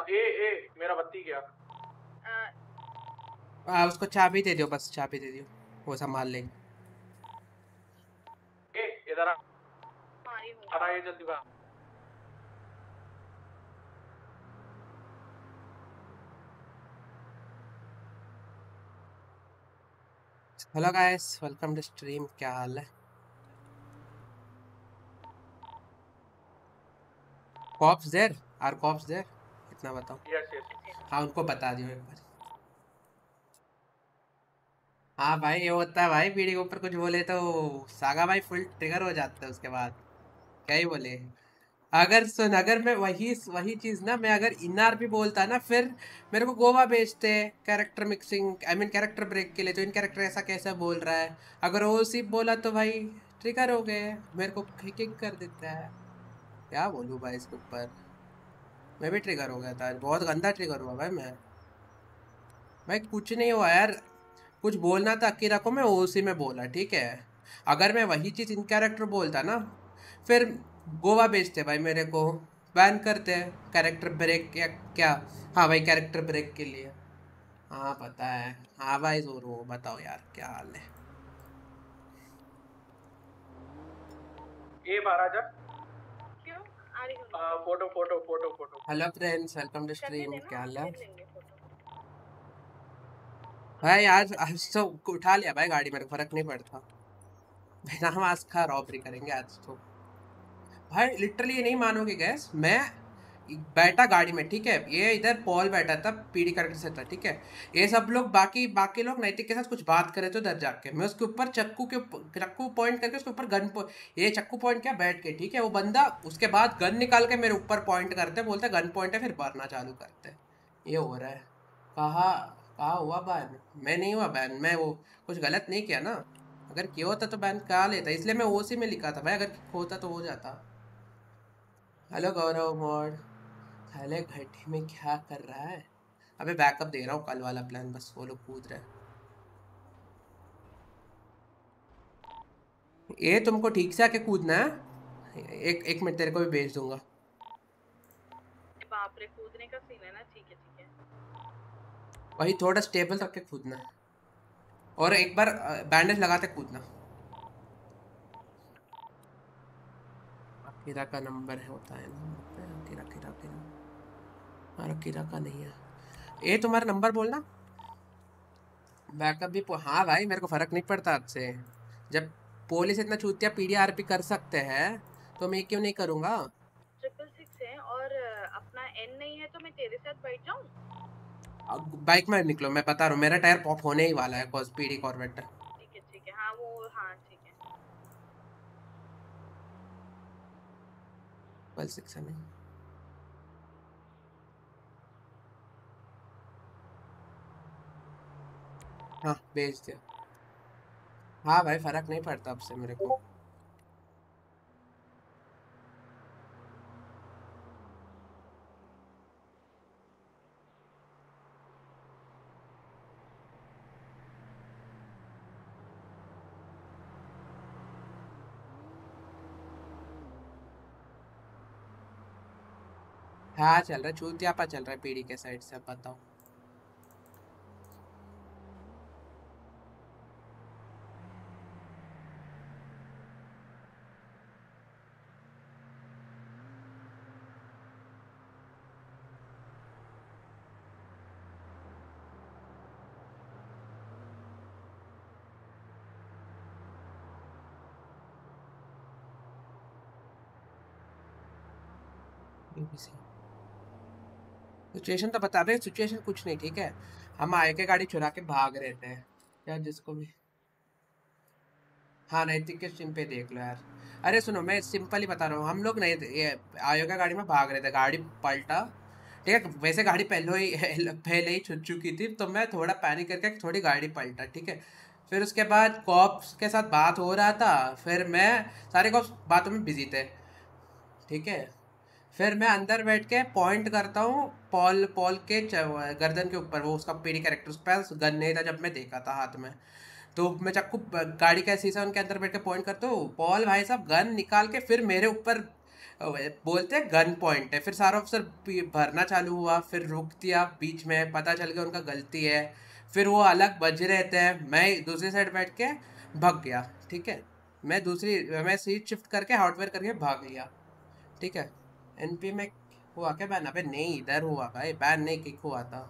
ए मेरा बत्ती गया। उसको चाबी दे दियो, बस चाबी दे दियो, वो संभाल लेंगे। ए इधर आ ये जल्दी बाहर। Hello guys, welcome to stream. क्या हाल है? Cops there, are cops there, इतना बताओ। यस हाँ, उनको बता दियो एक बार। हाँ भाई, ये होता है भाई, पीढ़ी के ऊपर कुछ बोले तो सागा भाई फुल ट्रिगर हो जाता है उसके बाद। क्या ही बोले। अगर सुन, अगर मैं वही वही चीज ना, मैं अगर इनआर भी बोलता ना, फिर मेरे को गोवा भेजते character mixing, I mean character break के लिए। तो इन कैरेक्टर ऐसा कैसे बोल रहा है, अगर वो सिर्फ बोला तो भाई ट्रिगर हो गए, मेरे को किक कर देता है। क्या बोलूँ भाई इसके ऊपर। मैं भी ट्रिगर हो गया था, बहुत गंदा ट्रिगर हुआ भाई मैं। भाई कुछ नहीं हुआ यार, कुछ बोलना था अकीरा को, मैं उसी में बोला, ठीक है। अगर मैं वही चीज़ इन कैरेक्टर बोलता ना, फिर गोवा भेजते भाई, मेरे को बैन करते हैं कैरेक्टर ब्रेक या क्या। हाँ भाई, कैरेक्टर ब्रेक के लिए। हाँ पता है। हाँ भाई जोरो, बताओ यार क्या हाल है। ए बाहर आ जा। क्यों आ रही हूँ? Photo photo photo photo. Hello friends, welcome to करने स्ट्रीम। देना, क्या हाल है फिर लेंगे फोटो। भाई? आज तो उठा लिया भाई गाड़ी, मेरे को फर्क नहीं पड़ता। बिना मास्क का रॉबरी करेंगे आज तो। भाई लिटरली ये नहीं मानोगे गैस, मैं बैठा गाड़ी में, ठीक है, ये इधर पॉल बैठा था, पीडी करेक्टर से था, ठीक है। ये सब लोग, बाकी लोग नैतिक के साथ कुछ बात करे तो उधर जाके मैं उसके ऊपर चक्कू पॉइंट करके उसके ऊपर ये चक्कू पॉइंट किया बैठ के, ठीक है। वो बंदा उसके बाद गन निकाल के मेरे ऊपर पॉइंट करते, बोलते गन पॉइंट है, फिर मारना चालू करते। ये हो रहा है। कहा कहा हुआ बैन? मैं नहीं हुआ बैन, मैं वो कुछ गलत नहीं किया ना। अगर किया होता तो बैन कहा लेता, इसलिए मैं ओसी में लिखा था भाई, अगर होता तो हो जाता। हेलो गौरव मोड। साले घटी में क्या कर रहा है? अबे बैकअप दे रहा हूँ, कल वाला प्लान, बस वो लोग कूद रहे हैं। ये तुमको ठीक से आके कूदना है। एक मिनट, तेरे को भी भेज दूंगा। बाप रे, कूदने का सीन है ना, ठीक है ठीक है। वही थोड़ा स्टेबल रख के कूदना है, और एक बार बैंडेज लगाते कूदना। अकीरा का नंबर है, होता है ना अकीरा अकीरा अकीरा। और अकीरा का नहीं है। ये तुम्हारा नंबर बोलना। बैकअप भी हाँ भाई, मेरे को फर्क नहीं पड़ता आपसे। जब पुलिस इतना चूतिया पीडीआरपी कर सकते हैं तो मैं क्यों नहीं करूँगा। 666 है और अपना एन नहीं है, तो मैं तेरे साथ बैठ जाऊँ? बाइक में निकलो, मैं बता रहा हूँ, मेरा टायर पॉप होने ही वाला है, पीडी कॉर्वेट है। ठीक है, हाँ वो, हाँ ठीक है। पल सिक्स है नहीं। हाँ भेज दिया। हाँ भाई, फर्क नहीं पड़ता अब से मेरे को। हाँ चल रहा है, चूतियापा चल रहा है पीडी के साइड से, अब बताओ। सिचुएशन तो बता रहे, सिचुएशन कुछ नहीं, ठीक है। हम आए के गाड़ी चुरा के भाग रहे थे यार, जिसको भी। हाँ नैतिक के स्ट्रीम पे देख लो यार। अरे सुनो, मैं सिंपल ही बता रहा हूँ, हम लोग नहीं ये आयो का गाड़ी में भाग रहे थे, गाड़ी पलटा, ठीक है। वैसे गाड़ी पहले ही छुट चुकी थी, तो मैं थोड़ा पैनिक करके थोड़ी गाड़ी पलटा, ठीक है। फिर उसके बाद कॉप्स के साथ बात हो रहा था, फिर मैं सारे कॉप्स बातों में बिजी थे, ठीक है। फिर मैं अंदर बैठ के पॉइंट करता हूँ पॉल पॉल के गर्दन के ऊपर, वो उसका पीडी कैरेक्टर, उस पास गन नहीं था जब मैं देखा था हाथ में। तो मैं चाकू गाड़ी का शीशा उनके अंदर बैठ के पॉइंट करता हूँ, पॉल भाई साहब गन निकाल के फिर मेरे ऊपर बोलते हैं गन पॉइंट है, फिर सारा अफसर भरना चालू हुआ, फिर रुक दिया बीच में, पता चल गया उनका गलती है, फिर वो अलग बज रहते हैं, मैं दूसरी साइड बैठ के भाग गया, ठीक है, मैं सीट शिफ्ट करके हार्डवेयर करके भाग लिया, ठीक है। एनपी में हुआ क्या बैन? अबे नहीं, इधर हुआ भाई बैन, नहीं किक हुआ था,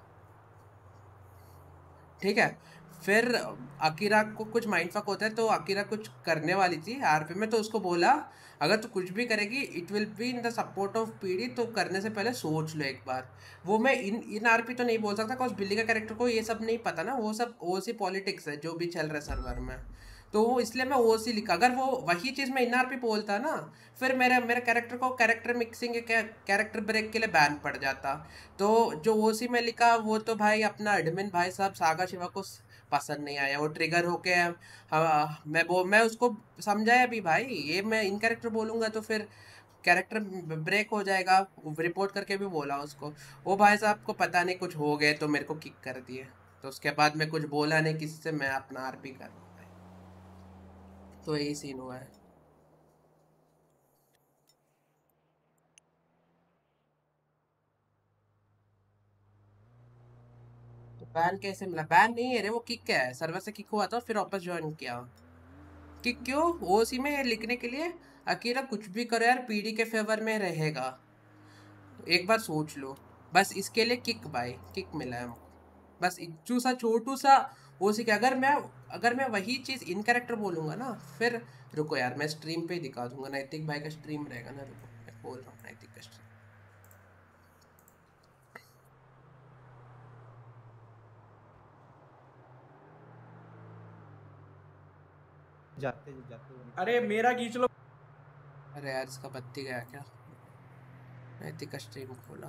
ठीक है। फिर अकीरा को कुछ माइंड फक होता है, तो अकीरा कुछ करने वाली थी आरपी में, तो उसको बोला अगर तू कुछ भी करेगी it will be in the support of PD, तो करने से पहले सोच लो एक बार। वो मैं इन आरपी तो नहीं बोल सकता, बिकॉज बिल्ली का कैरेक्टर को ये सब नहीं पता ना, वो सब ओसी पॉलिटिक्स है जो भी चल रहा है सर्वर में, तो वो इसलिए मैं ओसी लिखा। अगर वो वही चीज़ मैं इन आरपी बोलता ना, फिर मेरे मेरे कैरेक्टर को कैरेक्टर मिक्सिंग या कैरेक्टर ब्रेक के लिए बैन पड़ जाता। तो जो ओसी में लिखा वो तो भाई अपना एडमिन भाई साहब सागा शिवा को पसंद नहीं आया, वो ट्रिगर होके मैं उसको समझाया भी भाई, ये मैं इन कैरेक्टर बोलूँगा तो फिर कैरेक्टर ब्रेक हो जाएगा, रिपोर्ट करके भी बोला उसको। वो भाई साहब को पता नहीं कुछ हो गए तो मेरे को किक कर दिए, तो उसके बाद मैं कुछ बोला नहीं किसी से, मैं अपना आरपी कर रहा हूँ भाई। तो यही सीन हुआ है। तो बैन कैसे मिला? बैन नहीं है रे, वो किक है, सर्वर से किक हुआ था फिर वापस ज्वाइन किया। किक क्यों? ओसी में लिखने के लिए अकीरा कुछ भी करो यार पीडी के फेवर में रहेगा, एक बार सोच लो, बस इसके लिए किक भाई, किक मिला है हमको, बस इच्छू सा छोटू सा ओसी के। अगर मैं वही चीज़ इन कैरेक्टर बोलूँगा ना, फिर रुको यार मैं स्ट्रीम पे ही दिखा दूंगा, नैतिक भाई का स्ट्रीम रहेगा ना, रुको मैं बोल रहा हूँ नैतिक का स्ट्रीम। जाते जाते अरे मेरा खींच लो। अरे यार इसका बत्ती गया क्या? नैतिक का स्ट्रीम खोला,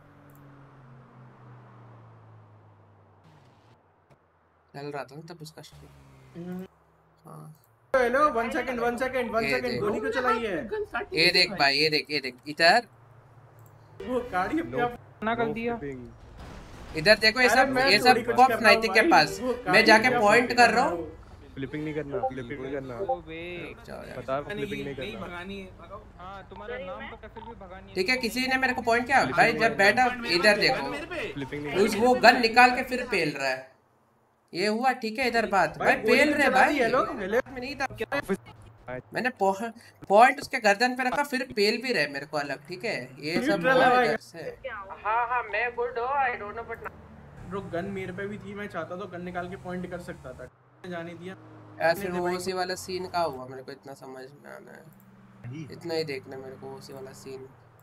चल रहा था ना तब उसका स्ट्रीम। हाँ हेलो 1 सेकंड 1 सेकंड 1 ये सेकंड देख। गोली को चलाई है। ये देख भाई, ये देख इधर, वो गाड़ी अपने आप मना कर दिया। इधर देखो, ये अरे सब मैं ये थोड़ी सब कुछ कॉप कर रहा हूँ नैतिक के भाई, पास, वो मैं गाड़ी जाके अपने आप पॉइंट कर रहा हूँ। हूँ। फ्लिपिंग नहीं करना, फ्लिपिंग नहीं करना, रुक जाओ यार। बता फ्लिपिंग नहीं करना। भगानी है भगाओ। हाँ तुम्हारा नाम तो कैसे भी भगानी है। ठीक है, किसी ने मेरे को पॉइंट किया भाई, जब बैठा इधर देखो, फ्लिपिंग नहीं उस वो गन निकाल के फिर पेल रहा है, ये हुआ ठीक है इधर बात भाई, पेल रहे भाई, हेलो में नहीं था, मैंने पॉइंट उसके गर्दन पे रखा फिर पेल भी रहे मेरे को अलग, ठीक है, ये सब Neutral हुआ है इधर से। हाँ मैं गुड हो, I don't know but bro gun मेरे पे भी थी, मैं चाहता तो गन निकाल के पॉइंट कर सकता था, जाने दिया। यार फिर वो उसी वाला सीन का हुआ, मेरे को इतना समझ में आना है, इतना ही देखना मेरे को उसी वाला सीन।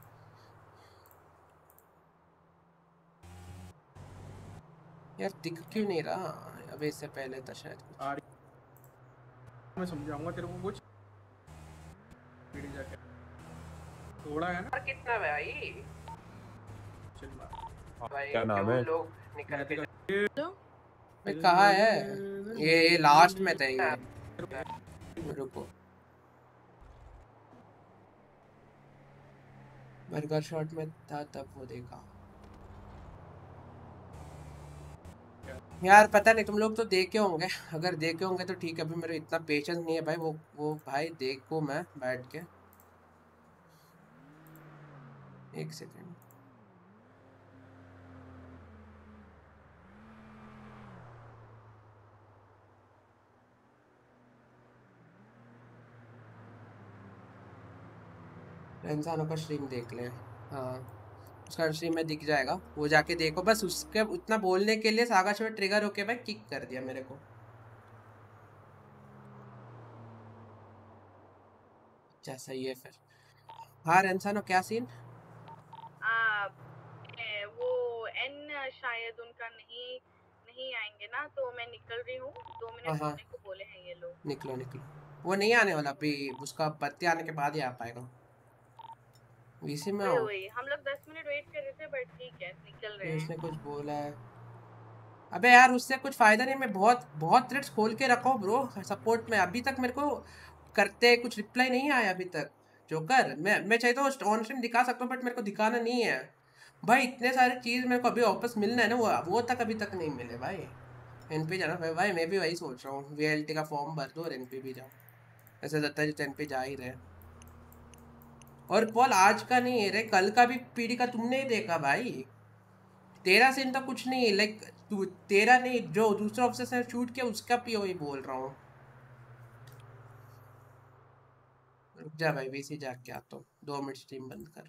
यार दिख क्यों नहीं रहा अभी? इससे पहले था शायद कुछ। मैं समझाऊंगा तेरे को कुछ पीढ़ी जाके थोड़ा है ना। कितना भाई? चल बात भाई क्या नाम है? लोग निकल के भाई कहाँ है ये लास्ट में था ये, रुको बर्गर शॉट में था तब वो देखा। यार पता नहीं, तुम लोग तो देखे होंगे, अगर देखे होंगे तो ठीक है, अभी मेरे इतना पेशेंस नहीं है भाई, वो भाई देखो मैं बैठ के, एक सेकंड। इंसानों का स्ट्रीम देख ले, हाँ उसका स्ट्रीम में दिख जाएगा, वो जाके देखो, बस उसके उतना बोलने के लिए सागा में ट्रिगर होके भाई किक कर दिया मेरे को। अच्छा सही है फिर। हाँ इंसानों क्या सीन? वो एन शायद उनका नहीं आएंगे ना, तो मैं निकल रही हूँ, 2 मिनट हाँ होने को बोले हैं ये लोग। निकलो निकलो, वो नहीं आने वाला अभी, उसका बत्ती आने के बाद ही आ पाएगा। वीसी में आओ, वही हम लोग 10 मिनट वेट कर रहे थे, बट ठीक है निकल रहे हैं। उसने कुछ बोला है। अबे यार उससे कुछ फायदा नहीं, मैं बहुत बहुत थ्रेड्स खोल के रखा हूँ ब्रो सपोर्ट में, अभी तक मेरे को करते कुछ रिप्लाई नहीं आया अभी तक। जोकर मैं चाहे तो ऑन स्ट्रीम दिखा सकता हूँ, बट मेरे को दिखाना नहीं है भाई, इतने सारे चीज़ मेरे को अभी वापस मिलना है ना, वो तक अभी तक नहीं मिले भाई। एनपी जाना भाई, मैं भी वही सोच रहा हूँ, वीएलटी का फॉर्म भर दो और एनपी भी जाओ, ऐसे लगता है जो एनपी जा ही रहे। और पॉल आज का नहीं है रे, कल का भी पीडी का तुमने ही देखा भाई। तेरा सीन तो कुछ नहीं है, लाइक तू तेरा नहीं, जो दूसरा ऑफिसर से शूट किया उसका पीओवी बोल रहा हूँ। रुक जा भाई, वीसी जाके आता हूँ, 2 मिनट स्ट्रीम बंद कर।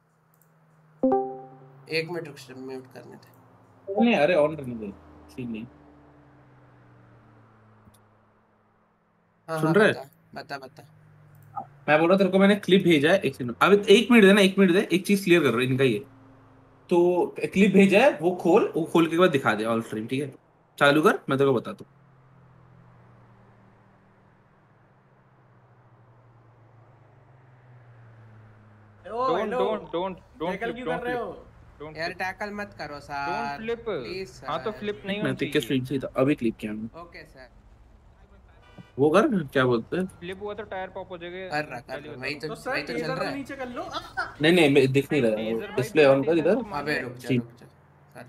1 मिनट रुक, स्ट्रीम म्यूट करने थे। नहीं अरे ऑन रहने दे, सीन नहीं। हाँ सुन हाँ, रहे? बता बता। मैं बोल रहा तेरे को, मैंने क्लिप भेजा है, एक सेकंड अब 1 मिनट देना, 1 मिनट दे, एक चीज क्लियर कर रहा हूँ इनका ये। तो क्लिप भेजा है, वो खोल के बाद दिखा दे ऑल स्ट्रीम, ठीक है? चालू कर, मैं तेरे को बताता हूँ। ओ हेलो, डोंट टैकल क्यों कर रहे हो? यार टैकल मत करो सर, डोंट फ्लिप। प्लीज हाँ तो सर। फ्लिप नहीं मैं होनी तेरे के चाहिए। स्ट्रीम से था अभी क्लिप किया मैंने। Okay sir. वो कर, क्या बोलते हैं? फ्लिप हुआ तो टायर पॉप हो जाएगा। कर रहा, वही तो तो सर चल टेजर रहा तो है। नीचे कर लो। नहीं दिख नहीं रहा है, वो टेजर भाई डिस्प्ले बिना ऑन कर टेजर इधर। तो मान अबे ले। रुक जा ठीक। रुक जा कर।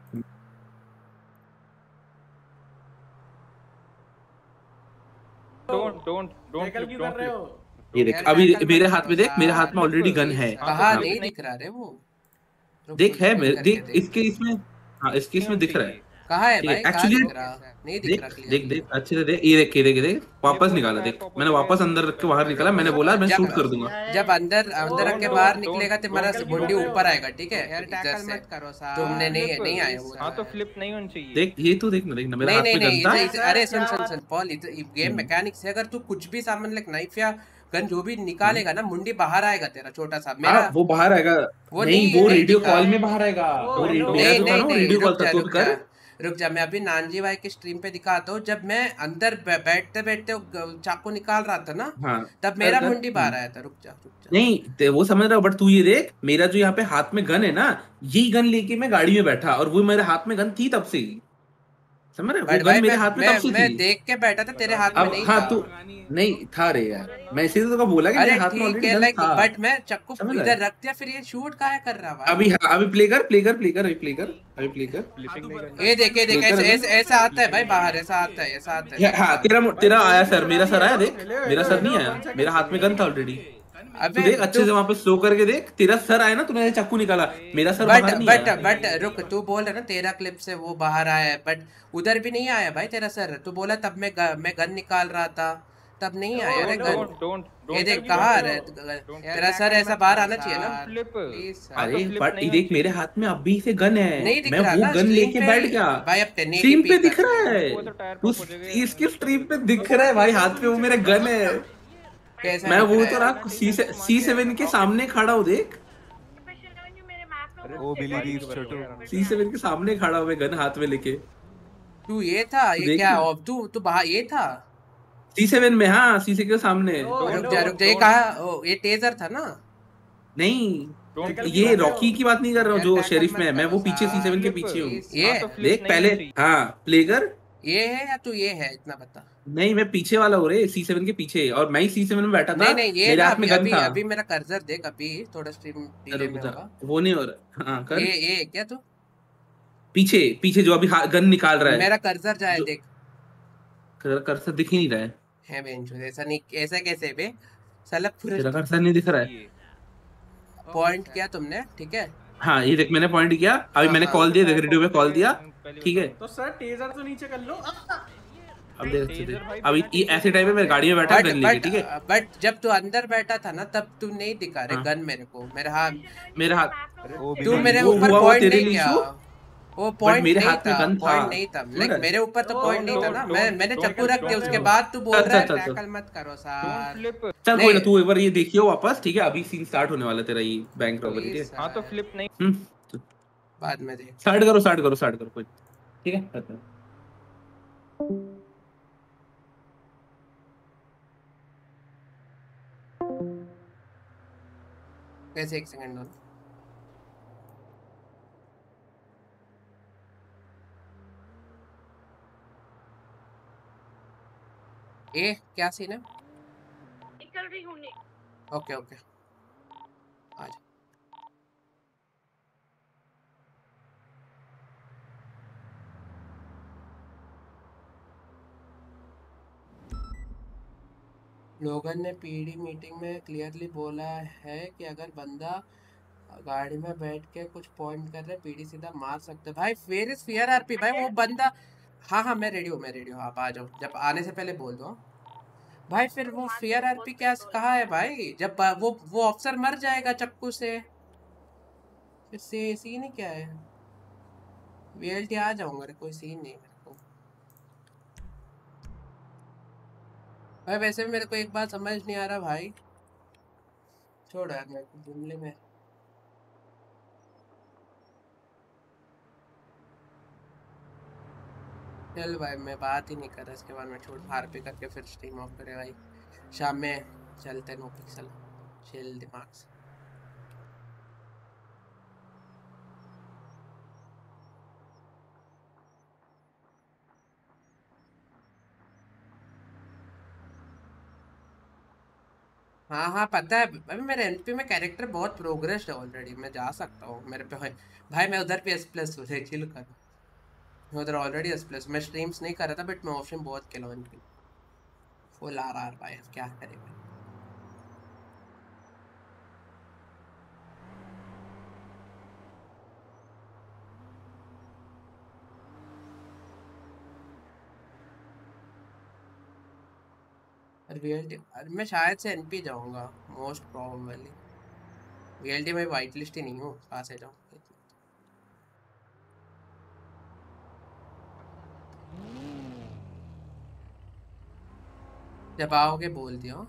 डोंट टैकल क्यों कर रहे हो? ये देख, यार अभी टैकल मेरे मत हाथ करो में देख, मेरे सर, हाथ में ऑलरेडी गन है। हाँ, तो कहाँ flip नहीं नहीं- दिख रहा रे वो। रुक, देख फुल है स्क्रीन मेरे, करके देख इसके इसमें, हाँ इसके इसमें दिख रहा है। कहाँ है ठीक है भाई, कहाँ एक्चुअली, दिख रहा? नहीं दिख देख रहा देख क्लियरली। देख अच्छे से देख, ये देख ये देख ये देख, वापस निकाला देख, मैंने वापस अंदर रख के बाहर निकाला, मैंने बोला मैं शूट कर दूंगा। जब अंदर अंदर रख के don't- बाहर don't- निकलेगा don't- तुम्हारा don't- मुंडी don't- ऊपर आएगा, ठीक है? यार इधर टैकल से मत करो सर। तुमने नहीं Flip। नहीं आया वो। हाँ तो फ्लिप नहीं होनी चाहिए। देख ये तू देखना मेरे नहीं हाथ नहीं में नहीं, गन था। अरे सुन सुन सुन पॉल, गेम मैकेनिक्स है, अगर तू कुछ भी सामान लाइक नाइफ या गन जो भी निकालेगा ना, मुंडी बाहर आएगा तेरा छोटा सा। मेरा हाँ वो बाहर आएगा। वो नहीं नहीं वो नहीं रेडियो दिखा। कॉल में बाहर आएगा। वो नहीं, मेरा जो था नहीं ना, वो नहीं, रेडियो कॉल था, तो रुक कर। जा रुक जा, मैं अभी नानजी भाई की स्ट्रीम पे दिखाता हूँ। जब मैं अंदर बैठते बैठते चाकू निकाल रहा था ना, हाँ तब मेरा मुंडी बाहर आया था। रुक जा रुक जा। नहीं वो समझ रहा हूँ, बट तू ये देख, मेरा जो यहाँ पे हाथ में गन है ना, यही गन लेके मैं गाड़ी में बैठा, और वो मेरे हाथ में गन थी तब से ही, समझ रहे? वो बट गन भाई मेरे हाथ में तब से मैं थी। देख के बैठा था, तेरे हाथ में अब नहीं हाँ था। तू नहीं था रे यार, मैं इसीलिए तो बोला कि अरे मेरे हाथ में ठीक ऑलरेडी है, गन लाइक था। बट मैं चक्कू समझ रहा इधर है? रख दिया, फिर ये शूट काहे कर रहा भाई? अभी हाँ, अभी प्ले कर अभी प्ले कर। फ्लिपिंग नहीं करनी। ये देख Play कर ऐसे अभी। ऐसे ऐसा आता है भाई, बाहर ऐसा आता है, ऐसा आता है। हाँ तेरा आया सर, मेरा सर आया देख, मेरा सर नहीं आया, मेरा हाथ में गन था ऑलरेडी। तू अबे देख अच्छे से वहां पे स्लो करके देख, तेरा सर आया ना, तूने चाकू निकाला, मेरा सर बट बाहर नहीं बट आया। बट रुक, तू बोल रहा ना तेरा क्लिप से वो बाहर आया है, बट उधर भी नहीं आया भाई तेरा सर। तू बोला तब मैं गन निकाल रहा था, तब नहीं आया रे गन। डोंट ये देख कहाँ आ रहा है तेरा सर, ऐसा बाहर आना चाहिए ना। फ्लिप। Please sir. अरे flip बट नहीं ये देख, मेरे हाथ में अभी से गन है, नहीं दिख मैं रहा वो ना गन स्ट्रीम लेके पे बैठ गया। भाई, अब 1080p स्ट्रीम पे दिख कर। रहा है, वो तो टायर पॉप हो जाएगा। इसकी स्ट्रीम पे दिख रहा है भाई, हाथ पे वो मेरा गन है। कैसा मैं दिख वो रहा तो है? रहा C7 के सामने खड़ा हूँ देख, ओ बिली दी छोटू। C7 के सामने खड़ा हूँ मैं, गन हाथ में लेके। तू ये था, ये देख क्या ना। अब तू बाहर ये था? C7 में, हाँ C6 के सामने। रुक जा, ये कहा? ये टेजर था ना? नहीं ये रॉकी की बात नहीं कर रहा हूँ, जो शेरिफ में है, मैं वो पीछे C7 के पीछे हूँ। ये देख पहले, हाँ प्ले कर। ये है या तू ये है, इतना बता। नहीं मैं पीछे वाला हूँ रे, C7 के पीछे, और मैं ही C7 में बैठा था। नहीं नहीं, ये मेरे ना हाथ में अभी गन अभी था। अभी मेरा कर्सर देख, अभी थोड़ा स्ट्रीम डिले में होगा। वो नहीं हो रहा, हाँ कर। ये है क्या तू? पीछे पीछे जो अभी गन निकाल रहा है, मेरा कर्सर जाए जो- देख। कर्सर दिख ही नहीं रहा है। बेंचो ऐसा नहीं, ऐसा कैसे बे साला? पूरा तेरा कर्सर नहीं दिख रहा है। पॉइंट किया तुमने, ठीक है? हाँ ये देख, मैंने पॉइंट किया, अभी मैंने कॉल दिया, देख रेडियो पे कॉल दिया, ठीक है? तो सर टेजर तो नीचे कर लो। अब देख अच्छे से, अभी ये ऐसे टाइम पे मैं गाड़ी में बैठा बट गन लेके, ठीक है? बट जब तू अंदर बैठा था ना, तब तू नहीं दिखा रहे हाँ। गन मेरे को, मेरे हाथ। मेरे हाथ, तू मेरे वो ऊपर हुआ पॉइंट तेरे नहीं लिए किया, issue? वो पॉइंट मेरे नहीं हाथ में था, गन था। पॉइंट नहीं था, सुन लाइक रहा है? मेरे ऊपर तो पॉइंट नहीं था ना। मैंने चक्कू रख दिया, उसके बाद तू बोल अच्छा, रहा है अच्छा, अच्छा। टैकल मत करो सर। फ्लिप। चल नहीं। कोई ना, तू एक बार ये देखियो वापस, ठीक है? अभी सीन स्टार्ट होने वाला है तेरा, ये बैंक रॉबरी, ठीक Please, है? हाँ तो फ्लिप नहीं। बाद में देख। स्टार्ट करो कोई, ठीक है? करते हैं। कैसे, एक सेकंड दो। ए क्या सीन है? निकल रही हूँ। ओके ओके, आ जा। लोगन ने पीडी मीटिंग में क्लियरली बोला है कि अगर बंदा गाड़ी में बैठ के कुछ पॉइंट कर रहे पीडी सीधा मार सकते भाई। वेयर इज फियर आरपी भाई वो बंदा। हाँ हाँ मैं रेडी हूँ आप आ जाओ जब आने से पहले बोल दो भाई। फिर वो फियर आरपी क्या कहा है भाई जब वो अफसर मर जाएगा चक्कू से फिर से सीन ही क्या है। वीएलटी आ जाऊंगा रे कोई सीन नहीं मेरे को भाई। वैसे भी मेरे को एक बात समझ नहीं आ रहा भाई। छोड़ यार मेरे को जुमले में चल भाई मैं बात ही नहीं कर रहा इसके बाद में छोड़ आरपी करके फिर स्ट्रीम ऑफ करे भाई। शाम में चलते नो पिक्सल चिल दिमाग से। हाँ हाँ पता है अभी मेरे एनपी में कैरेक्टर बहुत प्रोग्रेस्ड है ऑलरेडी। मैं जा सकता हूँ मेरे पे भाई मैं उधर पे एस+ हो चिल कर। मैं उधर ऑलरेडी एस+। मैं स्ट्रीम्स नहीं कर रहा था बट मैं ऑप्शन बहुत खेला हूँ इनकी फुल आर भाई। अब क्या करें भाई। वीएलटी मैं शायद से एनपी जाऊंगा मोस्ट प्रोबेबली। वीएलटी में वाइट लिस्ट ही नहीं हूँ कहाँ से जाऊँ। जब आओगे बोल दियो।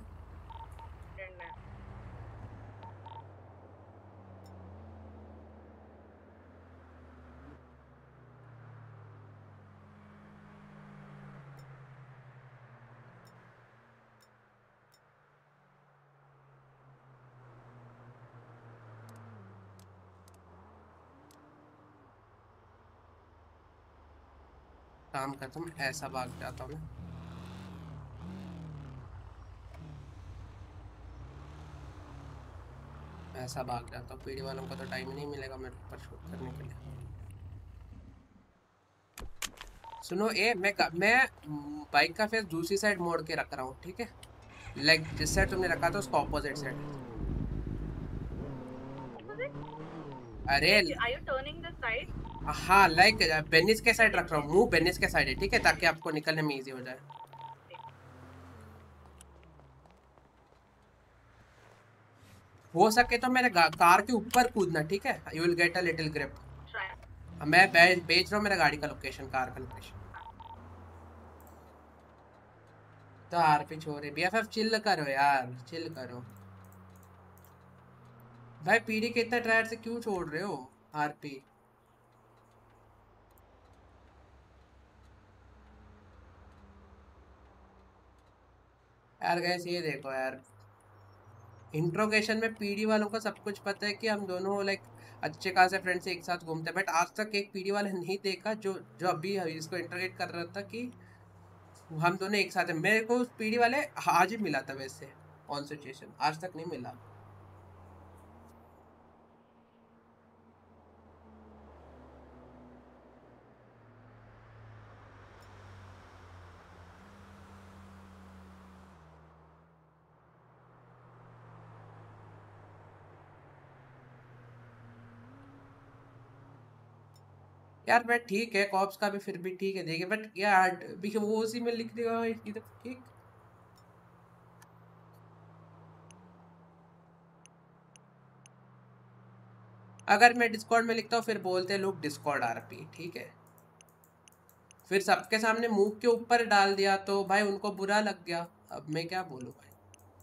काम करता हूँ ऐसा भाग जाता हूँ मैं। ऐसा भाग जाता हूँ पीडी वालों को तो टाइम ही नहीं मिलेगा मेरे ऊपर शूट करने के लिए। सुनो मैं बाइक का फेस दूसरी साइड मोड़ के रख रहा हूँ ठीक है। लाइक जिस साइड तुमने रखा था उसका ऑपोजिट साइड। अरे Are you turning the side? हाँ लाइक बेनिस के साइड रख रहा हूँ। मुंह बेनिस के साइड है ठीक है ताकि आपको निकलने में इजी हो जाए। हो सके तो मेरे कार के ऊपर कूदना ठीक है। You will get a little grip. मैं बेच रहा हूँ मेरा गाड़ी का लोकेशन कार का लोकेशन। तो आरपी छोड़े बीएफएफ चिल करो यार चिल करो भाई। पीडी के इतना ट्रायर से क्यों छोड़ रहे हो आरपी। यार गैस ये देखो यार इंट्रोगेशन में पीडी वालों को सब कुछ पता है कि हम दोनों लाइक अच्छे खासे फ्रेंड से एक साथ घूमते हैं बट आज तक एक पीडी वाला नहीं देखा जो जो अभी इसको इंट्रोगेट कर रहा था कि हम दोनों एक साथ हैं। मेरे को पीडी वाले आज ही मिला था वैसे ऑन सिचुएशन आज तक नहीं मिला। यार बट ठीक है कॉप्स का भी फिर भी ठीक है देखिए बट यार वो उसी में लिख देगा इधर ठीक। अगर मैं डिस्कॉर्ड में लिखता हूँ फिर बोलते हैं लोग डिस्कॉर्ड आरपी ठीक है। फिर सबके सामने मुंह के ऊपर डाल दिया तो भाई उनको बुरा लग गया। अब मैं क्या बोलूँ भाई।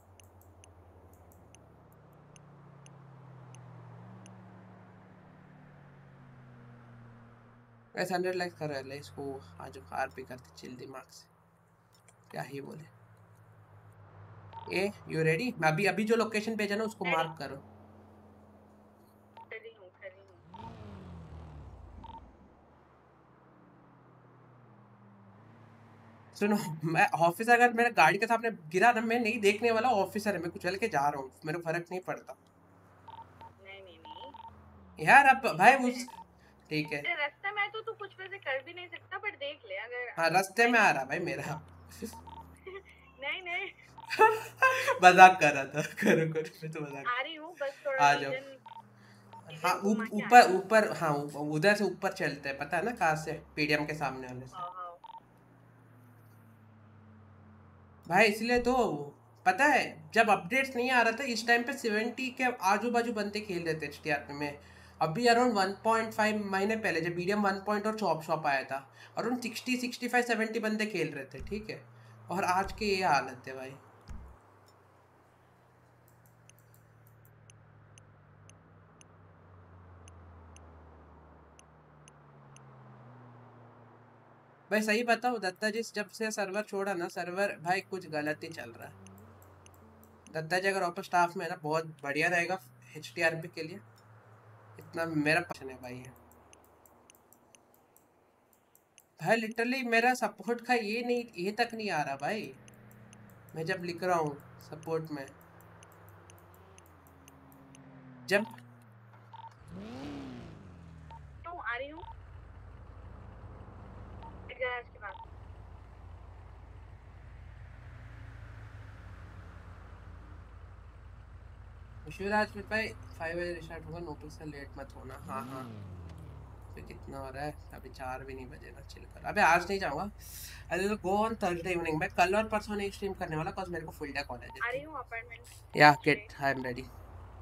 100 लाइक कर रहा है इसको आज आरपी करते चिल दिमाग से क्या ही बोले। Are you ready. अभी अभी जो लोकेशन भेजा ना उसको मार्क करो। सुनो मैं ऑफिसर अगर मेरा गाड़ी के सामने गिरा ना मैं नहीं देखने वाला ऑफिसर है। मैं कुछ चल के जा रहा हूँ मेरे को फर्क नहीं पड़ता। नहीं यार अब भाई उस ठीक है रास्ते में तो तू कुछ वैसे कर भी नहीं सकता बट देख ले अगर। हाँ रास्ते में आ रहा भाई मेरा नहीं मजाक कर रहा था। करो करो, मैं तो मजाक। आ रही हूँ, बस थोड़ा आ जाओ। रीजन हाँ घुमा के आ ऊपर ऊपर, हाँ उधर से ऊपर चलते हैं, पता है ना कहाँ से? पीडीएम के सामने वाले से। हाँ हाँ। भाई इसलिए तो पता है, जब अपडेट्स नहीं आ रहा था इस टाइम पे 70 के आजू बाजू बंदे खेल रहे थे एचटीआरपी में। अभी अराउंड 1.5 महीने पहले जब मीडियम 1 पॉइंट और चॉप शॉप आया था, अराउंड 60 65 70 बंदे खेल रहे थे, ठीक है। और आज की ये हालत है भाई। भाई सही बताओ दत्ता जी, जब से सर्वर छोड़ा ना, सर्वर भाई कुछ गलत ही चल रहा है। दत्ता जी अगर वापस स्टाफ में है ना, बहुत बढ़िया रहेगा एचटीआरपी के लिए। इतना मेरा पसंद है भाई है भाई। लिटरली मेरा सपोर्ट का ये नहीं, ये तक नहीं आ रहा भाई। मैं जब लिख रहा हूँ सपोर्ट में, जब तो आ रही हूँ गैराज के पास। शिवराज में भाई 5 बजे रिस्टार्ट होगा, नोटिस से लेट मत होना। हाँ हाँ। अभी कितना हो रहा है? अभी 4 भी नहीं बजे ना, चिल कर। अबे आज नहीं जाऊँगा, अरे तो गो ऑन थर्सडे इवनिंग। मैं कल और परसों नहीं स्ट्रीम करने वाला, बिकॉज़ मेरे को फुल डे कॉलेज आ है। रही हूँ अपार्टमेंट। या गेट, आई एम रेडी।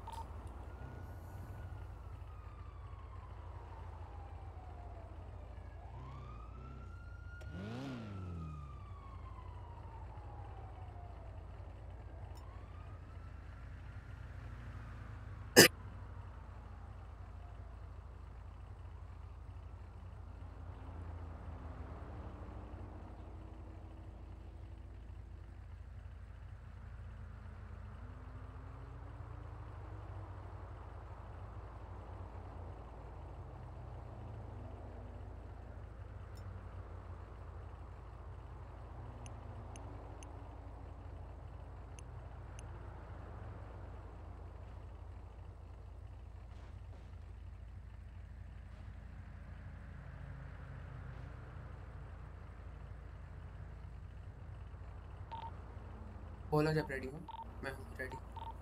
बोलो जब रेडी हो। मैं हूँ रेडी।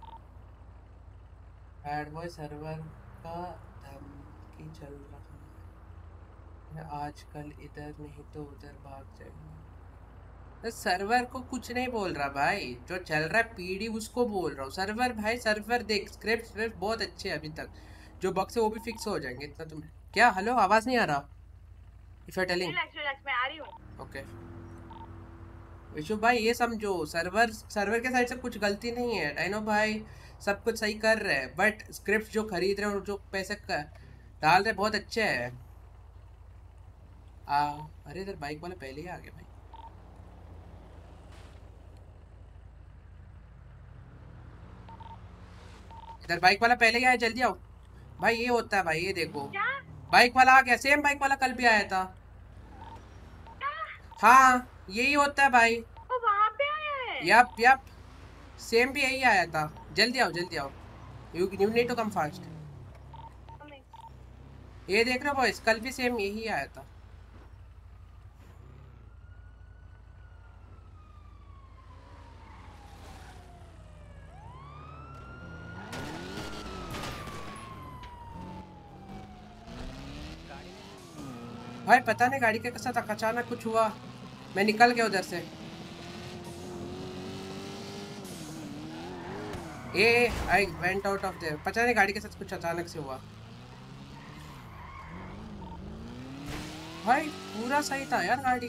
बैड बॉय सर्वर का धमकी चल रहा है आजकल, इधर नहीं तो उधर भाग जाएगा। सर्वर को कुछ नहीं बोल रहा भाई, जो चल रहा है पीडी उसको बोल रहा हूँ। सर्वर भाई, सर्वर देख, स्क्रिप्ट बहुत अच्छे हैं अभी तक, जो बग्स है वो भी फिक्स हो जाएंगे। इतना तुम क्या, हेलो आवाज नहीं आ रहा? इफ यू टेलिंग रिलैक्स, मैं आ रही हूँ। ओके विशु भाई, ये समझो सर्वर के साइड से कुछ गलती नहीं है। आई नो भाई, सब कुछ सही कर रहे हैं, बट स्क्रिप्ट जो खरीद रहे हैं और जो पैसे डाल रहे बहुत अच्छे हैं। अरे इधर बाइक वाला पहले ही आ गया भाई। इधर बाइक वाला पहले ही आया, जल्दी आओ भाई। ये होता है भाई, ये देखो क्या? बाइक वाला आ गया। सेम बाइक वाला कल भी आया था। हाँ यही होता है भाई। वो वहाँ पे आया है। यप सेम भी यही आया था। जल्दी आओ जल्दी आओ, you need to come fast. ये देख रहे हो बॉयज, कल भी सेम यही आया था। भाई पता नहीं गाड़ी के साथ अचानक कुछ हुआ, मैं निकल गया उधर से। I went out of there. पता नहीं गाड़ी के साथ कुछ अचानक से हुआ। भाई पूरा सही था यार गाड़ी।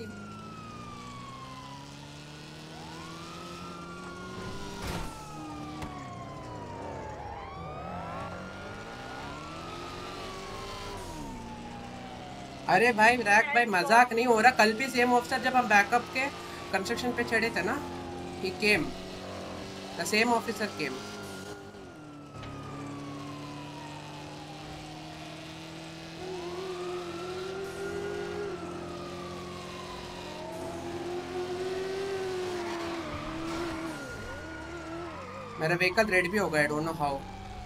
अरे भाई रैक भाई, मजाक नहीं हो रहा। कल भी सेम ऑफिसर जब हम बैकअप के कंस्ट्रक्शन पे चढ़े थे ना, he came, the same officer came. मेरा व्हीकल रेड भी हो गया, आई डोंट नो हाउ।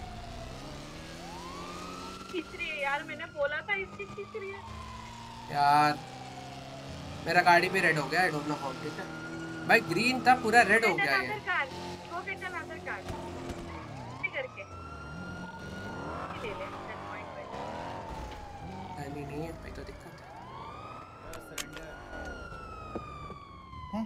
यार मैंने बोला था इसकी खींच रही है यार मेरा गाड़ी भी रेड हो गया, आई डोंट नो हाउ। ठीक है भाई ग्रीन था पूरा रेड हो Get गया another ये। car. Go get another car. ऐसे करके ले ले 10 point पे। नहीं है भाई, तो दिक्कत है। हैं?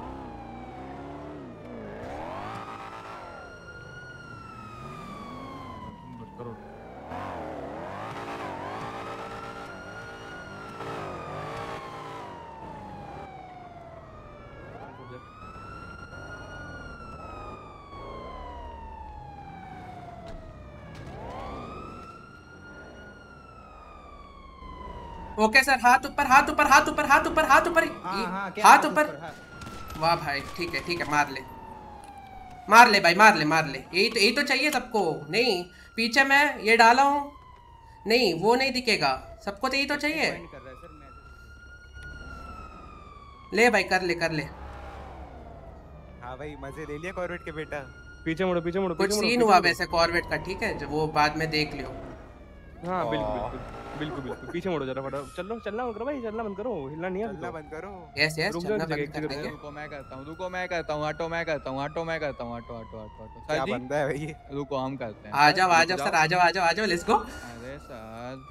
ओके सर, हाथ ऊपर हाथ ऊपर हाथ ऊपर हाथ ऊपर हाथ ऊपर, हाँ क्या हाथ ऊपर। वाह भाई, ठीक है मार ले भाई, मार ले। यही तो चाहिए सबको। नहीं पीछे मैं ये डाला हूँ, नहीं वो नहीं दिखेगा सबको, तो यही तो चाहिए। ले भाई, कर ले। हाँ भाई, मजे ले लिया कॉर्वेट के बेटा। पीछे मुड़ो कुछ सीन हुआ वैसे कॉर्वेट का, ठीक है, जब वो बाद में देख लियो। हाँ बिल्कुल पीछे मुड़ो जरा फटाफट। चलना मत करो भाई, चलना बंद करो, हिलना नहीं है। चलना बंद करो। यस रुक जाओ चलना एक जगह, बंद एक कर जगह देंगे। रुको। मैं करता हूँ ऑटो मैं करता हूँ क्या सर जी बंदा है भाई? रुको हम करते हैं। आ जाओ सर, आ जाओ, लेट्स गो। अरे सर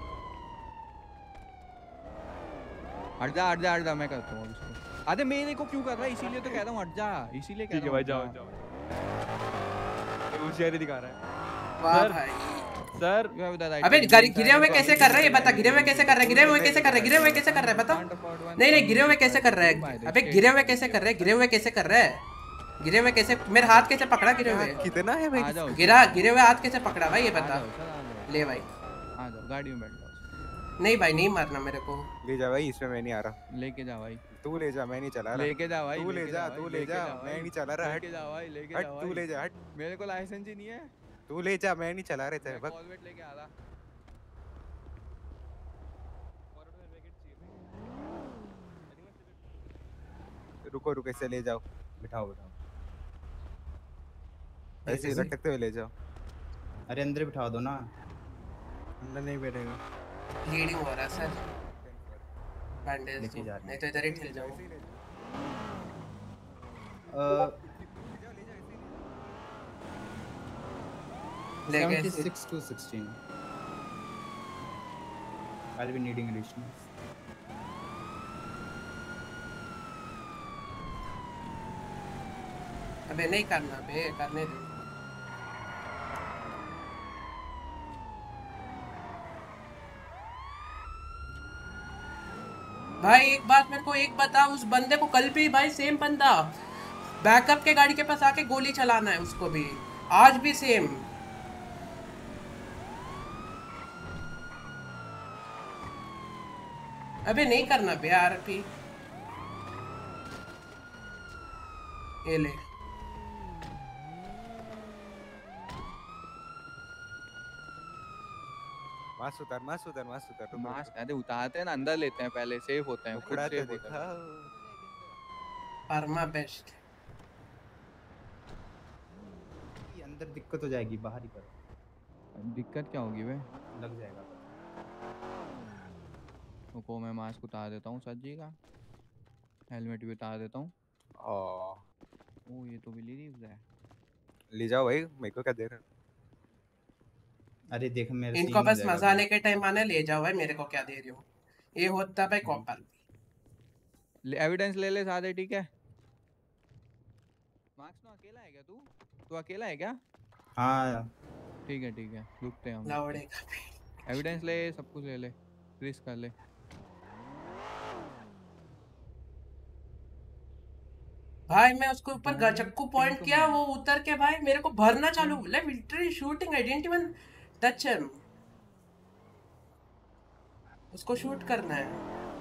हट जा मैं करता हूँ इसको। अरे मेरे को क्यों कर रहा है, इसीलिए तो कह रहा हूँ हट जा, इसीलिए कह ठीक है रहा भाई, हूँ जाओ। होशियारी दिखा रहा है वाह सर। भाई। सर अबे गिरे हुए कैसे कर रहा है ये बता, गिरे हुए कैसे कर रहा है बता। नहीं गिरे हुए कैसे कर रहा है, अबे गिरे हुए कैसे कर रहा है, गिरे हुए कैसे, मेरे हाथ कैसे पकड़ा गिरे हुए, कितना है भाई? आ जाओ गिरे हुए हाथ कैसे पकड़ा भाई ये आ बता। जाओ सर, आ ले भाई, जाओ गाड़ी में बैठ जाओ। नहीं भाई नहीं मारना मेरे को। ले जा भाई, इसमें मैं नहीं आ रहा। लेके जा भाई, तू ले जा, मैं नहीं चला रहा। लेके जा भाई, तू ले जा, मैं नहीं चला रहा। लेके जा भाई, लेके हट, जा तू भाई। ले जा, हट। मेरे को लाइसेंस ही नहीं है। तू ले जा, मैं नहीं चला रहे थे। मैं बस कॉलवेट लेके आ रहा। रुको, इसे ले जाओ। बिठाओ ऐसे ही लटकते हुए ले जाओ। अरे अंदर बिठा दो ना। अंदर नहीं बैठेगा। ब्लीडिंग हो रहा है सर, बैंडेज लेके जा रहे हैं। नहीं तो इधर ही ठिल जाऊं। ले गए 76 to 16. I'll be needing additional. अबे नहीं करना बे, करने दे। भाई एक बात मेरे को एक बता, उस बंदे को कल भी भाई सेम बंदा बैकअप के गाड़ी के पास आके गोली चलाना है उसको भी, आज भी सेम। अबे नहीं करना बे आरपी। ये ले मास्क उतार। रुको, मास्क अरे उतारते हैं ना, अंदर लेते हैं पहले, सेफ होते हैं, खुद उखड़ा तो सेफ होते दिखा। हैं। परमा बेस्ट। ये अंदर दिक्कत हो जाएगी, बाहर ही करो। दिक्कत क्या होगी वे? लग जाएगा। रुको मैं मास्क उतार देता हूँ सर जी का, हेलमेट भी उतार देता हूँ। ओ ये तो बिलीव है। ले जाओ भाई, मेरे को क्या दे रहे हो? अरे देख मेरे इनको बस मजा आने के टाइम आने ले जाओ भाई, मेरे को क्या दे रही हो। ये होता भाई कॉपर। एविडेंस ले ले सादे, ठीक है। मार्क्स तो अकेला है क्या तू अकेला है क्या? हाँ ठीक है रुकते हैं हम। लौड़े का एविडेंस ले, सब कुछ ले ले, रिस्क कर ले। भाई मैं उसको ऊपर चक्कू पॉइंट किया, वो उतर के भाई मेरे को भरना चालू, like literally shooting, I didn't even touch him। उसको शूट करना है।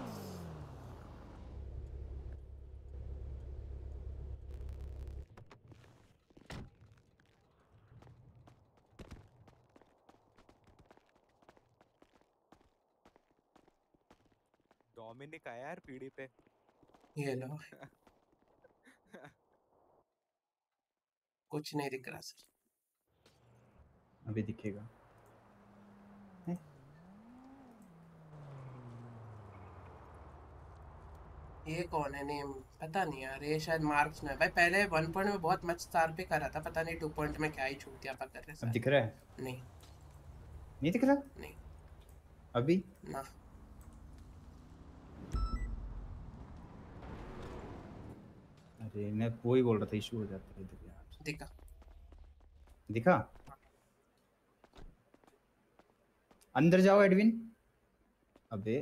डोमिनिक आया यार पीढ़ी पे। ये लो कुछ नहीं दिख रहा सर। अभी दिखेगा। ये कौन है नेम? पता नहीं यार, ये शायद मार्क्स में है भाई। पहले 1 पॉइंट में बहुत मच स्टार पे कर रहा था, पता नहीं 2 पॉइंट में क्या ही छूटिया पा कर रहे अब सारे। दिख रहा है? नहीं नहीं दिख रहा नहीं अभी? ना। अरे मैं वो ही बोल रहा था, इशू हो जाता है इधर यार। दिखा दिखा? अंदर जाओ एडविन। अबे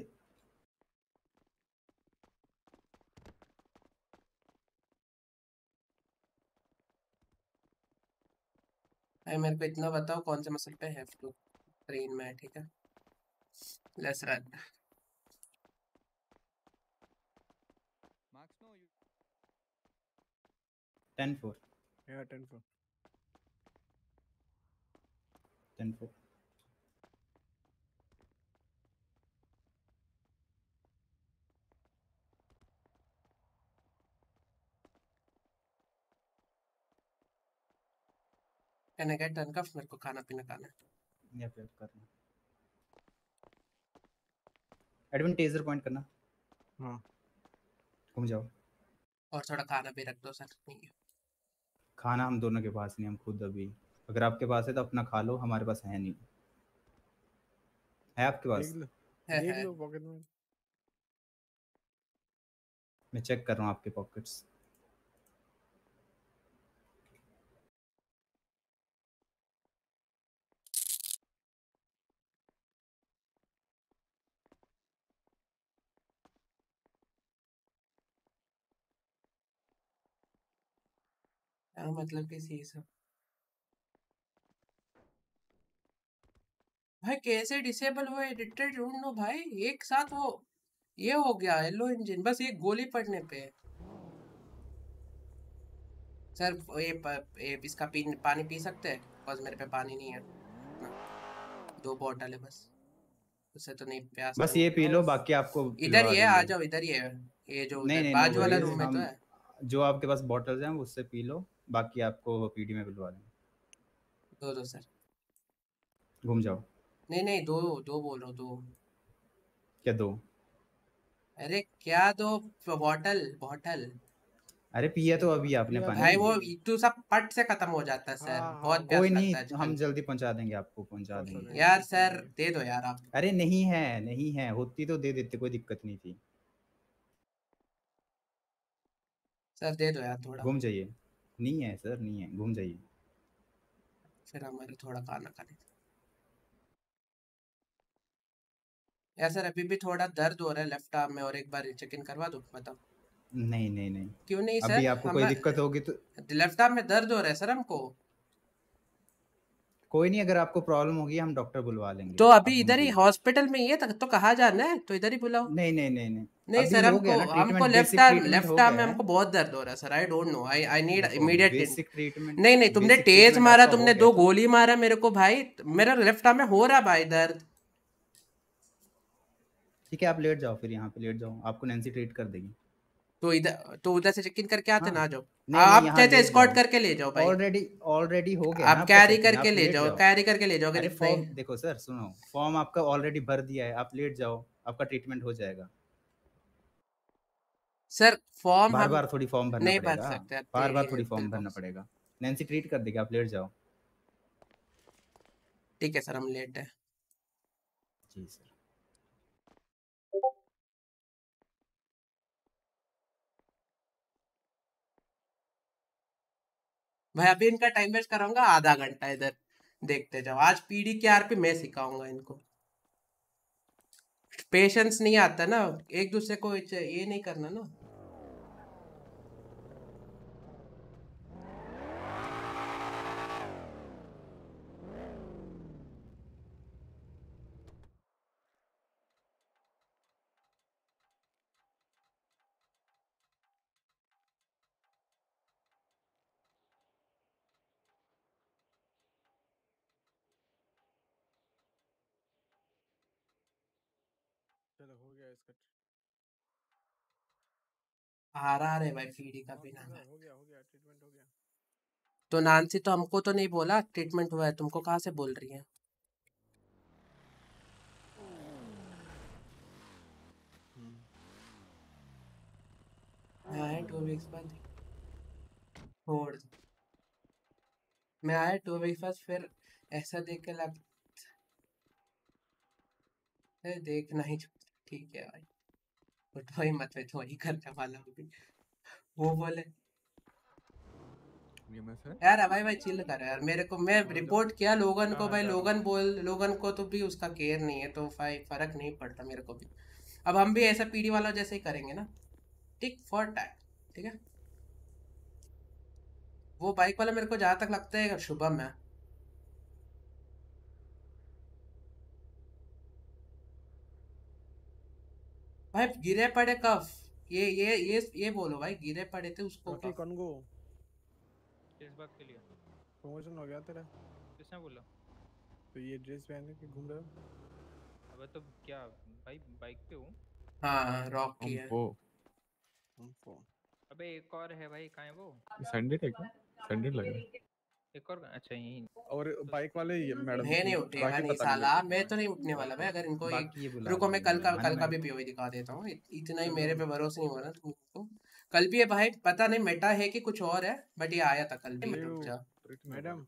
भाई मेरे को इतना बताओ कौन से मसल पे हैव टू ट्रेन में है, ठीक है? Let's run. Marks no you 10-4 Yeah, 10 for. 10-4 can I get done cuff? मेरे को खाना पीना खाना है। या फिर करना एडविन, टेजर पॉइंट करना। हाँ। घूम जाओ। और थोड़ा खाना भी रख दो सर। नहीं है। खाना हम दोनों के पास नहीं, हम खुद अभी, अगर आपके पास है तो अपना खा लो, हमारे पास है नहीं। है आपके पास? देख लो पॉकेट में। मैं चेक कर रहा हूँ आपके पॉकेट्स। क्या मतलब कि सी सब भाई कैसे डिसेबल हुए? एडिटेड ढूंढ लो भाई एक साथ। वो ये हो गया येलो इंजन बस एक गोली पड़ने पे। सर ये इसका पानी पी सकते हैं? बस मेरे पे पानी नहीं है ना। 2 बॉटल है बस, उससे तो नहीं प्यास बस ये लगेगी। पी लो, बाकी आपको इधर पिलवा ही है, आ देंगे। जाओ इधर ही है। ये जो नहीं उधर नहीं, नो बाजू वाला वरीज, रूम में तो हम है। जो आपके पास बॉटल्स हैं उससे पी लो, बाकी आपको पीडी में पिलवा देंगे। दो सर। घूम जाओ। नहीं नहीं, दो दो बोल रहा हूँ, दो। क्या दो? अरे क्या दो? Bottle bottle. अरे पिया तो अभी आपने भाई वो पानी। तू सब पट से खत्म हो जाता है सर, बहुत प्यास कोई लगता नहीं, है आजकल। हम जल्दी पहुंचा देंगे, आपको पहुंचा देंगे। यार सर दे दो यार आप। अरे नहीं है, नहीं है, होती तो दे देते, कोई दिक्कत नहीं थी। सर दे दो यार थोड़ा। घूम जाइए। नहीं है सर, नहीं है, घूम जाइए। फिर हमारे थोड़ा खाना खाने। यार सर अभी भी थोड़ा दर्द हो रहा है लेफ्ट आर्म में, और एक बार चेक इन करवा दो, बताओ। नहीं नहीं नहीं, क्यों नहीं अभी सर? आपको हम कोई दिक्कत होगी तो लेफ्ट आर्म में दर्द हो रहा है सर हमको। कोई नहीं, अगर आपको प्रॉब्लम होगी हम डॉक्टर बुलवा लेंगे। तो आप अभी घूम इधर ही जाइए। हॉस्पिटल में ही है, तो कहाँ जाना है? तो इधर ही बुलाओ। नहीं नहीं नहीं नहीं, नहीं अभी सर, हो गया हमको ना हमको ट्रीटमेंट, बेसिक ट्रीटमेंट हो लेफ्ट आर्म में गया है। हमको बहुत दर्द हो रहा है sir. I don't know, I need देखो इमीडिएट। बेसिक ट्रीटमेंट, नहीं नहीं, तुमने बेसिक तेज ट्रीटमेंट मारा, आपका हो तुमने गया 2 तो गोली मारा मेरे को भाई। मेरा लेफ्ट आर्म में हो रहा भाई दर्द। ठीक है, आप लेट जाओ, फिर यहाँ पे लेट जाओ, आपको नैन्सी ट्रीट कर देगी। तो उधर से चेक इन करके आते हाँ, ना, आ जाओ। नहीं नहीं, आप यहाँ चाहते लेट एस्कॉर्ट जाओ। करके ले जाओ भाई। ऑलरेडी ऑलरेडी हो गया ना आप आपका कैरी चेक इन, करके आप ले लेट जाओ, जाओ। कैरी करके ले जाओ अगर अरे नहीं। फॉर्म देखो सर, सुनो, फॉर्म आपका ऑलरेडी भर दिया है, आप लेट जाओ, आपका ट्रीटमेंट हो जाएगा। सर फॉर्म बार हम बार थोड़ी फॉर्म भरना नहीं भर पड़ेगा, सकते, बार बार तेरी थोड़ी दिल फॉर्म भरना बॉक्स। पड़ेगा। नैन्सी ट्रीट कर देगी, आप लेट जाओ। ठीक है सर, हम लेट है। जी सर। भाई अभी इनका टाइम वेस्ट कराऊंगा आधा घंटा इधर, देखते जाओ। आज पीडी के आरपी मैं सिखाऊंगा इनको। पेशेंस नहीं आता ना, एक दूसरे को ये नहीं करना ना। चलो हो गया इसका। आ रहा है भाई पीडी का बिना। हो गया ट्रीटमेंट हो गया। तो नानसी तो हमको तो नहीं बोला ट्रीटमेंट हुआ है, तुमको कहाँ से बोल रही है? मैं आया 2 वीक्स बाद छोड़ दो। मैं आया 2 वीक्स बाद फिर ऐसा देख के लगता है देखना ही ठीक है भाई, उठो ही मत, तो वही करने वाला हूँ भी। वो बोले ये मैं से यार भाई चिल कर यार, मेरे को मैं रिपोर्ट किया लोगन को भाई, लोगन को तो भी उसका केयर नहीं है, तो भाई फर्क नहीं पड़ता मेरे को भी। अब हम भी ऐसा पीडी वाला जैसे ही करेंगे ना, टिक फॉर टैग, ठीक है। वो बाइक वाला मेरे को जहाँ तक लगता है शुभम है। भाई गिरे पड़े कब, ये बोलो भाई, गिरे पड़े थे उसको रॉकी कब? कौन गो किस बात के लिए प्रमोशन हो गया तेरा? किसने बोला? तो ये ड्रेस पहन के घूम रहे हो? अबे तो क्या भाई बाइक पे हूँ। हाँ रॉकी है। हमको अबे एक और है भाई, कहाँ है वो? संडे है क्या? संडे लग रहा है। एक और अच्छा यही। और बाइक वाले ये मैडम मैं नहीं उठेगा नहीं साला, मैं तो नहीं उठने वाला भाई। अगर इनको रुको मैं कल का भी पीओवी दिखा देता हूँ, इतना ही मेरे पे भरोसा नहीं हो रहा तुमको। कल भी है भाई, पता नहीं मेटा है कि कुछ और है, बट ये आया था कल भी। मैडम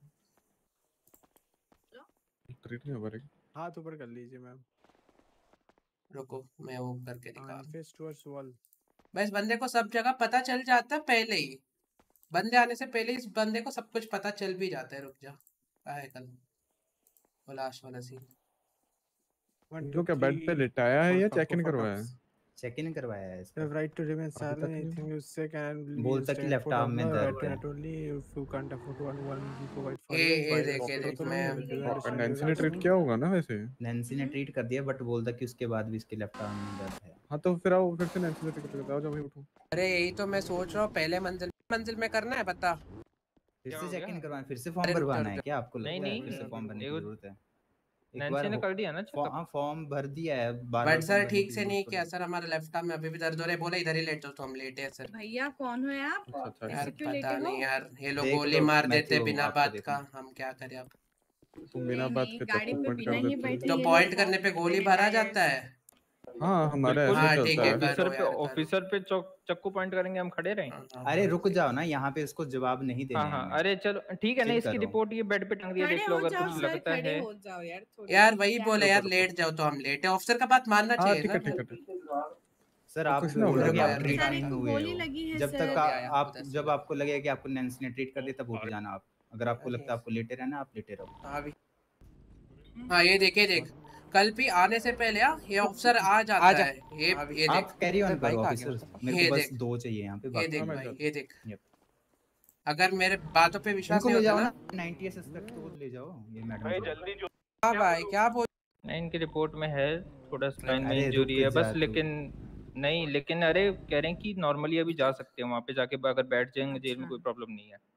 ट्रीट नहीं हो पाएगी। हाथ ऊपर कर लीजिए मैम। रुको मैं वो करके दिखा। Face towards wall. बस बंदे को सब जगह पता चल जाता है पहले ही, बंदे आने से पहले इस बंदे को सब कुछ पता चल भी जाता है। रुक जा, है कल वो लास्ट वाला सीन। जो क्या बेड पे लेटाया है या चेक इन करवाया है? चेक इन करवाया है इसका। Right to remain silent, anything you से कैन बोलता कि लेफ्ट आर्म में दर्द है। Only if you can't afford one we provide for ये देख मैं नैन्सी ने ट्रीट किया होगा ना वैसे। नैन्सी ने ट्रीट कर दिया, बट बोलता कि उसके बाद भी इसके लेफ्ट आर्म में दर्द है। हाँ तो फिर आओ, फिर से नैन्सी से टिकट लगाओ, जाओ भाई उठो। अरे यही तो मैं सोच रहा हूँ, पहले मंजिल में करना है बता। फिर से चेक इन करवाना, फिर से फॉर्म भरवाना है क्या आपको? लगता है फिर से फॉर्म भरने की जरूरत है? नैन्सी ने कर दिया ना चेकअप। हां फॉर्म भर दिया है। बट सर ठीक से नहीं किया सर, हमारा लेफ्ट आर्म में अभी भी दर्द हो रहा है। बोला इधर ही लेट जाओ, तो हम लेटे हैं सर। भैया कौन हो आप? यार पता नहीं यार, ये लोग गोली मार देते बिना बात का, हम क्या करें अब? तुम बिना बात के गाड़ी पे बिना ही बैठे तो पॉइंट करने पे गोली भरा जाता है। हाँ हमारे ठीक है। ऑफिसर पे चक्कू पॉइंट करेंगे, हम खड़े रहें? अरे रुक जाओ ना, यहाँ पे इसको जवाब नहीं देना है। हाँ अरे चलो ठीक है ना, इसकी रिपोर्ट ये बेड पे टंग दिया, देख लो अगर कुछ लगता है। यार वही बोले यार, लेट जाओ तो हम लेटे। ऑफिसर का बात मानना चाहिए ना सर। आप बोल रहे हैं ट्रीट नहीं हुए हो, जब आपको लगेगा कि आपको नैन्सी ने ट्रीट कर दिया तब उठ जाना आप। अगर आपको लगता है आपको लेटे रहना, आप लेटे रहो। हाँ ये देख कल भी आने से पहले ये ऑफिसर आ जाता है। ये देख आप कैरी ऑन करो ऑफिसर, मेरे को बस 2 चाहिए यहाँ पे। ये देख भाई, ये देख अगर मेरे बातों पे विश्वास नहीं होता ना, 90 एसएस तक तो ले जाओ। ये मैडम जल्दी जो हाँ भाई क्या बोल, इनकी रिपोर्ट में है थोड़ा स्पाइन में इंजरी है बस, लेकिन नहीं, लेकिन अरे कह रहे हैं कि नॉर्मली अभी जा सकते हैं वहाँ पे जाके, अगर बैठ जाएंगे जेल में कोई प्रॉब्लम नहीं है।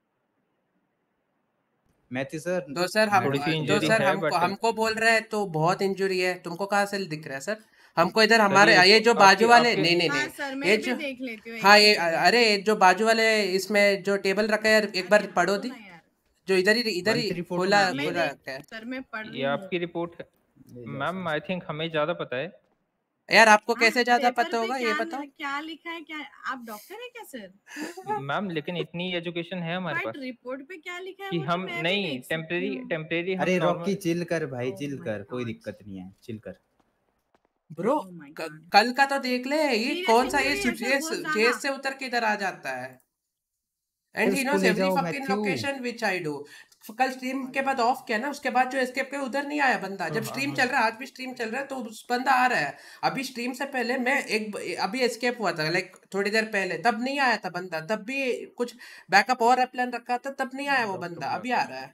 मैथ्यू सर तो सर हमको बोल रहे हैं तो बहुत इंजरी है, तुमको कहाँ से दिख रहा है सर? हमको इधर हमारे ये जो बाजू वाले नहीं ये जो हाँ ये अरे जो बाजू वाले इसमें जो टेबल रखा है एक बार पढ़ो दी, जो इधर ही खोला है सर मैं पढ़ रही ये आपकी रिपोर्ट है मैम। आई थिंक हमें ज्यादा पता है यार, आपको कैसे ज्यादा पता होगा ये बताओ? क्या लिखा है? क्या आप डॉक्टर है क्या सर? मैम लेकिन इतनी एजुकेशन है हमारे पास। रिपोर्ट पे क्या लिखा है कि हम नहीं टेम्परेरी। अरे रॉकी चिल कर भाई, चिल कर, कोई दिक्कत नहीं है, चिल कर ब्रो। कल का तो देख ले, ये कौन सा ये जेस से उतर के इधर आ जाता है। And he knows every fucking location which I do. कल स्ट्रीम के बाद ऑफ किया ना, उसके बाद जो एस्केप के उधर नहीं आया बंदा। जब स्ट्रीम चल रहा है, आज भी स्ट्रीम चल रहा है, तो उस बंदा आ रहा है। अभी स्ट्रीम से पहले मैं अभी एस्केप हुआ था, लाइक थोड़ी देर पहले, तब नहीं आया था बंदा। तब भी कुछ बैकअप और प्लान रखा था, तब नहीं आया वो बंदा, अभी आ रहा है।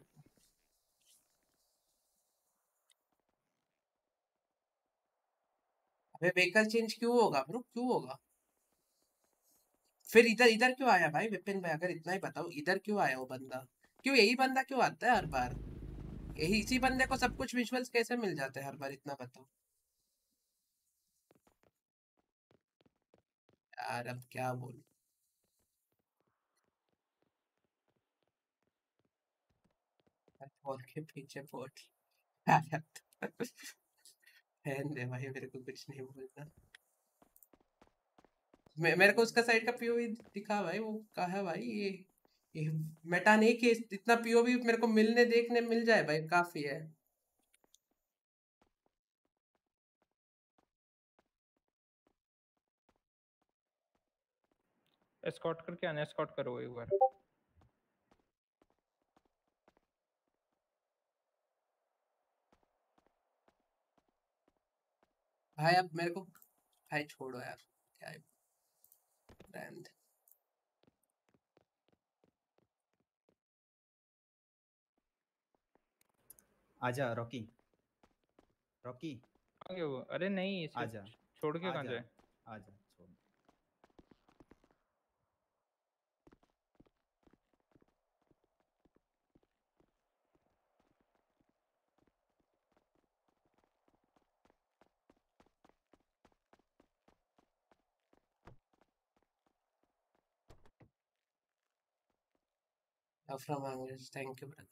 अबे व्हीकल चेंज क्यों होगा ब्रो, क्यों होगा? फिर इधर क्यों आया भाई विपिन भाई? अगर इतना ही बताओ, इधर क्यों आया वो बंदा? क्यों यही बंदा क्यों आता है हर बार? यही इसी बंदे को सब कुछ विजुअल्स कैसे मिल जाते हैं हर बार? इतना बताओ यार, अब क्या बोलूं? के पीछे पोट दे भाई, मेरे को कुछ नहीं बोलना। मेरे को उसका साइड का पीओवी दिखा भाई, वो कहा है भाई ये मेटा नहीं कि इतना पीओवी मेरे को मिलने देखने मिल जाए भाई, काफी है। एस्कॉर्ट करके आना, एस्कॉर्ट करो एक बार। भाई अब मेरे को भाई छोड़ो यार, क्या है रहने दे। आजा रॉकी, रॉकी कहाँ गया वो? अरे नहीं, इसे आजा, छोड़ के कहाँ आजा जाए? आजा छोड़। From Bangladesh, thank you brother.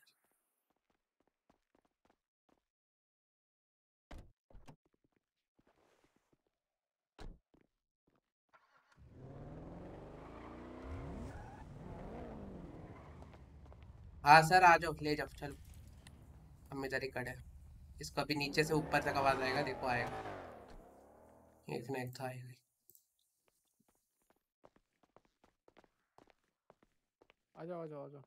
हाँ सर आ जाओ, ले जाओ चलो, हम इधर ही खड़े हैं। इसको अभी नीचे से ऊपर तक आवाज आएगा, देखो आएगा, एक ना एक तो आएगा। आ जाओ आ जाओ आ जाओ,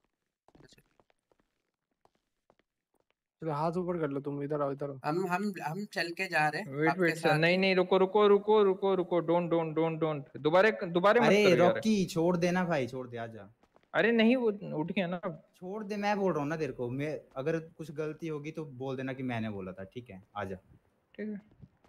चलो हाथ ऊपर कर लो, तुम इधर आओ, इधर आओ। हम चल के जा रहे हैं वेट आपके वेट सर, साथ नहीं ही। नहीं, रुको रुको रुको रुको रुको, डोंट डोंट डोंट डोंट, दोबारा दोबारा मत अरे करो यार। रॉकी छोड़ देना भाई, छोड़ दे, आजा। अरे नहीं, वो उठ गया ना। छोड़ दे, मैं बोल रहा हूँ ना तेरे को, मैं अगर कुछ गलती होगी तो बोल देना कि मैंने बोला था, ठीक है? आजा। ठीक है।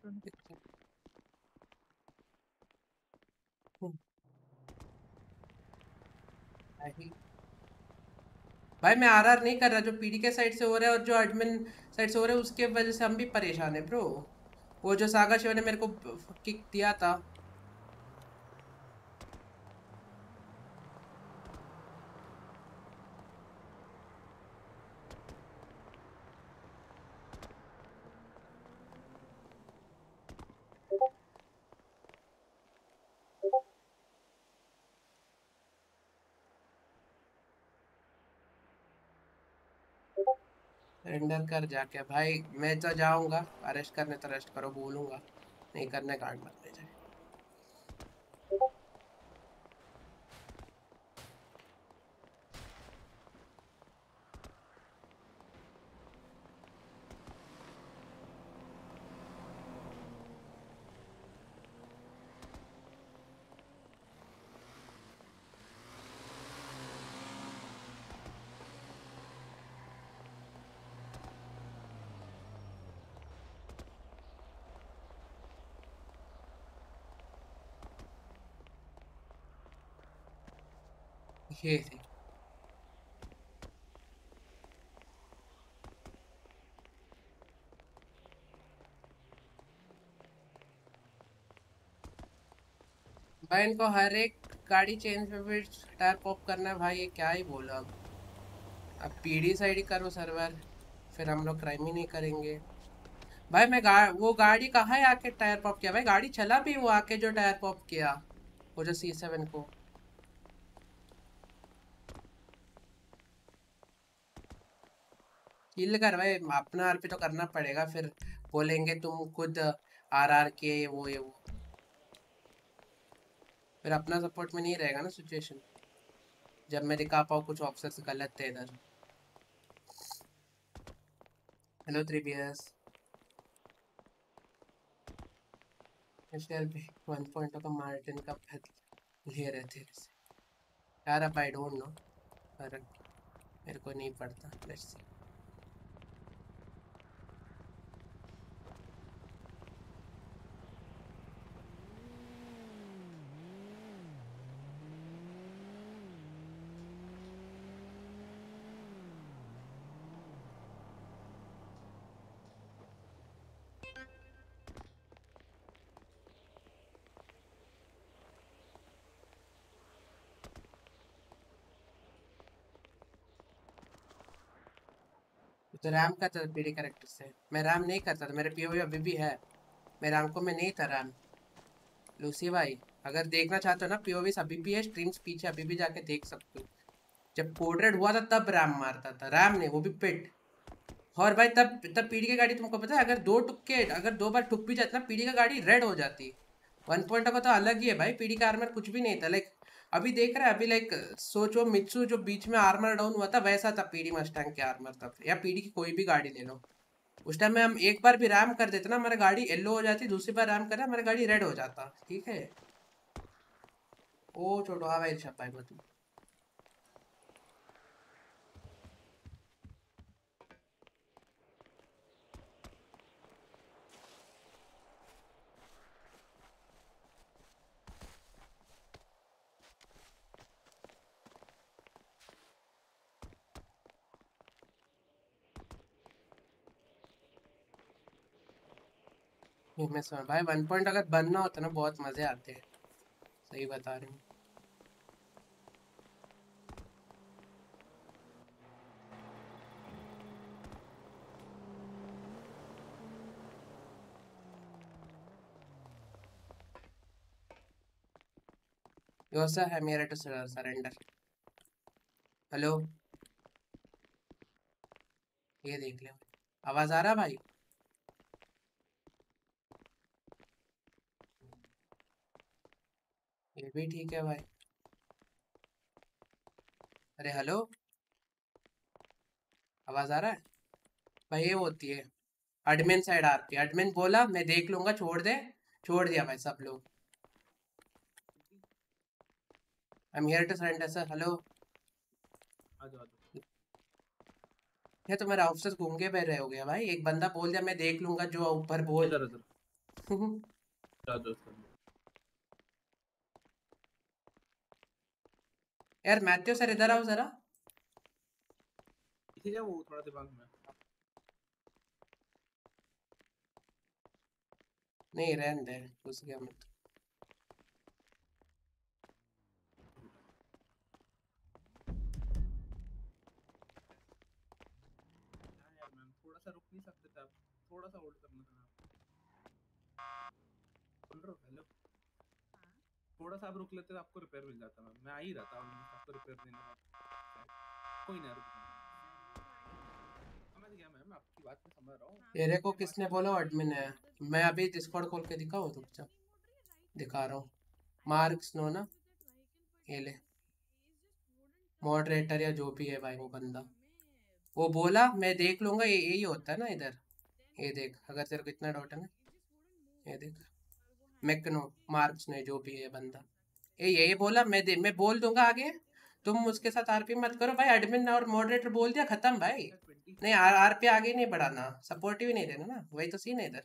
भाई मैं आरआर नहीं कर रहा, जो पीडी के साइड से हो रहा है और जो एडमिन साइड से हो रहा है उसके वजह से हम भी परेशान है ब्रो। वो जो सागा शिवा ने मेरे को किक दिया था, रेंडर कर जाके। भाई मैं तो जाऊंगा, अरेस्ट करने तो अरेस्ट करो बोलूंगा, नहीं करने गार्ड मत ले जाए। ये थी भाई, इनको हर एक गाड़ी चेंज पे भी टायर पॉप करना है भाई, ये क्या ही बोलो। अब पीडी साइड ही करो सर्वर, फिर हम लोग क्राइम ही नहीं करेंगे। भाई मैं वो गाड़ी कहाँ है आके टायर पॉप किया? भाई गाड़ी चला भी वो आके जो टायर पॉप किया, वो जो C7 को। किल कर भाई, अपना आरपी तो करना पड़ेगा, फिर बोलेंगे तुम खुद आरआर के ये वो, फिर अपना सपोर्ट में नहीं रहेगा ना सिचुएशन, जब मैं दिखा पाऊँ कुछ ऑफिसर्स गलत थे इधर। Hello 3BS। भी 1 पॉइंट का मार्टिन का ले रहे थे यार, अब आई डोंट नो, फर्क मेरे को नहीं पड़ता। Let's see. तो रैम का था पीडी कैरेक्टर से, मैं रैम नहीं करता था, मेरे पीओवी अभी भी है, मेरे आंखों में नहीं था रैम। लूसी भाई अगर देखना चाहते हो ना पीओवी अभी भी है, स्ट्रीम्स पीछे अभी भी जाके देख सकते हो। जब कोड रेड हुआ था तब रैम मारता था, रैम नहीं वो भी पिट। और भाई तब तब पीडी की गाड़ी तुमको पता है, अगर 2 बार ठुक भी जाती ना पीडी का गाड़ी रेड हो जाती। 1 का तो अलग ही है भाई, पीडी का आर्मर कुछ भी नहीं था। लाइक अभी देख रहा है, अभी लाइक सोचो मित्सु जो बीच में आर्मर डाउन हुआ था वैसा था पीडी मस्टैंग के आर्मर तब, या पीडी की कोई भी गाड़ी ले लो। उस टाइम में हम एक बार भी रैम कर देते ना हमारी गाड़ी येलो हो जाती, दूसरी बार रैम करे हमारी गाड़ी रेड हो जाता। ठीक है ओ छोड़ो। हाँ भाई भाई मतलब मैं समझ भाई 1 पॉइंट अगर बनना होता ना बहुत मजे आते हैं, सही बता रही हूँ। योसा है मेरा टू सरेंडर। हेलो ये देख ले, आवाज आ रहा भाई? ये भी ठीक है भाई। अरे हेलो आवाज आ रहा है भाई? ये होती है एडमिन साइड आरपी, एडमिन बोला मैं देख लूंगा, छोड़ दे, छोड़ दिया भाई सब लोग। I am here to surrender sir. Hello ये तो मेरा ऑफिस घूम के बैठ रहे हो गया भाई, एक बंदा बोल दिया मैं देख लूंगा जो ऊपर बोल। यार मैथ्यू सर इधर आओ जरा। वो थोड़ा दिमाग में नहीं रहने दे, घुस गया मत। थोड़ा सा रुक नहीं सकते थे आप? थोड़ा सा होल्ड करना था। बोल रहा हूँ हेलो, थोड़ा सा आप रुक लेते तो आपको रिपेयर मिल जाता। मैं आ ही रहा था आपको रिपेयर देने का। कोई ना रुक, समझ गया मैम, आपकी बात मैं समझ रहा हूँ। तेरे को किसने बोला एडमिन है? मैं अभी डिस्कॉर्ड खोल के दिखाऊं? तुम दिखा रहा हूँ। मार्क स्नो ना, ये ले मॉडरेटर या जो भी है भाई वो बंदा, वो बोला मैं देख लूंगा। ये यही होता है ना इधर। ये देख अगर तेरे को इतना डाउट है ना, ये देख मैकनो मार्क्स ने जो भी है बंदा, ये यही बोला मैं बोल दूंगा आगे, तुम उसके साथ आरपी मत करो भाई। एडमिन और मॉडरेटर बोल दिया खत्म भाई। नहीं आरपी आगे नहीं बढ़ाना, सपोर्टिव ही नहीं देना ना, वही तो सीन है इधर।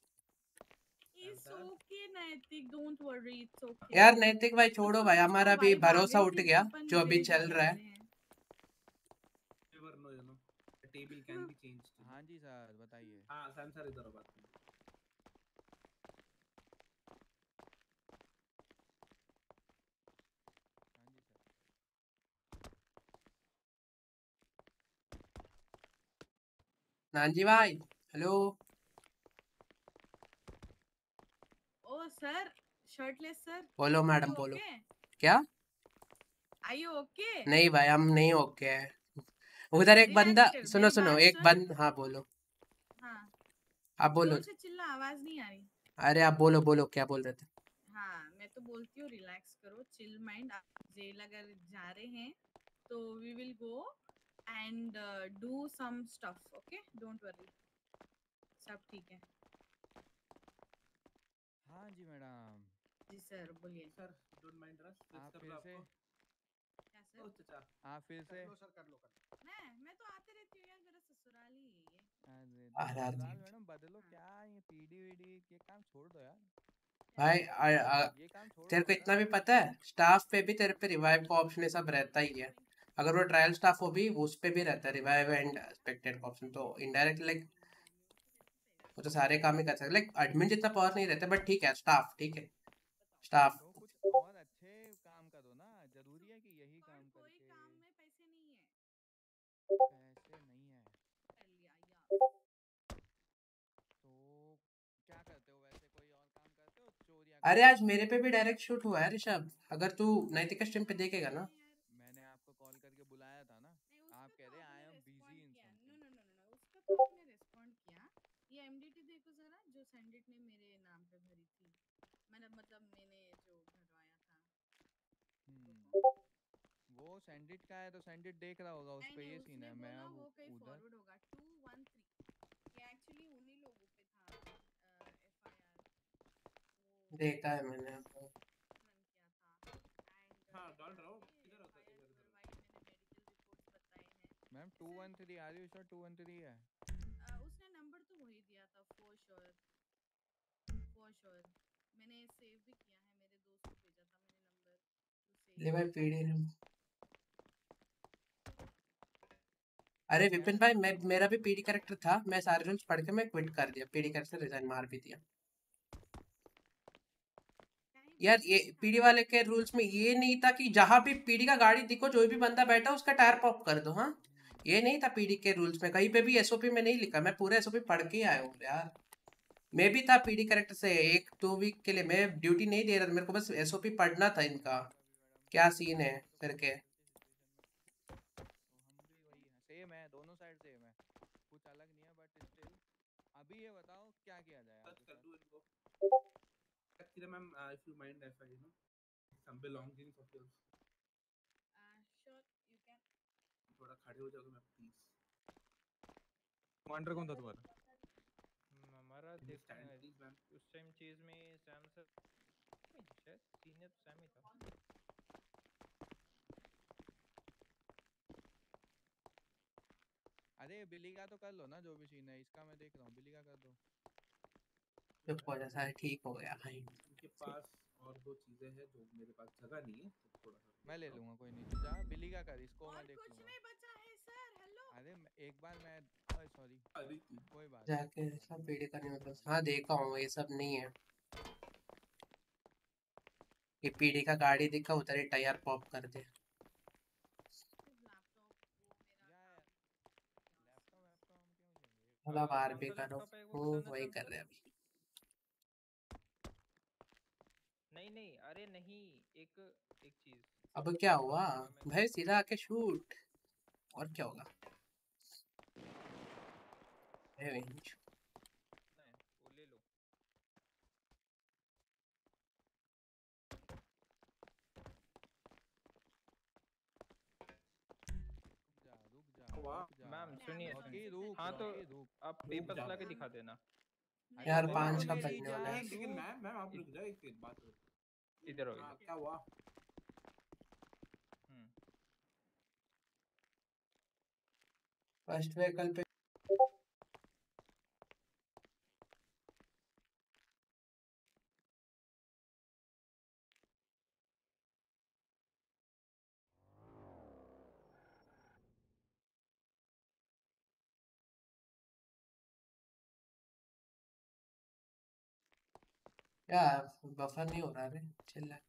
यार नैतिक भाई छोड़ो भाई, हमारा भी भरोसा उठ गया जो अभी चल रहा है। Table can be changed. हाँ जी सर बताइए। हाँ सैम सर इधर बात। नानजी भाई हेलो। ओ सर शर्टलेस सर। बोलो मैडम बोलो। क्या? Are you okay? नहीं भाई हम नहीं ओके है। उधर एक बंदा, सुनो सुनो एक बंद, हाँ बोलो। हाँ आप बोलो। जोर से चिल्ला, आवाज नहीं आ रही। अरे आप बोलो बोलो क्या बोल रहे थे? हाँ मैं तो बोलती हूँ रिलैक्स करो, चिल माइंड। आप जेल अगर जा रहे हैं तो we will go and do some stuff, okay don't worry, सब ठीक है। हाँ जी मैडम। जी सर बोलिए। सर डोंट माइंड रस, आप फिर से क्या सर? चाचा आप फिर से सर कर लो मैं तो आते रहती हूँ यार, मेरा ससुराल ही है ये। अरे ससुराल मैडम बदलो क्या, ये पीडी वीडी ये काम छोड़ दो यार भाई ये काम छोड़ तेरे दो को इतना भी पता है स्टाफ पे भी तेरे पे रिवाइव का ऑप्शन ये सब रहता ही है। अगर वो ट्रायल स्टाफ हो भी उस पे भी रहता है रिवाइव एंड एक्सपेक्टेड का ऑप्शन, तो इनडायरेक्ट लाइक वो तो सारे काम ही कर सकते। लाइक एडमिन जितना पावर नहीं रहता, बट ठीक है स्टाफ ठीक है स्टाफ। तो कुछ और अच्छे काम का दो ना, जरूरी है कि यही काम कोई करके काम में पैसे नहीं है। पैसे नहीं है कर लिया या तो क्या करते हो वैसे, कोई और काम करते हो, चोरियां अरे आज मेरे पे भी डायरेक्ट शूट हुआ है ऋषभ, अगर तू नैतिक स्ट्रीम पे देखेगा ना। मैंने आपको कॉल करके बुलाया था ना, आप कह रहे I am busy in something. No no no no, उसका तो आपने रिस्पॉन्ड किया। ये एमडीटी देखो जरा, जो सेंडिट ने मेरे नाम पे भरी थी, मतलब मैंने जो भरवाया था। वो सैंडिट का है तो सैंडिट देख रहा होगा उस पे, ये सीन है। मैं अब वो कहीं उधर फॉरवर्ड होगा 213, ये एक्चुअली उन्हीं लोगों पे था। एफआईआर देखा है मैंने। रन किया था एंड हाँ डाल रहा हूँ, किधर होता है इधर उधर। मैंने मेडिकल रिपोर्ट्स बताए हैं। मैम 213 आ रही है, श्योर 213 है। उसने नंबर तो वही दिया था फॉर श्योर, फॉर श्योर। मैंने सेव भी किया है, मेरे दोस्त को भेजा था मैंने नंबर टू सेव। ले भाई पीडी ने। अरे विपिन भाई, मैं मेरा भी पीडी कैरेक्टर था, मैं सारे रूल्स पढ़ के मैं क्विट कर दिया, पीडी कैरेक्टर रिजाइन मार भी दिया। यार ये पीडी वाले के रूल्स में ये नहीं था कि जहां भी पीडी का गाड़ी दिखो, जो भी बंदा बैठा उसका टायर पॉप कर दो। हाँ ये नहीं था पीडी के रूल्स में, कहीं पे भी एसओपी में नहीं लिखा। मैं पूरा एसओपी पढ़ के आया हूँ यार। मैं भी था पीडी कैरेक्टर से 1-2 वीक के लिए, मैं ड्यूटी नहीं दे रहा था, मेरे को बस एसओपी पढ़ना था इनका क्या सीन है करके। सेम है, दोनों साइड सेम है, कुछ अलग नहीं है, बट स्टिल अभी ये बताओ क्या किया जाए आपके साथ। Actually, ma'am, if you mind, if I, some belongings of yours. Sure, you can. थोड़ा खड़े हो जाओगे मैम प्लीज। कमांडर कौन था तुम्हारा? हमारा देखते हैं उस टाइम चीज में सैम सर शायद सीनियर तो सैम ही था। अरे बिली का तो कर लो ना, जो भी सीन है इसका मैं देख रहा हूँ, बिली का कर दो। चुप हो जा सारे, ठीक हो गया भाई। उनके पास और दो चीजें हैं जो मेरे पास जगह नहीं है, तो थोड़ा सा मैं ले लूंगा, कोई नहीं, जा बिली का कर, इसको मैं देख लूंगा। कुछ नहीं बचा है सर। हेलो अरे एक बार मैं सॉरी कोई बात जाके सब पीडी करने में बस। हाँ देखा हूँ, ये सब नहीं है। ये पीडी का गाड़ी दिखा, उधर ही टायर पॉप कर दे। थोड़ा बाहर भी करो, वो वही कर रहे अभी। नहीं अरे नहीं, एक चीज। अब क्या हुआ भाई, सीधा आके शूट, और क्या होगा। वो ले लो। मैम सुनिए, हाँ तो आप पेपर्स ला के दिखा देना यार 5 का बजने वाला है। एक सेकंड मैम आप रुक जाओ, एक सेकंड बात करो। इधर हो। क्या हुआ? फर्स्ट व्हीकल पे क्या बफर नहीं हो रहा रे, चल रहा।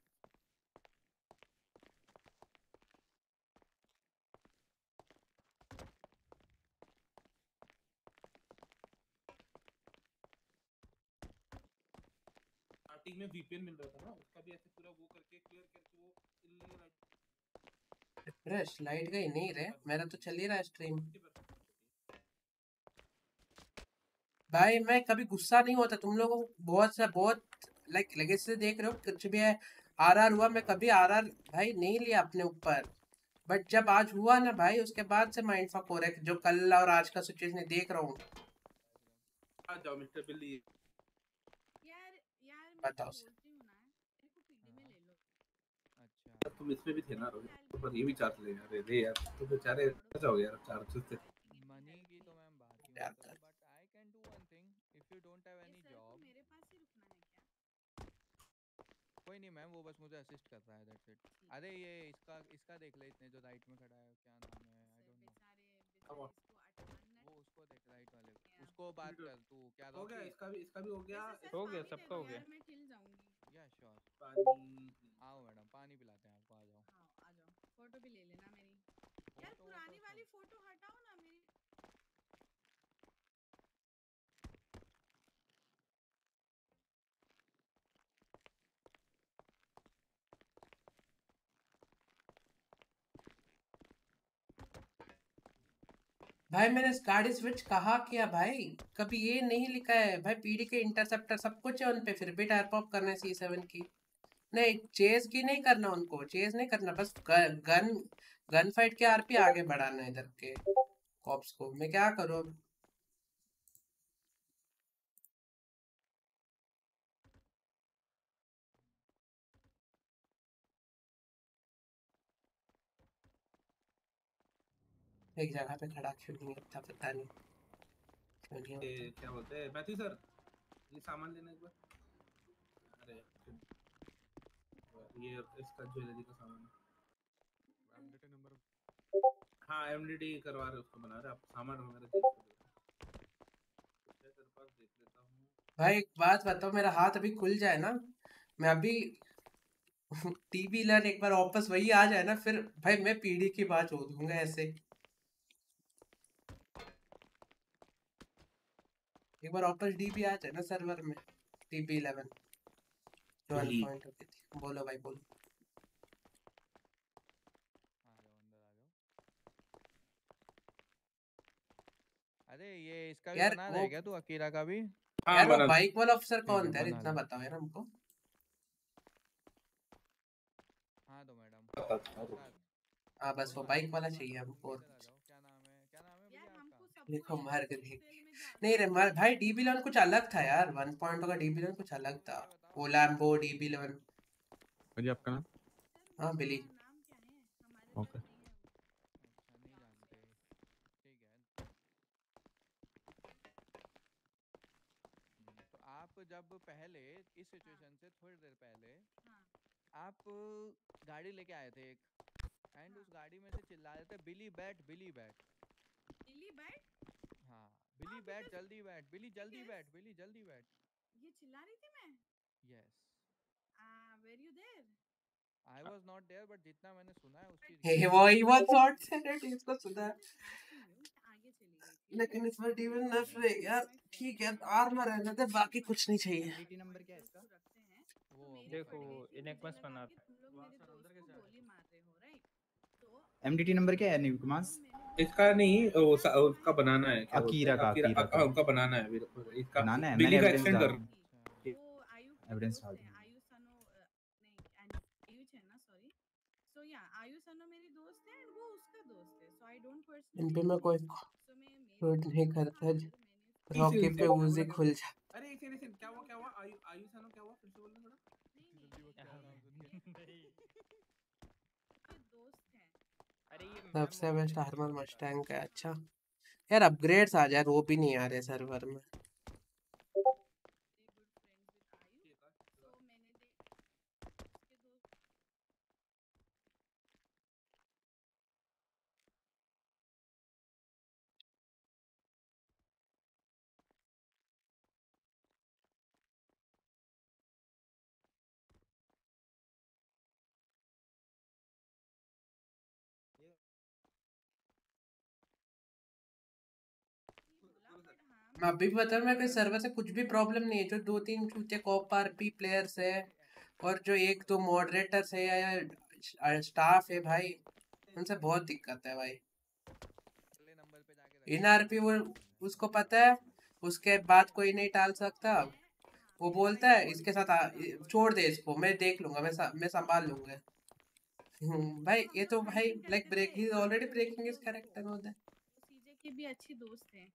स्टार्टिंग में वीपीएन मिल रहा था ना, उसका भी ऐसे पूरा वो करके क्लियर करके वो इलीगल रिफ्रेश लाइट गई नहीं रे, मेरा तो चल ही रहा है स्ट्रीम। भाई मैं कभी गुस्सा नहीं होता, तुम लोगों को बहुत लाइक लेगेसी से देख रहे हो, कुछ भी है आरआर हुआ, मैं कभी आरआर भाई नहीं लिया अपने ऊपर। बट जब आज हुआ ना भाई, उसके बाद से माइंड फक हो रहा है, जो कल और आज का सिचुएशन देख रहा हूँ। आ जाओ मिस्टर बिल्ली। यार बताओ बोलती हूं ना, मेरे को पीडी में ले लो। अच्छा तुम इसमें भी थे ना रोहित, पर ये भी चार्ज ले यार। रे यार तो बेचारे कैसा हो गया यार चार्ज से। मनी की तो मैम बात ही मत करो, but I can do one thing, if you don't have any job. मेरे पास ही रुकना है क्या? कोई नहीं मैम, वो बस मुझे असिस्ट कर रहा है, दैट्स इट। अरे ये इसका देख ले, इतने जो राइट में खड़ा है, क्या नाम है, आई डोंट नो। वो उसको देख, राइट वाले उसको बात कर तू, क्या हो गया इसका भी हो गया। हो गया, सबका हो गया। मैं खिल जाऊंगी। या श्योर। पानी आओ मैडम, पानी पिलाते हैं आपको, आ जाओ। हाँ आ जाओ, फोटो भी ले लेना मेरी। यार पुरानी वाली फोटो हटाओ ना मेरी। भाई मैंने गाड़ी स्विच कहाँ किया भाई, कभी ये नहीं लिखा है भाई। पीडी के इंटरसेप्टर सब कुछ है उन पे, फिर भी टायर पॉप करना है C7 की। नहीं चेज की नहीं करना, उनको चेज नहीं करना, बस गन फाइट के आरपी आगे बढ़ाना है इधर के कॉप्स को। मैं क्या करूँ अब? एक जगह पे खड़ा क्यों नहीं होता पता नहीं क्यों नहीं होता। क्या बोलते हैं मैथ्यू सर, ये सामान लेना एक बार। अरे ये इसका ज्वेलरी का सामान है। MDT number. हाँ एमडीटी करवा रहे उसको बना रहे आप, सामान वगैरह चेक कर तेरे पास देख लेता हूँ। भाई एक बात बताओ, मेरा हाथ अभी खुल जाए ना, मैं अभी टीवी लर्न एक बार वापस वही आ जाए ना, फिर भाई मैं पीडी की बात हो दूंगा ऐसे। एक बार वापस डीबी आ जाए ना सर्वर में, TB11 12 पॉइंट होती थी। बोलो भाई बोलो। अरे ये इसका भी यार बना वो रहा है क्या तू, अकीरा का भी? यार वो बाइक वाला ऑफिसर ठीक कौन है, था यार, बना इतना लो। बताओ यार हमको। हाँ तो मैडम हाँ बस वो बाइक वाला चाहिए हमको, और कुछ क्या नाम है यार हमको देखो सबको मार के एक देख। सेल में नहीं रे मार भाई, DB11 कुछ अलग था यार, 1 पॉइंट का DB11 कुछ अलग था। वो लैम्बो DB11। जी आपका नाम? हाँ बिली। नाम क्या है हमारे ओके। पास नहीं है वो। अच्छा नहीं जानते, ठीक है। तो आप जब पहले इस सिचुएशन से थोड़ी देर पहले आप गाड़ी लेके आए थे एक, एंड उस गाड़ी में से चिल्ला रहे थे बिली बैठ बिली बैठ। बिली बैठ? हाँ बिली बैठ जल्दी बैठ, बिली जल्दी बैठ, बिली जल्दी बैठ। ये चिल्ला रही थी मैं? Yes. Were you there? I was not there, but जितना मैंने सुना है उस चीज हे वही वो शॉर्ट से रेटिंग्स को सुना, आगे चली गई थी। लेकिन इस बार DB11 नफ रहे यार। ठीक है आर्मर रहने दे, बाकी कुछ नहीं चाहिए। एमडीटी नंबर क्या है इसका? देखो इनेक्मस बना तुम लोग मेरे दोस्त को गोली मार रहे हो, राइट? तो एमडीटी नंबर क्या है निकमास? इसका नहीं उसका बनाना है, क्या बोलते हैं अकीरा का उनका बनाना है इसका, बनाना है। बिली मैंने का एविडेंस एक्सटेंड डाल कर। वो आयु के एविडेंस दोस्त डाल हैं, आयु सनो नहीं आयुष है ना, सॉरी। सो या आयु सनो मेरी दोस्त है एंड वो उसका दोस्त है, सो आई डोंट इन पे पर्सनली मैं कोई शूट नहीं करता, रॉकी पे उजी खुल जा। अरे एक सेकंड, क्या हुआ आयु सानो क्या हुआ, फिर से बोलना थोड़ा। ये दोस्त हैं। अरे ये सबसे बेस्ट आर्मर मस्टैंग का। अच्छा यार अपग्रेड्स आ जाए, वो भी नहीं आ रहे सर्वर में। मैं अभी भी बता रहा हूँ, मैं सर्वर से कुछ भी प्रॉब्लम नहीं है। जो 2-3 चूते कॉप आरपी प्लेयर्स है और जो 1-2 मॉडरेटर्स है या स्टाफ है भाई, उनसे बहुत दिक्कत है भाई। इन आरपी वो उसको पता है, उसके बाद कोई नहीं टाल सकता। वो बोलता है इसके साथ छोड़ दे इसको, मैं देख लूंगा, मैं संभाल लूंगा। भाई ये तो भाई लाइक ब्रेक ही ऑलरेडी ब्रेकिंग हिज कैरेक्टर होता है। सीजे के भी अच्छी दोस्त हैं।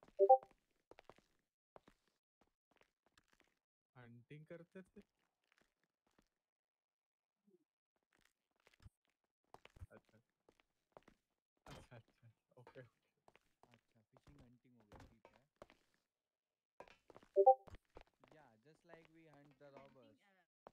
हंटिंग करते थे। अच्छा ओके। अच्छा फिशिंग हंटिंग हो गई, ठीक है। या just like we hunt the robbers.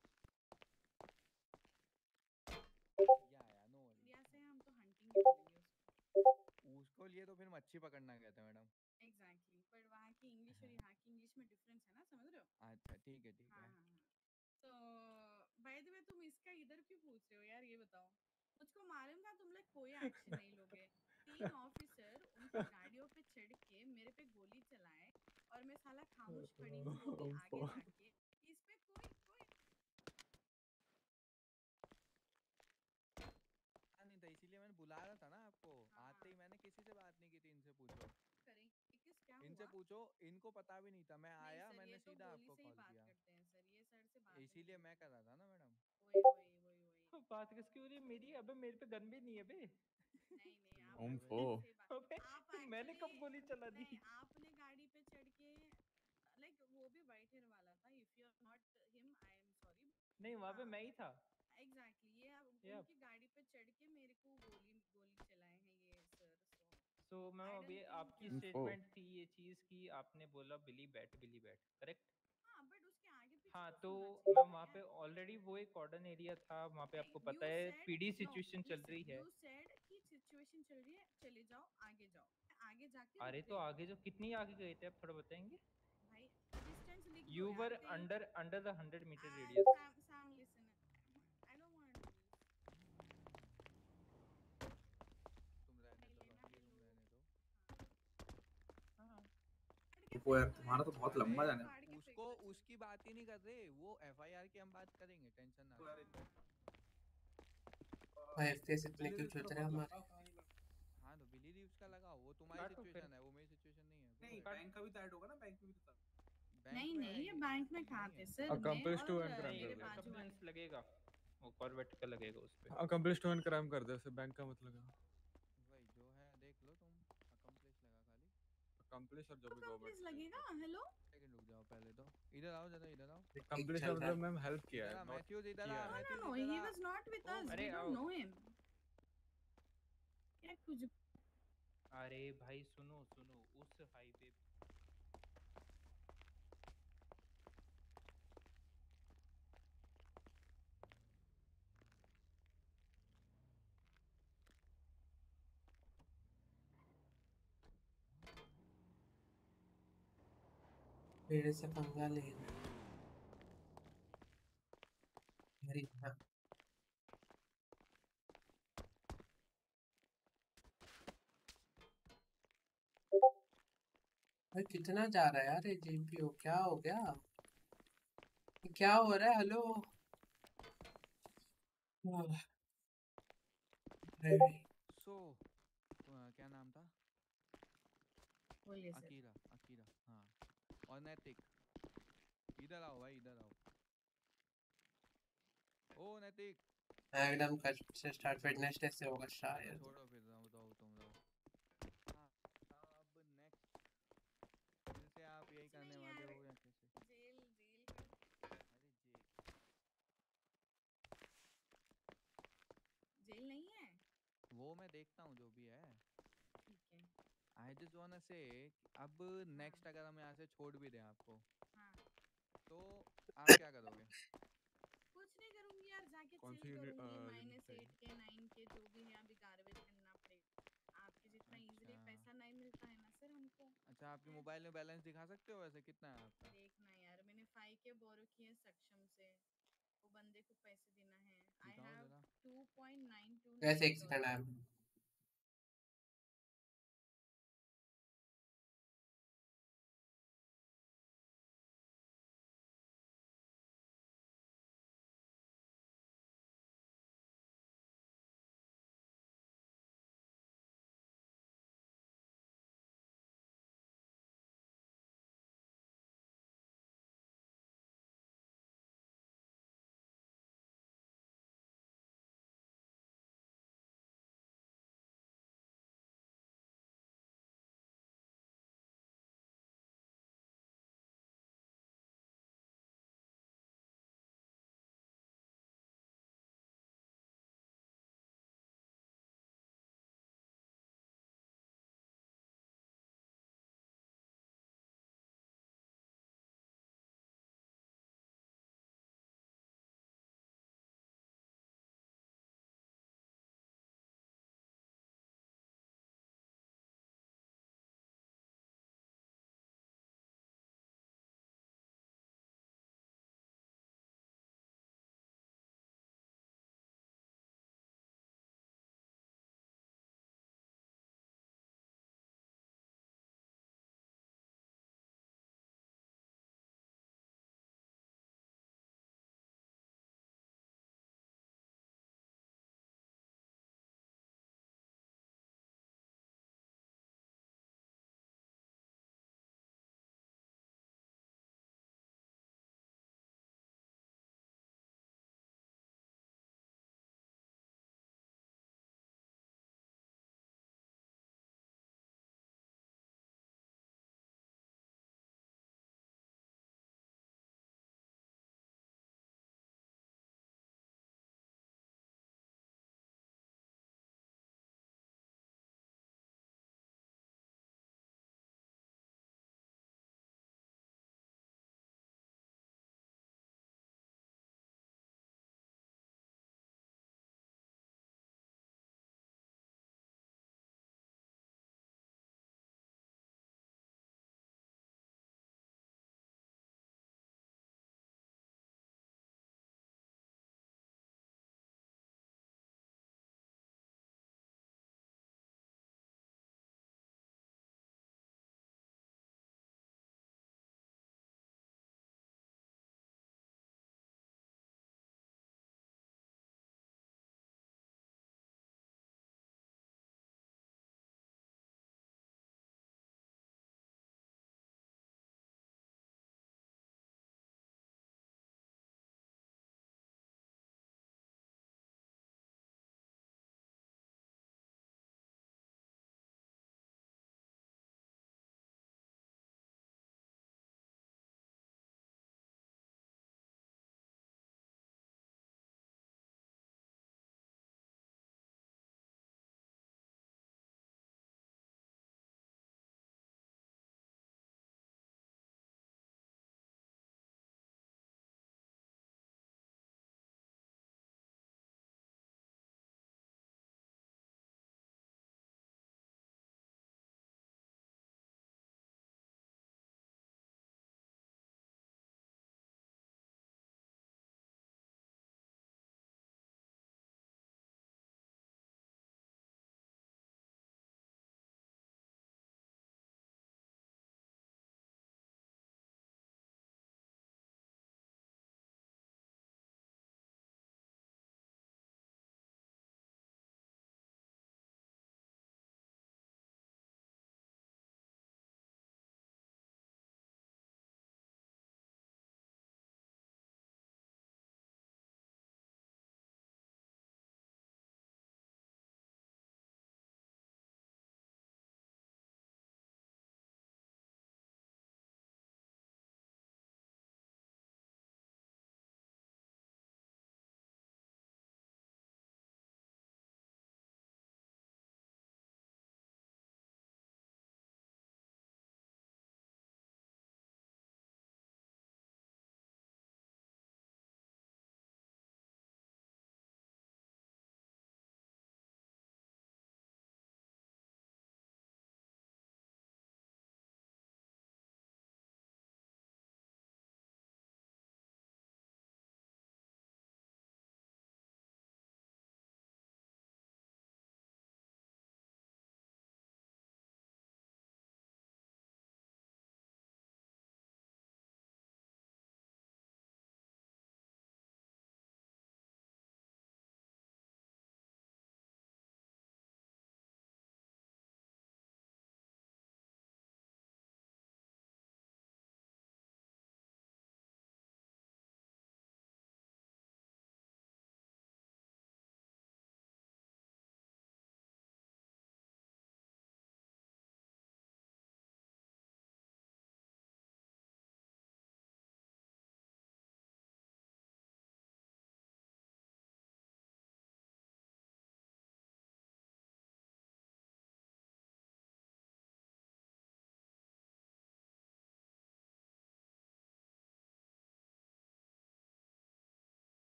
या नो इंडिया से हम तो हंटिंग ही बोलेंगे उसको लिए तो फिर मच्छी पकड़ना कहते हैं मैडम। एग्जैक्टली, पर वहाँ की इंग्लिश और यहाँ की इंग्लिश में डिफरेंस है ना, समझ रहे हो? अच्छा ठीक है ठीक है। तो बाय द वे तुम इसका इधर क्यों पूछ रहे हो यार, ये बताओ। मुझको मालूम था तुम लोग कोई एक्शन नहीं लोगे। 3 ऑफिसर उनकी गाड़ियों पे चढ़ के मेरे पे गोली चलाए और मैं साला खामोश खड़ी हूँ, वो भी आगे जाके। इस पे कोई नहीं था, इसीलिए मैंने बुला रहा था ना आपको। आते ही मैंने किसी से बात नहीं की थी, इनसे पूछो। पूछो, इनको पता भी नहीं था। मैं नहीं आया, सर, मैंने ये तो सीधा गोली आपको से ही कॉल बात किया, करते हैं सर, ये सर से बात नहीं इसीलिए मैं करते। कर रहा था ना मैडम। वही बात किसकी हो रही है मेरी? अबे मेरे पे गन भी नहीं है बे। नहीं नहीं, आप ओम अपने फो गन से बात। अबे आप मैंने एक्चुअली कब गोली चला दी? नहीं, आपने गाड़ी पे चढ़ के लाइक वो भी वाइट हेयर वाला था। If you are not him I am sorry. नहीं वहाँ पे हाँ मैं ही था। एग्जैक्टली, ये या उनकी गाड़ी पे चढ़ के मेरे को गोली गोली चलाए हैं ये सर। सो मैम आई अभी डोंट आपकी थिंक। स्टेटमेंट थी ये चीज की आपने बोला बिली बैट करेक्ट? हाँ बट उसके आगे पीछे हाँ कुछ तो होना चाहिए मैम था वहाँ पे यार। ऑलरेडी वो एक कॉर्डन एरिया था, वहाँ पे आपको पता यू है सेड पीडी नो, सिचुएशन चल लिसन, रही है। यू सेड कि सिचुएशन चल रही है, चले जाओ आगे जाओ। आगे जाके रुक अरे तो गई। आगे जो कितनी आगे गए थे आप थोड़ा बताएंगे? भाई डिस्टेंस लिख दो यू यार वर कहीं। Under the 100 metre radius. Sam, listen. I don't want to do this. तुम रहने दो लॉन्गी, तुम रहने दो। हाँ। वो यार तुम्हारा तो बहुत लंबा जाने फाड़ के फेंक उसको दो चल। उसकी बात ही नहीं कर रहे, वो एफआईआर की हम बात करेंगे, टेंशन ना लो। भाई एफपीएस इतने क्यों चल रहे हैं हमारे? हाँ तो बिली लीव्स का लगाओ, वो तुम्हारी काटो फिर। सिचुएशन है, वो मेरी सिचुएशन नहीं है। नहीं बैंक का भी तो ऐड होगा ना, बैंक में भी तो था। नहीं में नहीं, ये है बैंक में कहाँ नहीं थे है। सर? मैं Accomplish to और one crime मेरे कर दे। बाजू वाले। कंप्लेंट्स लगेगा, वो कॉर्वेट का लगेगा उस पे। Accomplish to one crime कर दे, उसे बैंक का मतलब है। वही जो है देख लो तुम, अकम्प्लिश लगा खाली। Accomplish और जो भी कंप्लीट गवर्नमेंट लगेगा। हेलो सेकंड रुक जाओ पहले तो, इधर आओ जरा, इधर आओ। ठीक Accomplish का चल रहा मतलब है। मैम हेल्प किया इधर है, आ नॉट मैथ्यूज, इधर किया आ है। नो मैथ्यूज, नो, इधर ही आ। वाज नॉट विद अस, अरे वी डोंट आओ। No him. क्या कुछ। अरे भाई सुनो सुनो, उस हाईवे मेरे से पंगा लेना मेरी हाँ। भाई कितना जा रहा है यार ये जीपीओ? क्या हो गया? ये क्या हो रहा है? हेलो भाई सो क्या नाम था? बोलिए सर। अकीरा, अकीरा हाँ। और नैतिक, इधर आओ भाई, इधर आओ। ओ नैतिक, एकदम कल से स्टार्ट, वेडनेसडे से होगा चलो शायद। छोड़ो फिर, रहो तुम रहो। हाँ अब नेक्स्ट फिर से आप यही कुछ करने नहीं वाले यार, हो या कैसे? जेल जेल अरे जेल जेल नहीं है। वो मैं देखता हूँ जो भी है। ठीक है। आई जस्ट वांना से अब नेक्स्ट अगर हम यहाँ से छोड़ भी दें आपको, हाँ तो आप क्या करोगे? कुछ नहीं करूंगी यार, जाके कौन सी चिल यूनिट करूंगी। यूनिट चाहिए? -8 के 9 के जो भी है अभी गार्बेज करना पड़ेगा। आपके जितना इजीली अच्छा पैसा नहीं मिलता है ना सर हमको। अच्छा, आपके हैं? मोबाइल में बैलेंस दिखा सकते हो वैसे कितना है आपका? देखना यार, मैंने 5 के बोरो किए सक्षम से, वो बंदे को पैसे देना है। आई दिखाओ हैव जरा। 2.929 वैसे एक सेकंड डॉलर। है।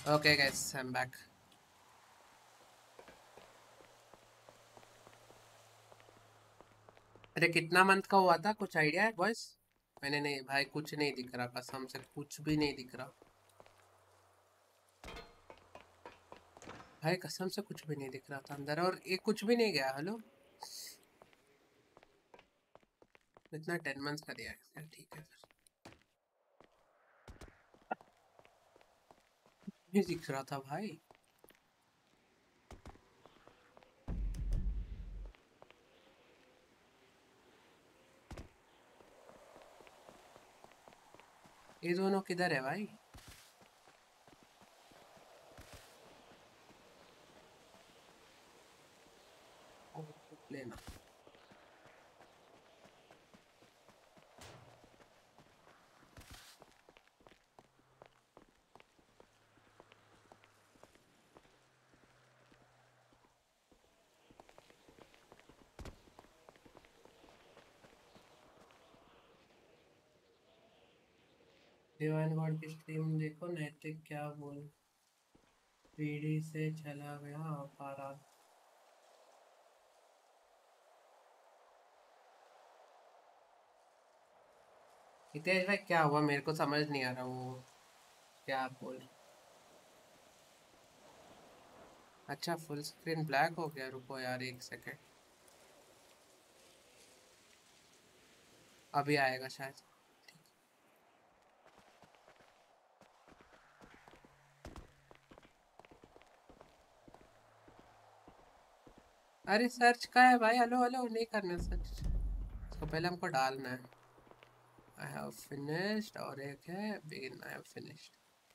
Okay guys, I'm back. अरे कितना मंथ का हुआ था, कुछ आइडिया है बॉयस? मैंने नहीं भाई, कुछ नहीं दिख रहा, कसम से कुछ भी नहीं दिख रहा भाई, कसम से कुछ भी नहीं दिख रहा था अंदर, और ये कुछ भी नहीं गया। हेलो, इतना 10 मंथ्स का दिया है, ठीक है फिर। नहीं दिख रहा था भाई। ये दोनों किधर है भाई? लेना डिवाइन गॉड की स्ट्रीम देखो, नैतिक क्या बोल पीढ़ी से चला गया पारा। हितेश भाई क्या हुआ, मेरे को समझ नहीं आ रहा वो क्या आप बोल रहे। अच्छा फुल स्क्रीन ब्लैक हो गया, रुको यार एक सेकेंड, अभी आएगा शायद। अरे सर्च का है भाई, हेलो हेलो नहीं करना सर्च, इसको पहले हमको डालना है। आई हैव फिनिश्ड, और एक है begin, I have finished.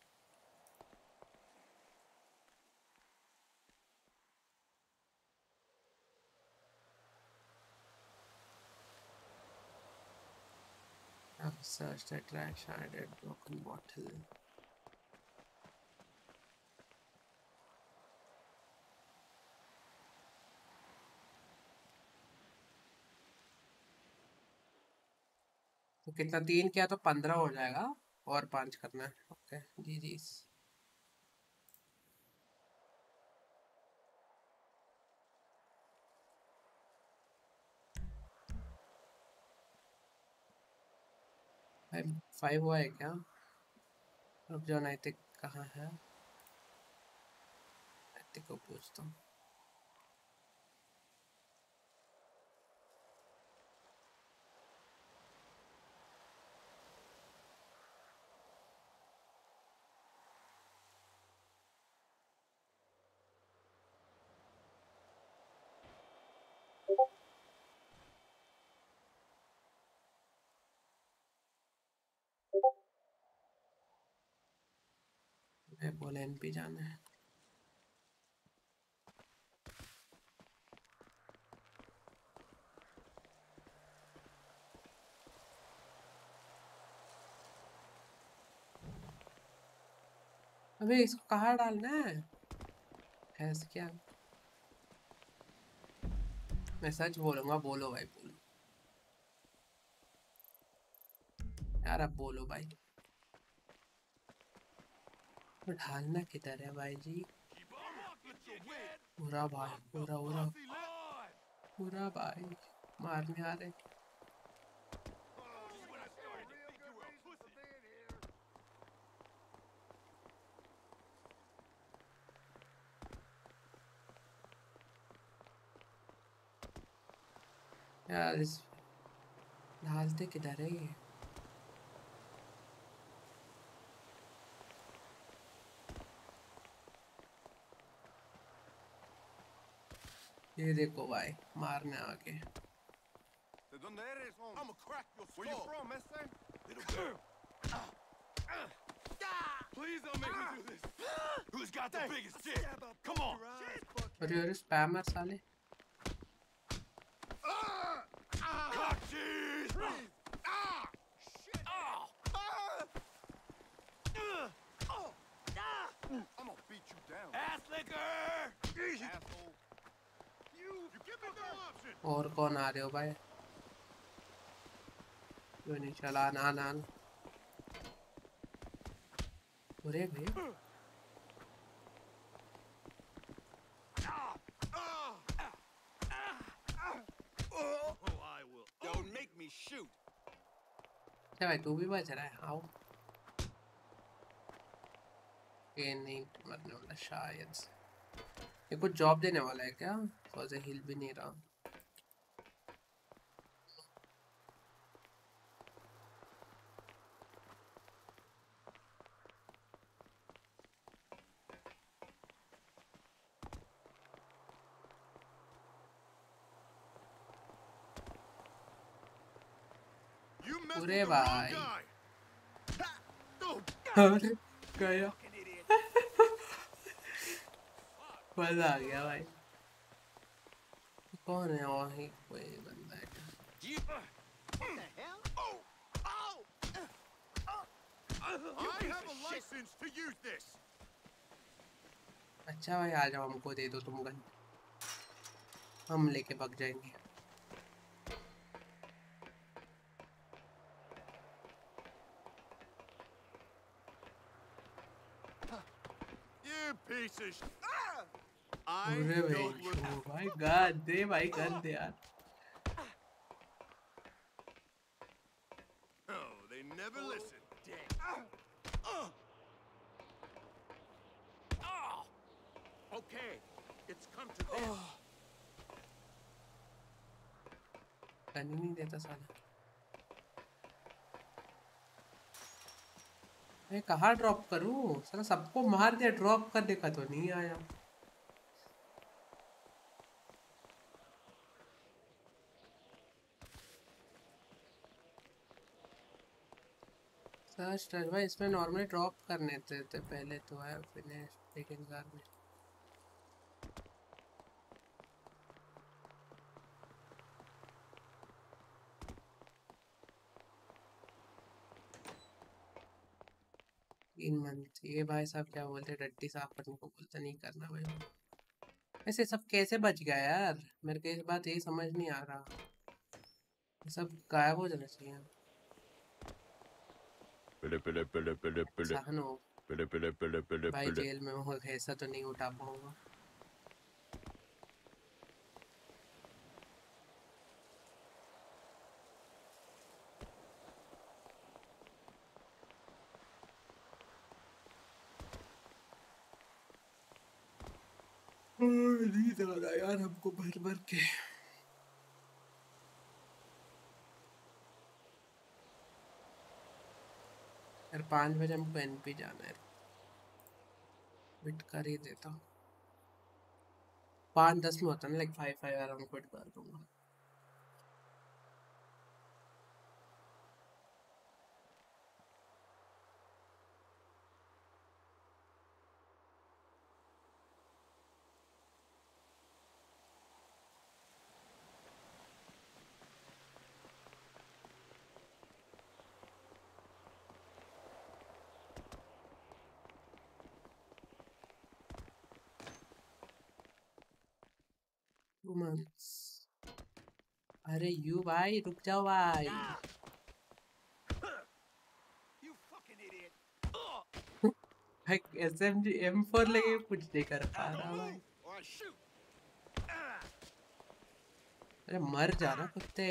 I've searched the trash, I did broken bottle. तो कितना, 3 किया तो 15 हो जाएगा, और 5 करना है। ओके जी जी। भाई 5 हुआ है क्या? अब जो नैतिक कहाँ है, नैतिक को पूछता हूँ। बोले एनपी जाना है। अबे इसको कहाँ डालना है, ऐसे क्या? मैं सच बोलूंगा, बोलो भाई बोलो यार, अब बोलो भाई, तो ढालना किधर है भाई जी? पूरा भाई, पूरा पूरा पूरा भाई, मारने आ रहे। यार इस ढालते किधर है ये देखो भाई, मारने आके। अरे अरे स्पैमर साले। और कौन आ रहे हो भाई? क्यों नहीं चला ना ना, अरे भाई अच्छा भाई तू भी बच रहा है, आओ। ये नहीं मरने वाला शायद से। ये कुछ जॉब देने वाला है क्या? फॉर हिल भी नहीं रहा। अरे भाई अरे गया मजा आ गया भाई। कौन है वही कोई बंदा है क्या? अच्छा भाई आ जाओ, हमको दे दो तुम गन, हम लेके भाग जाएंगे। अरे भाई गन दे भाई, गन दे यार। गन ही नहीं देता साला। मैं कहाँ ड्रॉप करूँ साला? सबको मार दिया, ड्रॉप करने का तो नहीं आया। सर्च भाई इसमें नॉर्मली ड्रॉप करने थे पहले तो है फिनिश, लेकिन कार में इन मंथ ये भाई साहब क्या बोलते, डट्टी साफ करने को बोलते, नहीं करना भाई। ऐसे सब कैसे बच गया यार? मेरे को इस बात यही समझ नहीं आ रहा, ये सब गायब हो जाना चाहिए। सहनो भाई जेल में हो, ऐसा तो नहीं उठा पाऊंगा। नींद आ रहा यार हमको भर भर के। यार 5 बजे हमको एनपी जाना है, क्विट कर ही देता हूँ। 5:10 में होता है ना, लाइक 5 यार हम क्विट कर दूंगा। अरे यू भाई रुक जाओ भाई। SMG M4 लेके कुछ नहीं कर पा रहा भाई। अरे मर जा ना कुत्ते।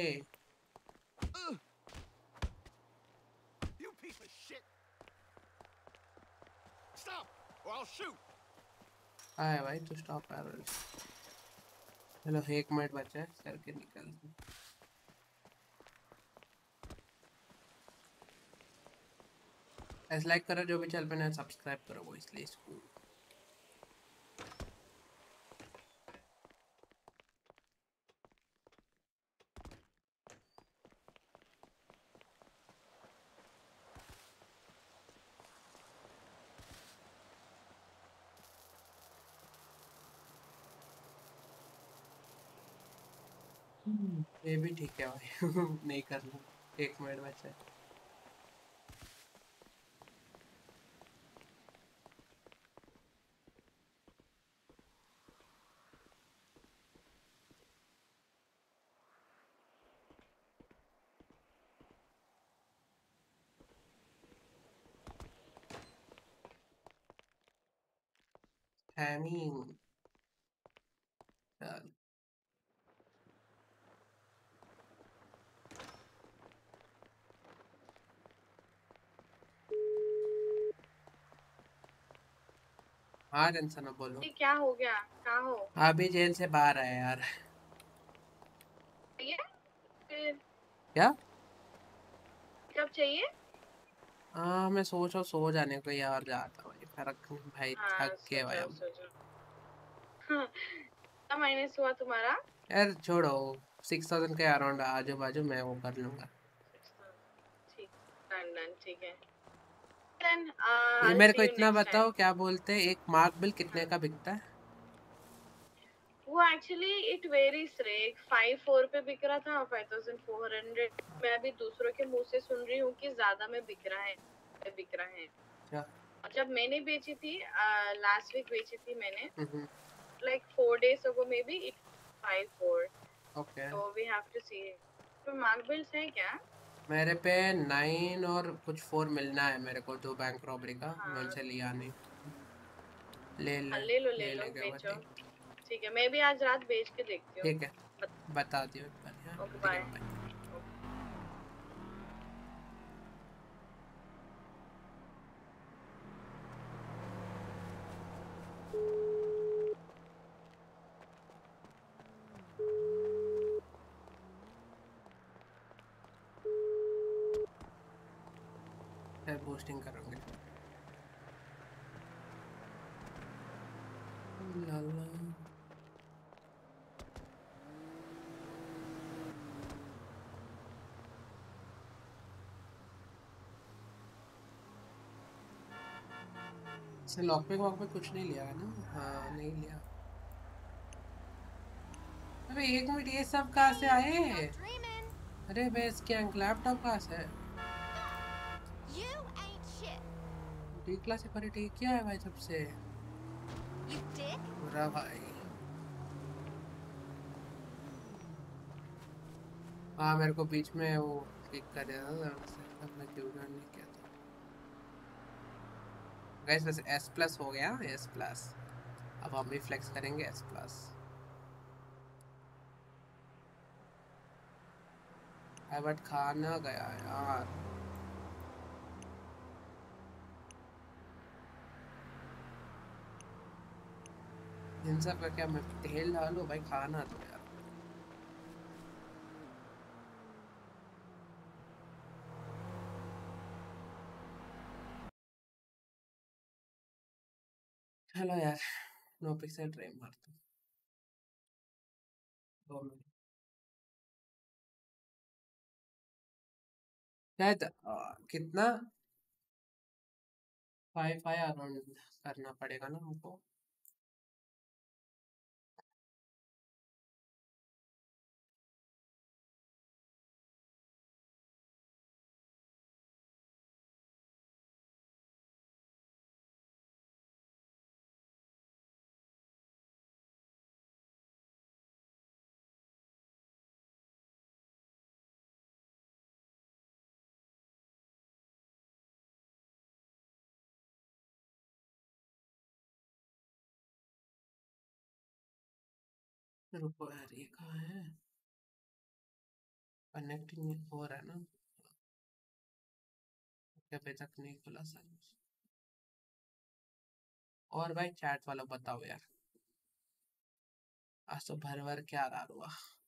आया भाई तू स्टॉप कर। चलो 1 मिनट बचा है, करके निकलते हैं। ऐसे लाइक करो जो भी चल पे ना, सब्सक्राइब करो वो इसलिए इसको। ये भी ठीक है भाई नहीं करना। 1 मिनट बचा है। हैमिंग चल हाँ टेंशन मत बोलो। क्या हो गया? कहाँ हो? अभी जेल से बाहर आए यार। ये फिर क्या? कब चाहिए? हाँ मैं सोच रहा सो जाने को यार, जाता भाई फर्क नहीं भाई, हाँ थक सो गए भाई जाओ हम। सो जाओ। हाँ, कितना माइनस हुआ तुम्हारा? यार छोड़ो, 6000 के अराउंड आजू बाजू मैं वो कर लूंगा। ठीक, डन डन, ठीक है। Then ये I'll मेरे see को you इतना next time. बताओ, क्या बोलते हैं एक मार्क बिल कितने का बिकता है? वो एक्चुअली इट वेरीज रे, 5,400 पे बिक रहा था, 5,400। मैं अभी दूसरों के मुंह से सुन रही हूँ कि ज्यादा में बिक रहा है। क्या? जब मैंने बेची थी लास्ट वीक बेची थी मैंने, hmm, like 4 days ago maybe it 5,400. Okay. So we have to see. तो मार्क बिल्स है क्या? मेरे पे 9 और कुछ 4 मिलना है मेरे को, 2 बैंक रॉबरी का। मैं हाँ। उनसे लिया नहीं। ले ले ले लो लेंगे वो, बेचो। ठीक। ठीक है, मैं भी आज रात बेच के देखती हूँ। ठीक है, बता दियो एक बार यार। ओके ठीक है, बाय। बाय। फिर बूस्टिंग करोगे। ला ला। से लॉकपिक वॉकपिक कुछ नहीं लिया है ना? हाँ नहीं लिया। अबे एक मिनट, ये सब कहाँ से आए? अरे बे इसके लैपटॉप कहाँ से है? डी क्लास पर ठीक किया है भाई सबसे। बुरा भाई। हाँ मेरे को बीच में वो क्लिक कर दिया था, तब मैं क्यों नहीं किया था। गाइस वैसे S प्लस हो गया, S प्लस। अब हम भी फ्लेक्स करेंगे S प्लस। बट खाना गया यार। इन सब का क्या मैं तेल डालूं भाई, खाना तो यार। चलो यार, नो पिक्सल ट्रेन मारता हूँ। 2 मिनट शायद कितना 5 अराउंड करना पड़ेगा ना हमको। रुको यार, ये कहाँ है? कनेक्टिंग हो रहा है ना? क्या अभी तक नहीं खुला सर? और भाई चैट वाला बताओ यार, आज तो भर भर क्या रहा हुआ।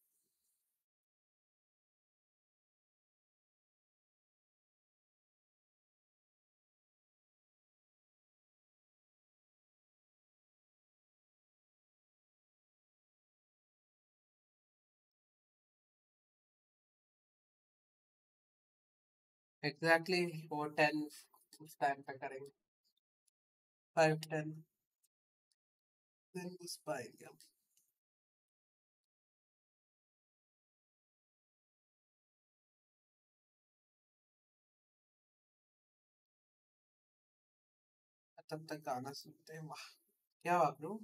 एग्जैक्टली 4:10 उस टाइम पे करेंगे। 5:10 दिन घुस पाएंगे हम। तब तक गाना सुनते हैं। वाह क्या हुआ ब्रो?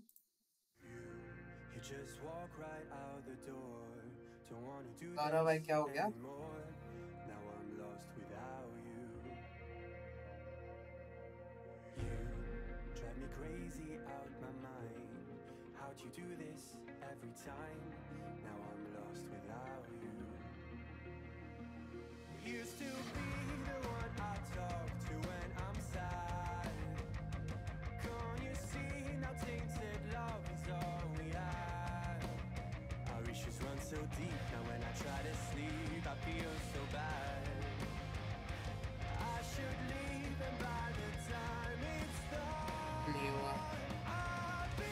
गौरव भाई क्या हो गया? You do this every time. Now I'm lost without you. You used to be the one I talk to when I'm sad. Can't you see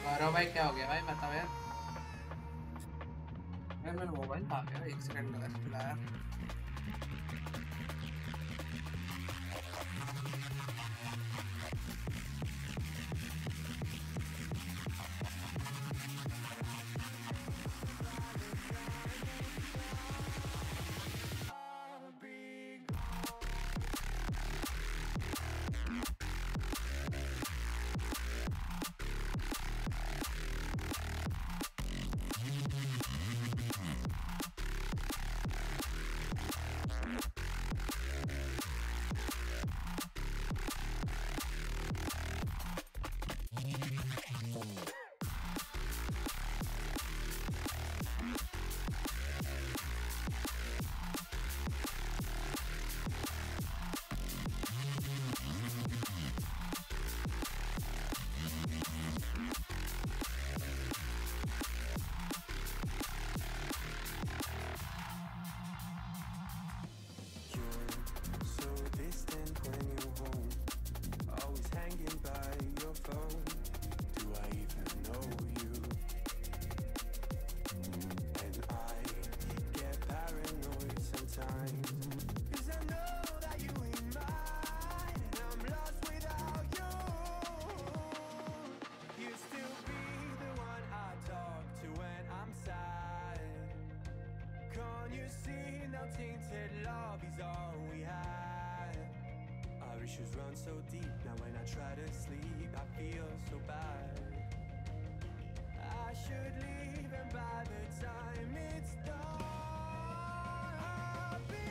गौरव भाई क्या हो गया भाई, बताओ यार। मेरा मोबाइल आ गया, 1 सेकंड लगा चलाया। So distant when you're home, always hanging by your phone. Do I even know you? And I get paranoid sometimes, 'cause I know that you ain't mine, and I'm lost without you. You still be the one I talk to when I'm sad. Can't you see now tainted love is all we had? Our issues run so deep, now when I try to sleep I feel so bad. I should leave, and by the time it's done I'll be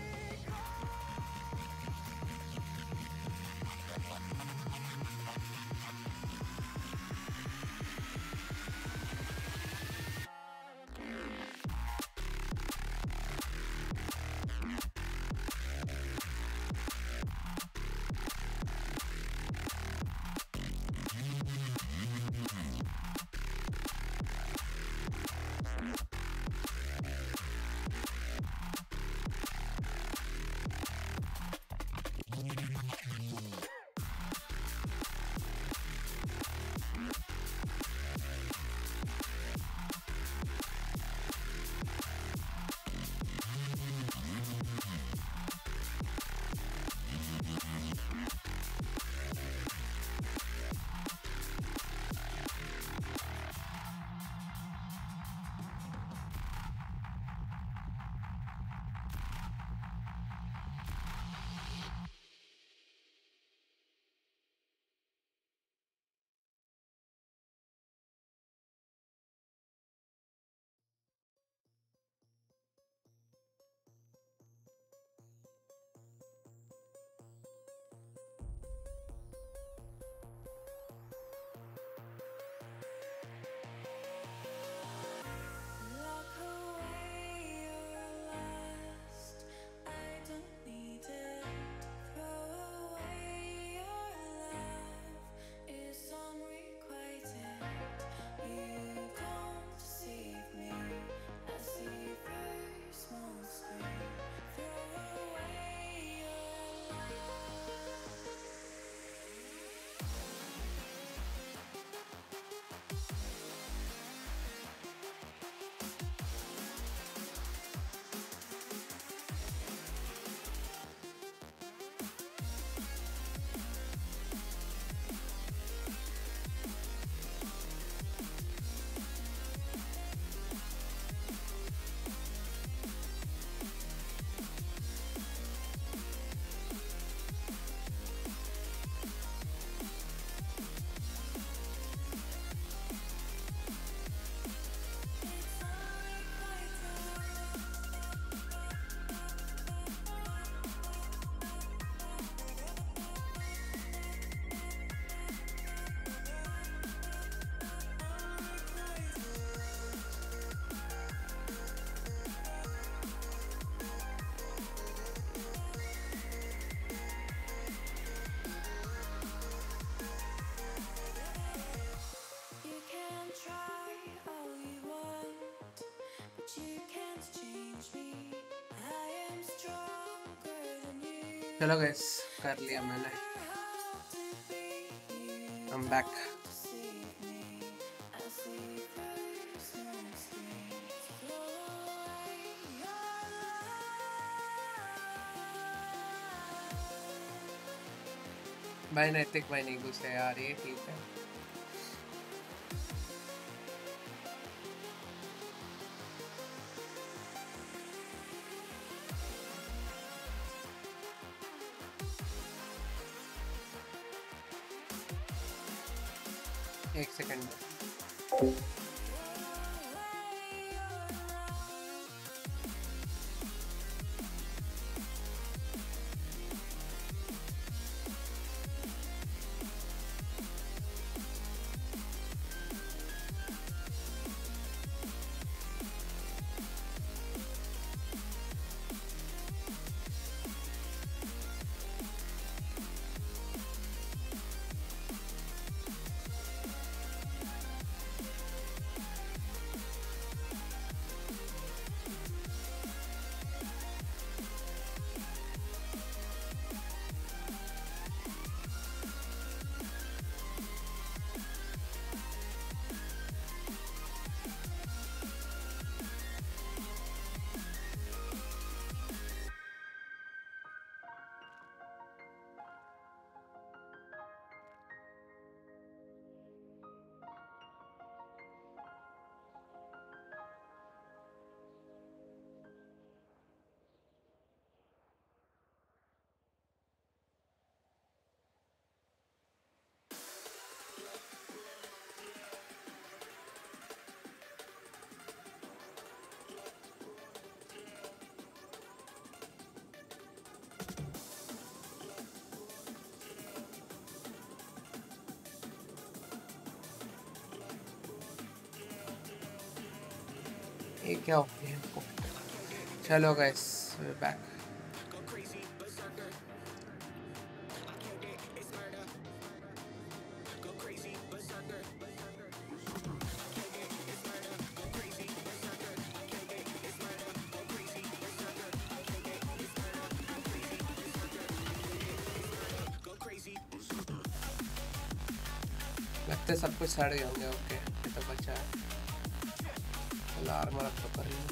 चलो guys, कर लिया मैंने। I'm back. भाई नैतिक भाई नहीं घुसे यार, ये ठीक है। एक सेकंड। ये क्या हो गया? चलो गाइस, वी बैक। लगता है सब कुछ सड़ गए होंगे। ओके, ये तो बचा है। आर्मर अप कर रही हूँ।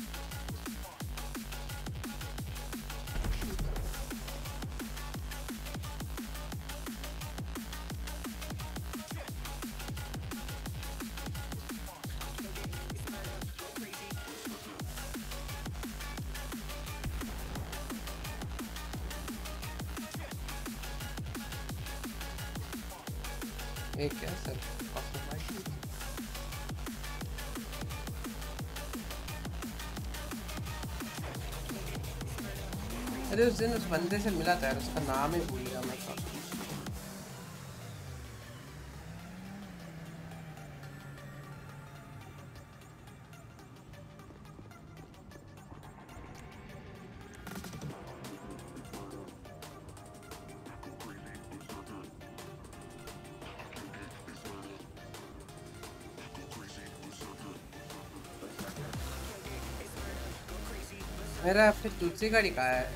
एक क्या सर? अरे उस दिन उस बंदे से मिला था यार, उसका नाम ही भूल गया मैं। मेरा फिर दूसरी गाड़ी कहाँ है?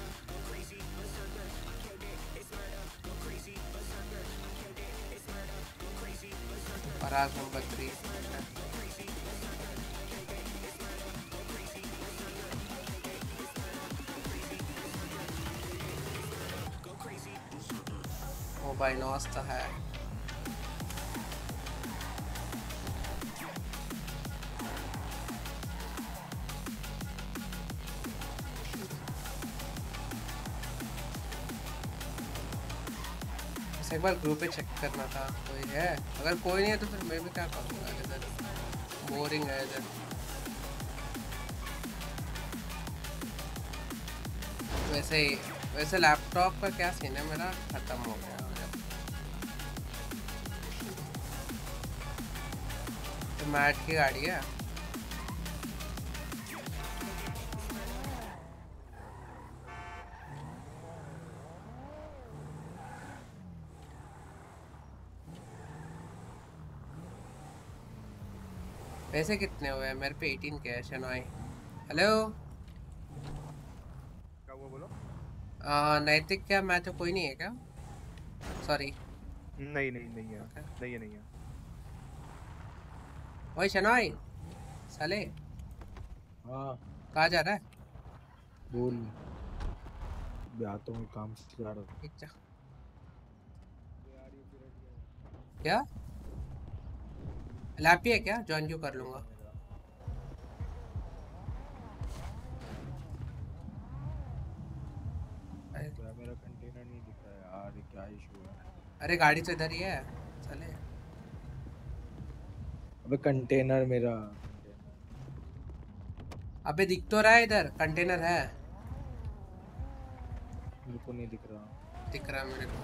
पराग नंबर 3। ओ भाई नाश्ता है। एक बार ग्रुप पे चेक करना था कोई है। अगर कोई नहीं है तो फिर मैं भी क्या करूँगा, इधर बोरिंग है इधर। वैसे लैपटॉप का क्या सीन है, मेरा खत्म हो गया। तो मैट की गाड़ी है। पैसे कितने हुए हैं मेरे पे? 18 कैश है। नॉय हेलो, क्या हुआ बोलो? नैतिक क्या मैच तो कोई नहीं है क्या? सॉरी नहीं है। नहीं है। ओए शनॉय साले। हाँ कहाँ जा रहा है? बोल। आता हूँ काम से जा रहा हूँ। ठीक जा। यार क्या लैपी है क्या? ज्वाइन क्यों कर लूंगा? क्या मेरा कंटेनर नहीं दिख रहा है यार, ये क्या इशू है? अरे गाड़ी तो इधर ही है, चले। अबे कंटेनर मेरा, अबे दिख तो रहा है, इधर कंटेनर है। मेरे को नहीं दिख रहा। दिख रहा है मेरे को।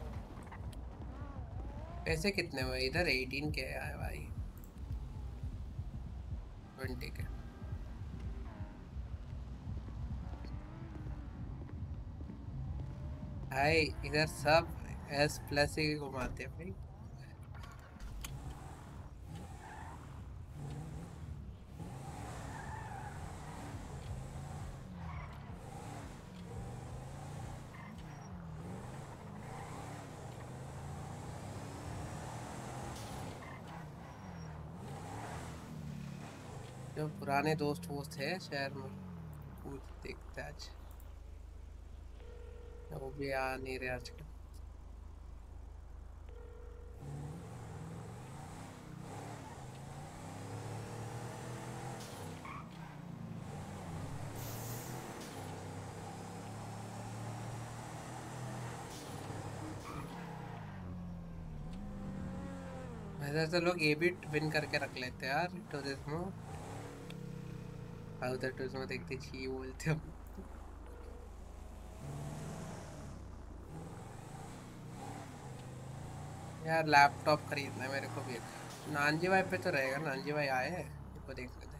पैसे कितने हुए इधर? 18 के है भाई, 20 के। भाई इधर सब S+ ही घुमाते हैं भाई। जो पुराने दोस्त वोस्त थे शहर में, पूछ देखते आज। वो भी आ नहीं रहे आजकल। वैसे तो लोग ये भी विन करके रख लेते हैं यार टूरिज्म। उधर टूरिज्म देखते छी बोलते हो। यार लैपटॉप खरीदना है मेरे को भी एक। नानजी भाई पे तो रहेगा, नानजी भाई आए हैं, इनको देख लेते हैं।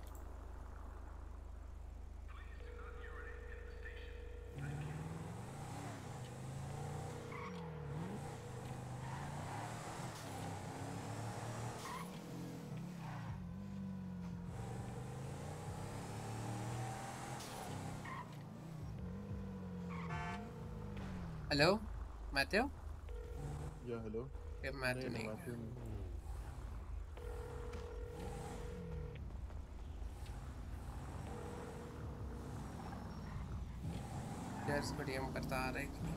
Hello Matthew. या हेलो। मैथ्यू नहीं, यार इसको डीएम करता आ रहा है कि नहीं?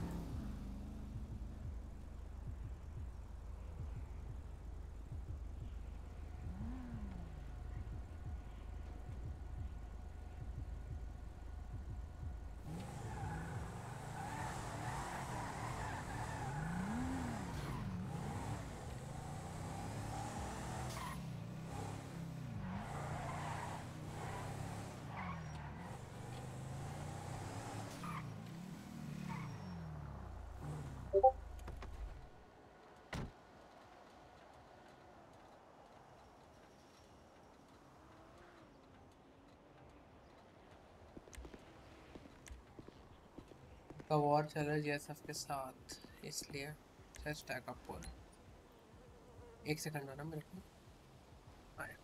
का वॉर चल रहा है जीएसएफ के साथ, इसलिए जस्ट टैग अप पर। एक सेकंड आना मेरे को। आया।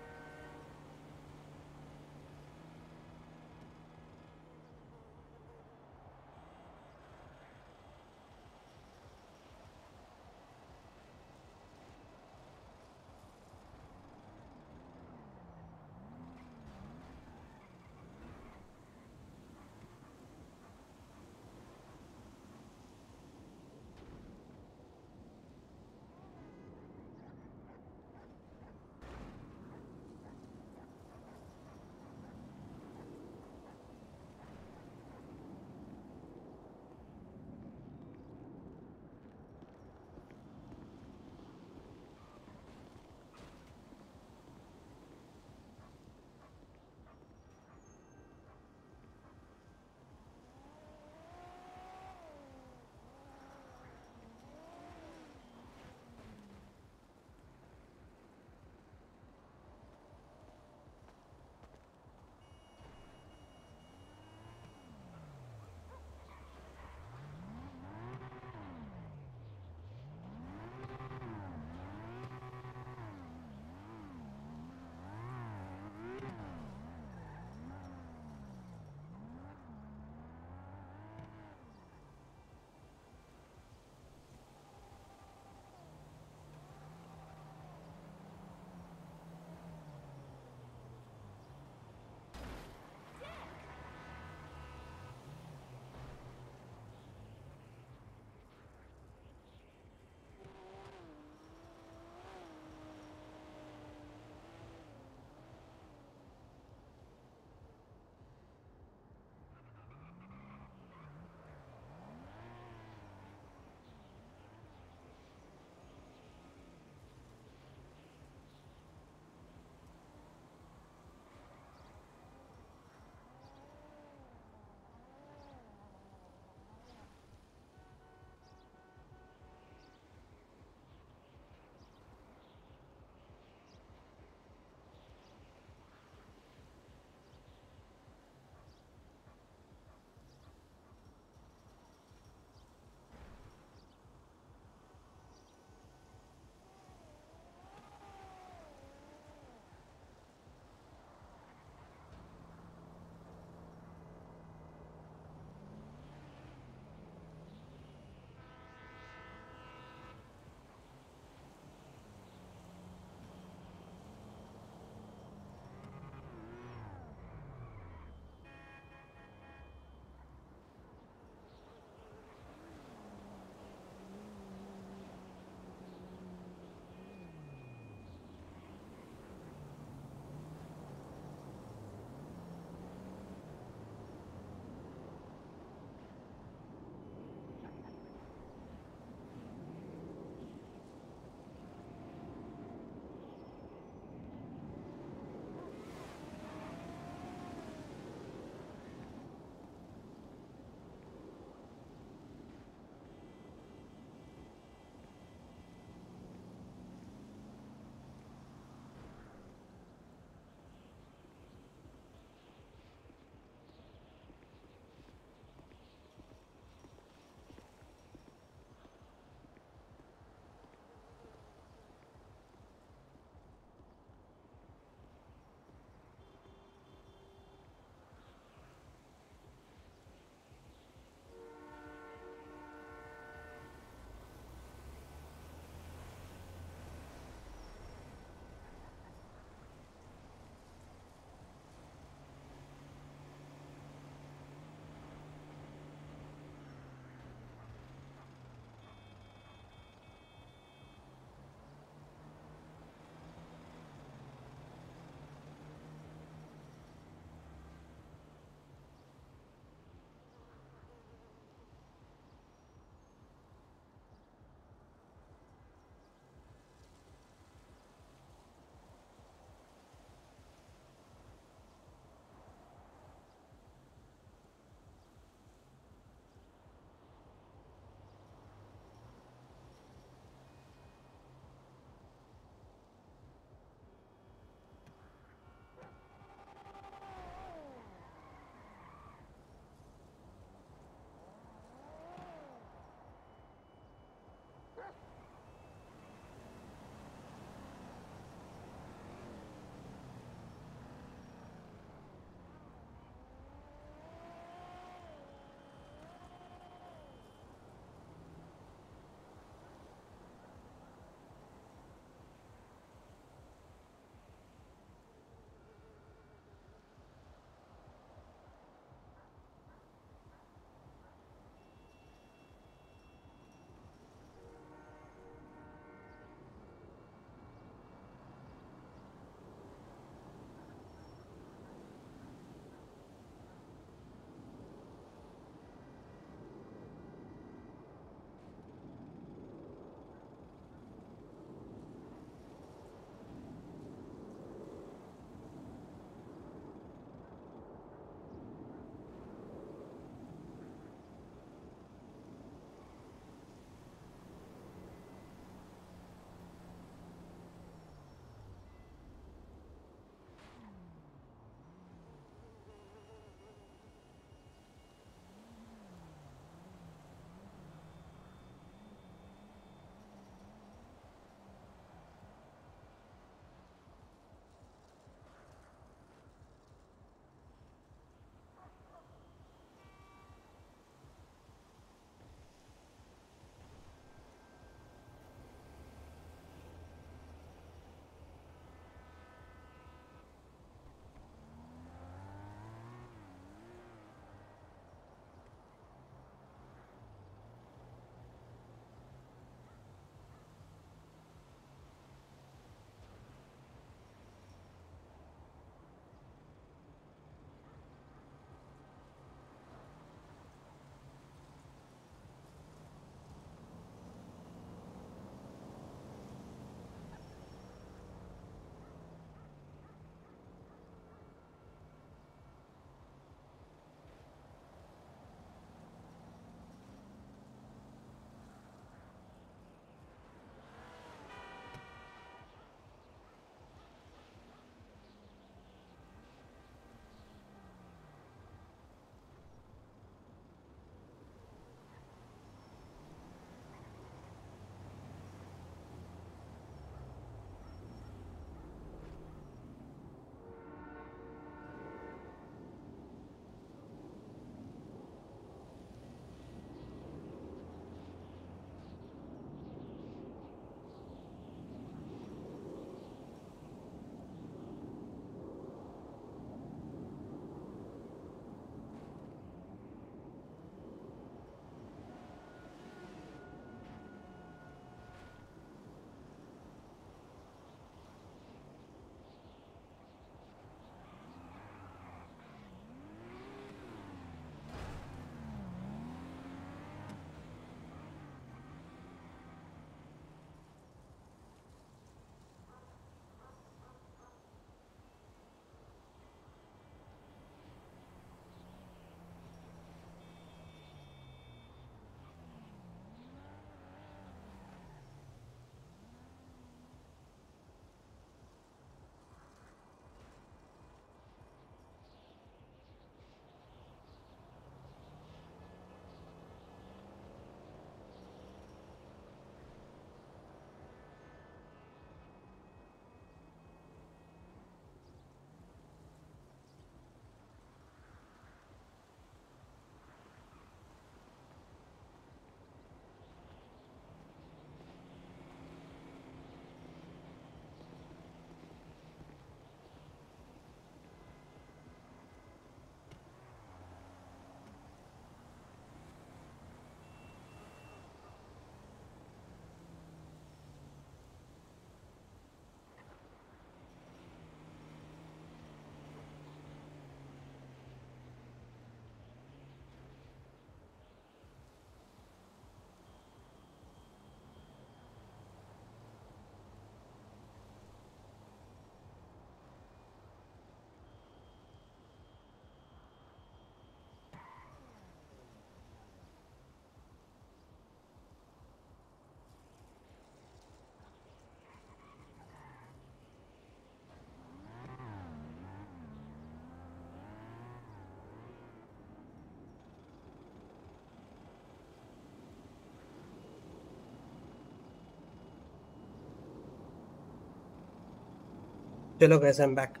चलो गाइस, आई एम बैक।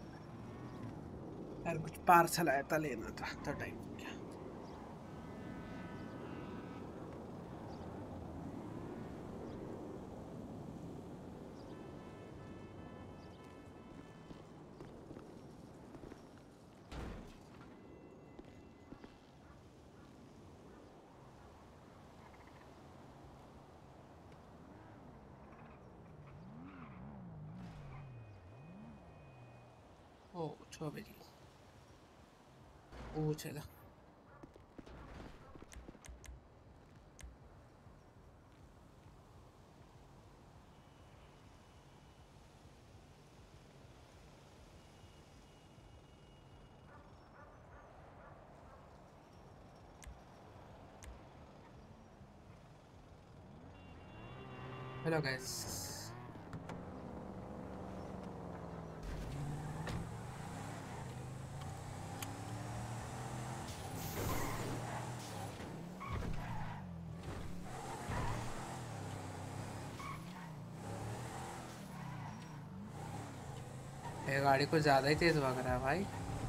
यार कुछ पार्सल आया था, लेना था तो टाइम हो गया। ओ 6 बजे वो चला। हेलो गाइस, ये गाड़ी कुछ ज्यादा ही तेज भाग रहा है भाई।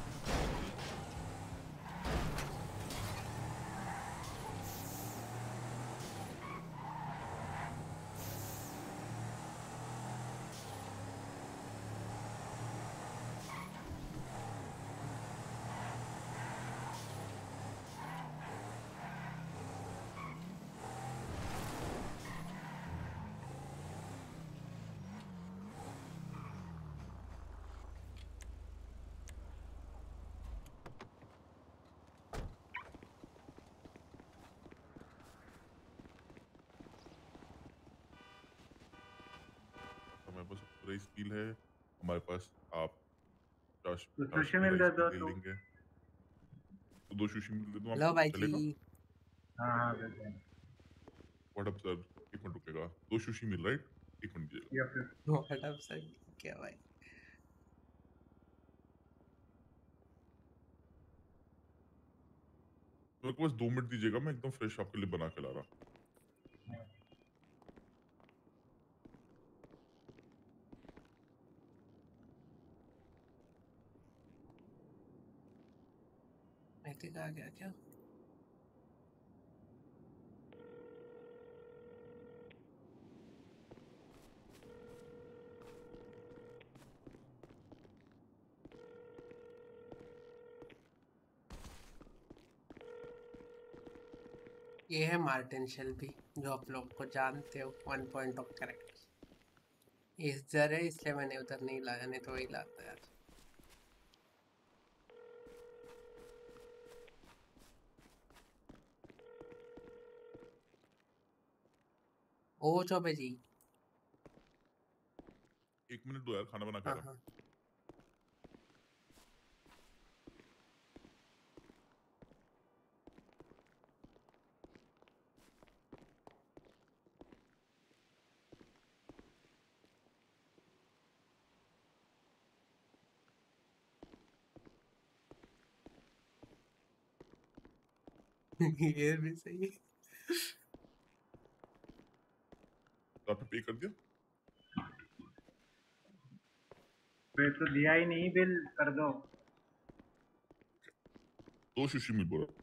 हमारे पास पूरा स्किल है, हमारे पास आप तो 50 सुशी मेगा मिल दे दो स्किल ले तो। लेंगे, तो 2 सुशी मिल दे दूं हेलो आपको, भाई चलेगा? जी। हाँ दे दो। व्हाट अप सर, 1 मिनट रुकेगा। 2 सुशी मिल राइट, 1 मिनट दीजिएगा। या फिर व्हाट अप सर, क्या भाई? मेरे को बस 2 मिनट दीजिएगा, मैं एकदम फ्रेश आपके लिए बना के ला रहा। मैं ठीक आ गया क्या? ये है मार्टिन शेल्बी, जो आप लोग को जानते हो, 1 पॉइंट ऑफ कैरेक्टर। इस जर है इसलिए मैंने उधर नहीं लाया, नहीं तो वही लाता यार। ओ चौबे जी। 1 मिनट दो यार, खाना बना के आ हाँ रहा। हाँ। ये भी सही है। तो आपने पे कर दिया? पे तो दिया ही नहीं, बिल कर दो। 2 सुशी मिल बोला।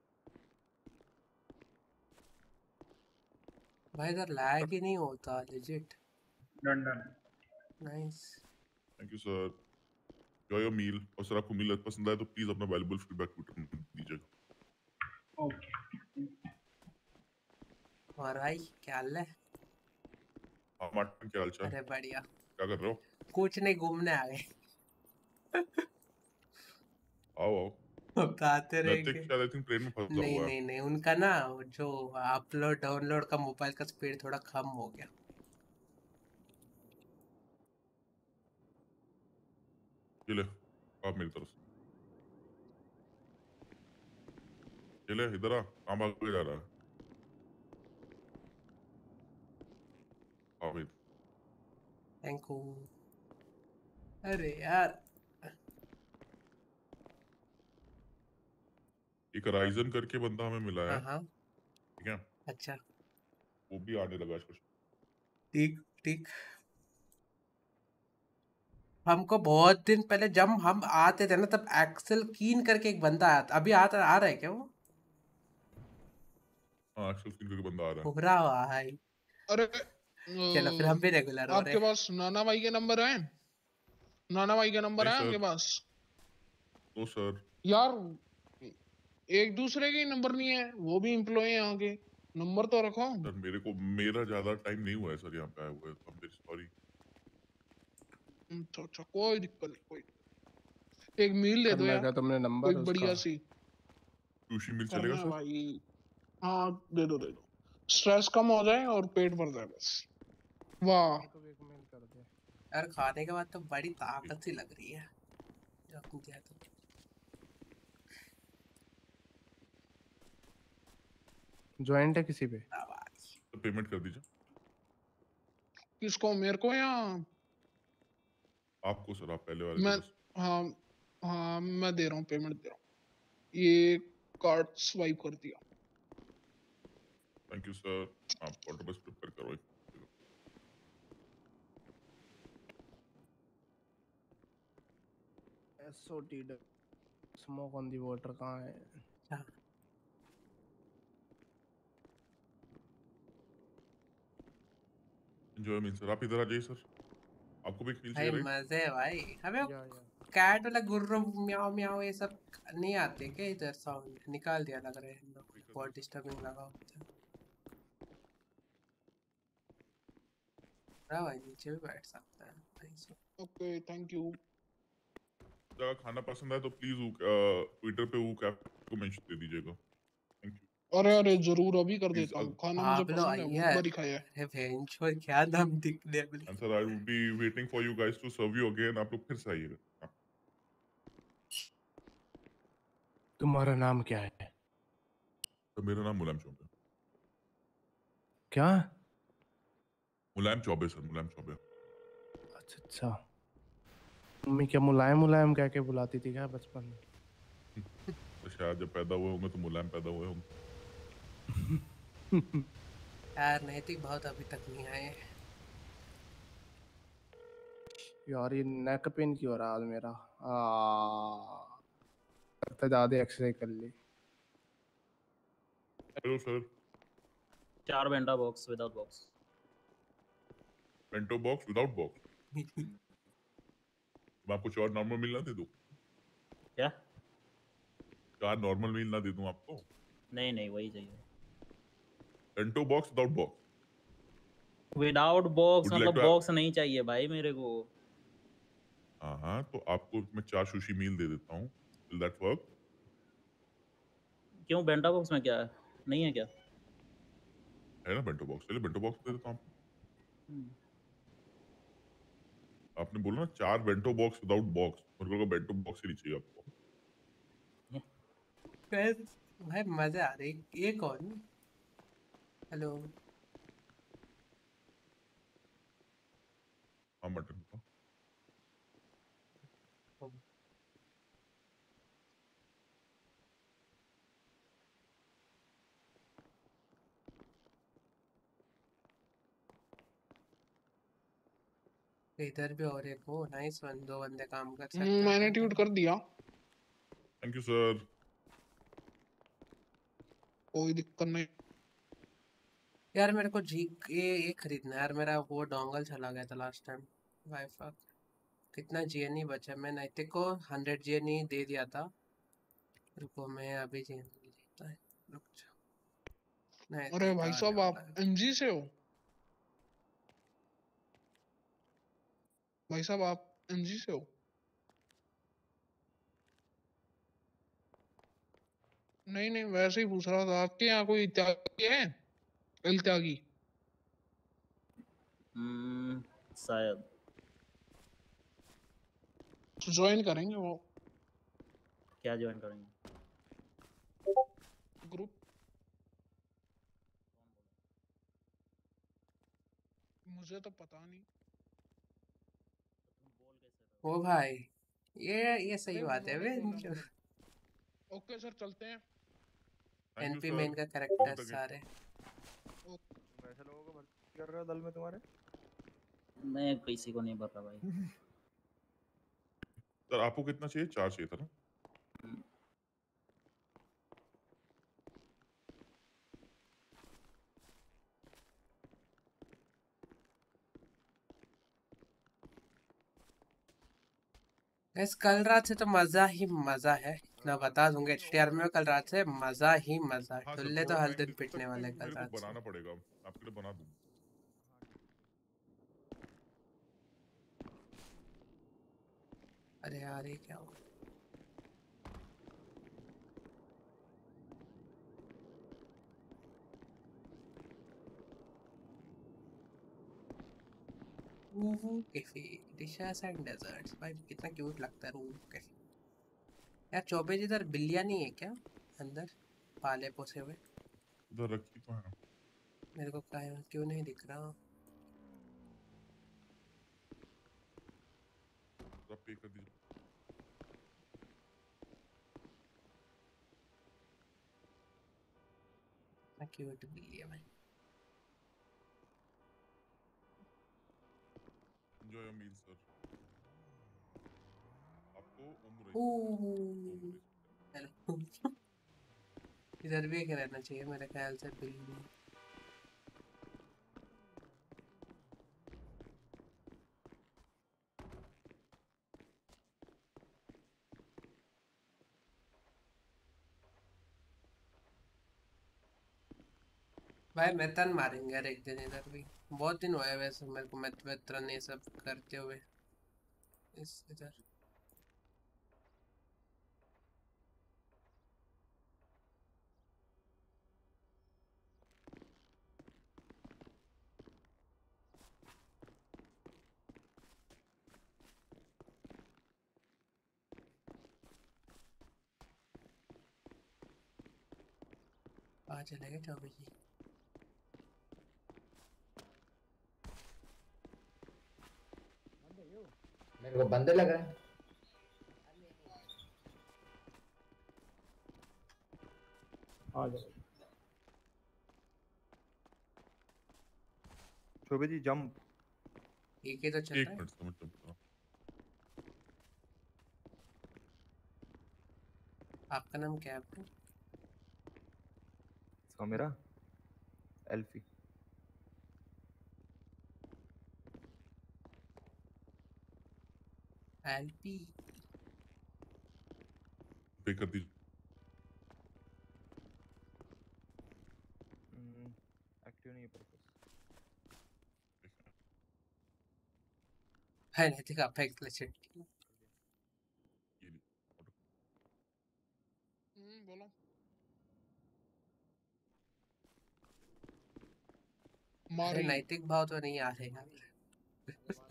भाई इधर लैग ही नहीं होता legit. Done done. Nice. Thank you sir, enjoy your meal. और सर आपको मील पसंद आए तो प्लीज अपना वैल्यूबल फीडबैक ट्विटर में दीजिएगा। ओके। और भाई क्या हाल है? हाँ मार्टिन, क्या हाल चाल? अरे बढ़िया। क्या कर रहे हो? कुछ नहीं, घूमने आ गए। आओ आओ। बताते नैतिक रहेंगे। शायद आई थिंक ट्रेन में फंसा नहीं हुआ है। नहीं नहीं, उनका ना जो अपलोड डाउनलोड का मोबाइल का स्पीड थोड़ा कम हो गया। ये ले, आप मेरी तरफ से। ये ले, इधर आ, कहाँ भाग के जा रहा है? हाँ भाई। Thank you. अरे यार एक राइजन करके बंदा हमें मिला है, हाँ ठीक है? अच्छा वो भी आने लगा आजकल। ठीक ठीक। हमको बहुत दिन पहले जब हम आते थे ना तब एक्सेल कीन करके एक बंदा आया था, अभी आ रहा है क्या वो? हाँ एक्सेल स्क्रीन करके बंदा आ रहा है। उभरा हुआ है। अरे चलो फिर हम भी रेगुलर हो रहे आपके पास नाना भाई के नंबर है? नाना भाई के नंबर है नहीं, आपके सर। पास? तो सर यार एक दूसरे के ही नंबर नहीं है, वो भी एम्प्लॉय है यहाँ के, नंबर तो रखो। सर मेरा ज्यादा टाइम नहीं हुआ है सर यहाँ पे आए हुए, तो I'm very sorry। अच्छा कोई दिक्कत नहीं, कोई एक मील दे दो करना यार, क्या तुमने नंबर कोई उसका? बढ़िया सी। सुशी मिल करना चलेगा है सर? भाई, हाँ दे दो, स्ट्रेस कम हो जाए और पेट भर जाए बस। वाह तो एक मेल कर दे। यार खाने के बाद तो बड़ी ताकत सी लग रही है जब तुम दिया तो। ज्वाइंट है किसी पे? तो पेमेंट कर दीजिए। किसको, मेरे को या आपको सर, आप पहले वाले मैं? को बस। हाँ हाँ मैं दे रहा हूँ, पेमेंट दे रहा हूँ, ये कार्ड स्वाइप कर दिया। Thank you sir. आप ऑर्डर बस प्रिपेयर करो। SOT smoke on the water कहाँ है? एंजॉय मील सर, आप इधर आ जाइए सर। आपको भी एक मील भाई चाहिए राइट? मजे है भाई। हमें कैट वाला गुर्र म्याओ म्याओ ये सब नहीं आते क्या? इधर साउंड निकाल दिया लग रहा है हम लोग, बहुत डिस्टर्बिंग लगा होता है। भाई नीचे भी बैठ सकता है भाई। Okay thank you. अगर खाना पसंद आए तो प्लीज ट्विटर पे वो कैफ को मेंशन दे दीजिएगा। Thank you. अरे अरे जरूर अभी कर देता हूँ, खाना मुझे पाब्लो पसंद है, बहुत अय्यर। बारी खाया है। अरे भेंचोद क्या नाम दिखने में। And sir I will be waiting for you guys to serve you again. आप लोग फिर से आइएगा। तुम्हारा नाम क्या है? तो मेरा नाम मुलायम चौबे। क्या? मुलायम चौबे सर, मुलायम चौबे। अच्छा अच्छा। मम्मी क्या मुलायम मुलायम कह के बुलाती थी क्या बचपन में? तो शायद जब पैदा हुए होंगे तो मुलायम पैदा हुए होंगे। यार नैतिक बहुत अभी तक नहीं आए। यार ये नेक पेन क्यों हो रहा है आज मेरा? लगता ज्यादा एक्सरसाइज कर ली। Hello sir. 4 bento box without box. Bento box without box? मैं आपको 4 नॉर्मल मील ना दे दूं? क्या? 4 नॉर्मल मील ना दे दूं आपको? नहीं नहीं वही चाहिए। Bento box without box? Without box Would you like मतलब to- बॉक्स नहीं चाहिए भाई मेरे को। हाँ तो आपको मैं 4 सुशी मील दे देता हूँ। Will that work? क्यों बेंटा बॉक्स में क्या है? नहीं है क्या? है ना बेंटो बॉक्स, चलिए बेंटो बॉक्स दे देता हूँ आपको। आपने बोला ना 4 बेंटो बॉक्स विदाउट बॉक्स, मेरे को बेंटो बॉक्स ही नहीं चाहिए आपको। भाई मजे आ रहे। ये कौन? हेलो। हाँ मटन का। इधर भी और एक हो नाइस वन, 2 बंदे काम कर सकते हैं। मैंने ट्यूट कर दिया। Thank you sir. कोई दिक्कत नहीं। यार मेरे को जी ये खरीदना है यार, मेरा वो डोंगल चला गया था लास्ट टाइम। वाईफाई कितना जीएनई बचा? मैं नैतिक को 100 जीएनई दे दिया था। रुको मैं अभी जीएनई लेता है, रुक जाओ। अरे भाई साहब आप एमजी से हो? भाई साहब आप एमजी से हो? नहीं नहीं वैसे ही पूछ रहा था, आपके यहाँ कोई त्यागी है? एल त्यागी? शायद। ज्वाइन करेंगे वो क्या ज्वाइन करेंगे? ग्रुप। मुझे तो पता नहीं। ओ भाई ये सही बात है वे। ओके सर चलते हैं। एनपी मेन का कैरेक्टर सारे। वैसे लोगों को भर्ती कर रहे हो दल में तुम्हारे? मैं किसी को नहीं पता भाई। सर आपको कितना चाहिए? 4 चाहिए था ना? गैस कल रात से तो मजा ही मजा है, इतना बता दूंगा। एचटीआर में कल रात से मजा ही मजा है। हाँ सर, ठुल्ले तो थोड़ा हर टाइम दिन दे पिटने सकते हैं वाले क्योंकि कल मेरे रात को से। बनाना पड़ेगा, आपके लिए बना दूंगा। अरे यार ये क्या हुआ? Room cafe dishes and desserts. भाई कितना क्यूट लगता है रूम कैफे। यार चौबे जी इधर बिल्लियां नहीं है क्या अंदर पाले पोसे हुए? उधर रखी तो है। मेरे को क्यों नहीं दिख रहा? आप पे कर दीजिए। क्यूट बिल्ली है भाई। Enjoy your meal sir. आपको उम्र हेलो इधर भी एक रहना चाहिए मेरे ख्याल से बिल्ली। भाई मैथन मारेंगे यार एक दिन इधर भी। बहुत दिन हुए वैसे मेरे को मैथन ये सब करते हुए इस इधर। आ चले गए चौबे जी। मेरे को बंदे लग रहे हैं। आ जाओ शोभे जी जंप। ठीक है तो चल एक रहा है। मिनट समझ सकता हूँ। आपका नाम क्या है आपका? सो मेरा एल्फी। एलपी पे कर दीजिए। एक्टिव नहीं है पर्पस। है नहीं देखा अपेक्स लेजेंड। बोलो अरे मारी। नैतिक भाव तो नहीं आ रहे यार।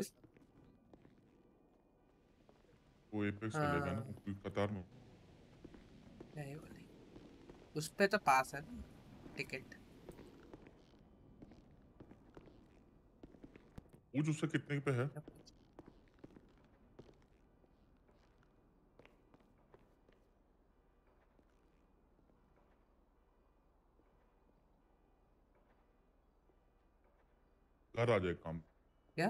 वो एपेक्स चलेगा ना, हाँ कोई कतार में। नहीं वो नहीं। उस पे तो पास है ना टिकट। पूछ उससे कितने पे है। घर आ जाए काम। क्या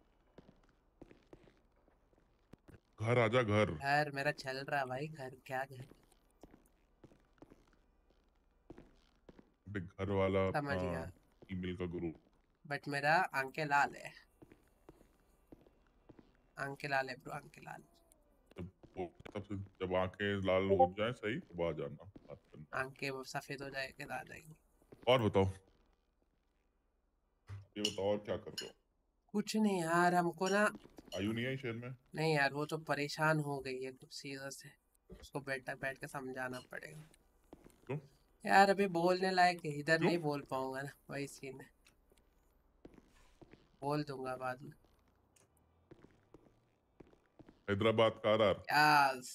घर आजा घर। यार मेरा चल रहा भाई घर क्या घर। घर वाला समझ अपना गया ईमेल का ग्रुप। बट मेरा आंखें लाल है। आंखें लाल है ब्रो आंखें लाल। तब से जब आंखें लाल हो जाए सही तो आ जाना बात करना। आंखें वो सफेद हो जाएंगे तो आ जाएंगे। और बताओ, ये बताओ और क्या कर रहे हो? कुछ नहीं यार हमको ना। आयु नहीं आई शहर में? नहीं यार वो तो परेशान हो गई है कुछ सीरियस से। उसको बैठ के समझाना पड़ेगा। क्यों? यार अभी बोलने लायक है इधर क्यों? नहीं बोल पाऊंगा ना वही सीन है। बोल दूंगा बाद में। हैदराबाद का आर। यस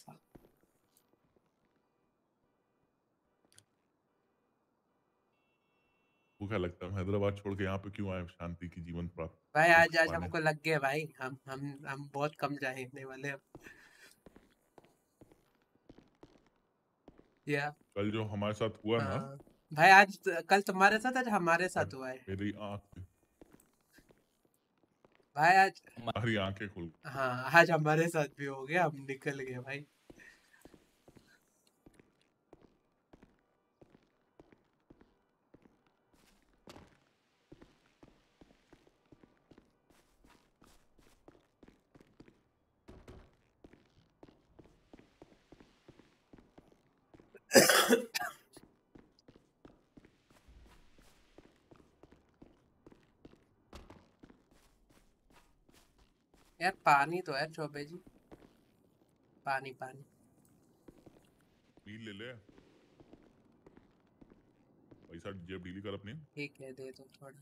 वो क्या लगता है हैदराबाद छोड़ के यहाँ पे क्यों आए? शांति की जीवन प्राप्त भाई आज आज पाने। हमको लग गया भाई हम बहुत कम जाने वाले अब। या कल जो हमारे साथ हुआ ना, हाँ भाई आज कल तुम्हारे साथ आज हमारे साथ हुआ है। मेरी आंख भाई आज हमारी आंखें खुल हाँ आज हमारे साथ भी हो गया, हम निकल गए भाई। यार पानी तो है चौबे जी, पानी पानी। मील ले ले पैसा, जेब डीली कर अपनी। ठीक है दे दो थोड़ा।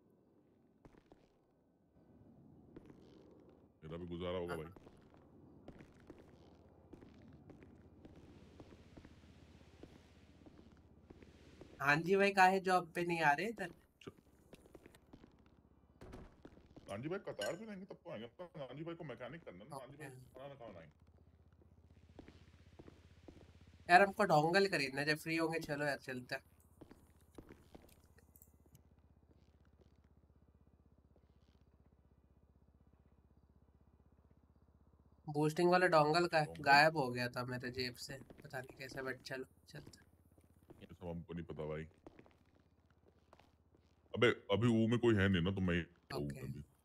मेरा भी गुजारा होगा भाई। हाँ जी भाई काहे जॉब पे नहीं आ रहे इधर? गांधी भाई कतार भी रहेंगे तब तो आएंगे। गांधी भाई को मैकेनिक करना ना, गांधी भाई खाना खाना आएंगे। यार हमको डोंगल खरीदना है, जब फ्री होंगे चलो यार चलते हैं। बूस्टिंग वाला डोंगल का गायब हो गया था मेरे जेब से, पता नहीं कैसे, बट चलो चलते। ये सब हमको नहीं पता भाई। अबे अभी वो में कोई है नहीं ना, तो मैं ओके।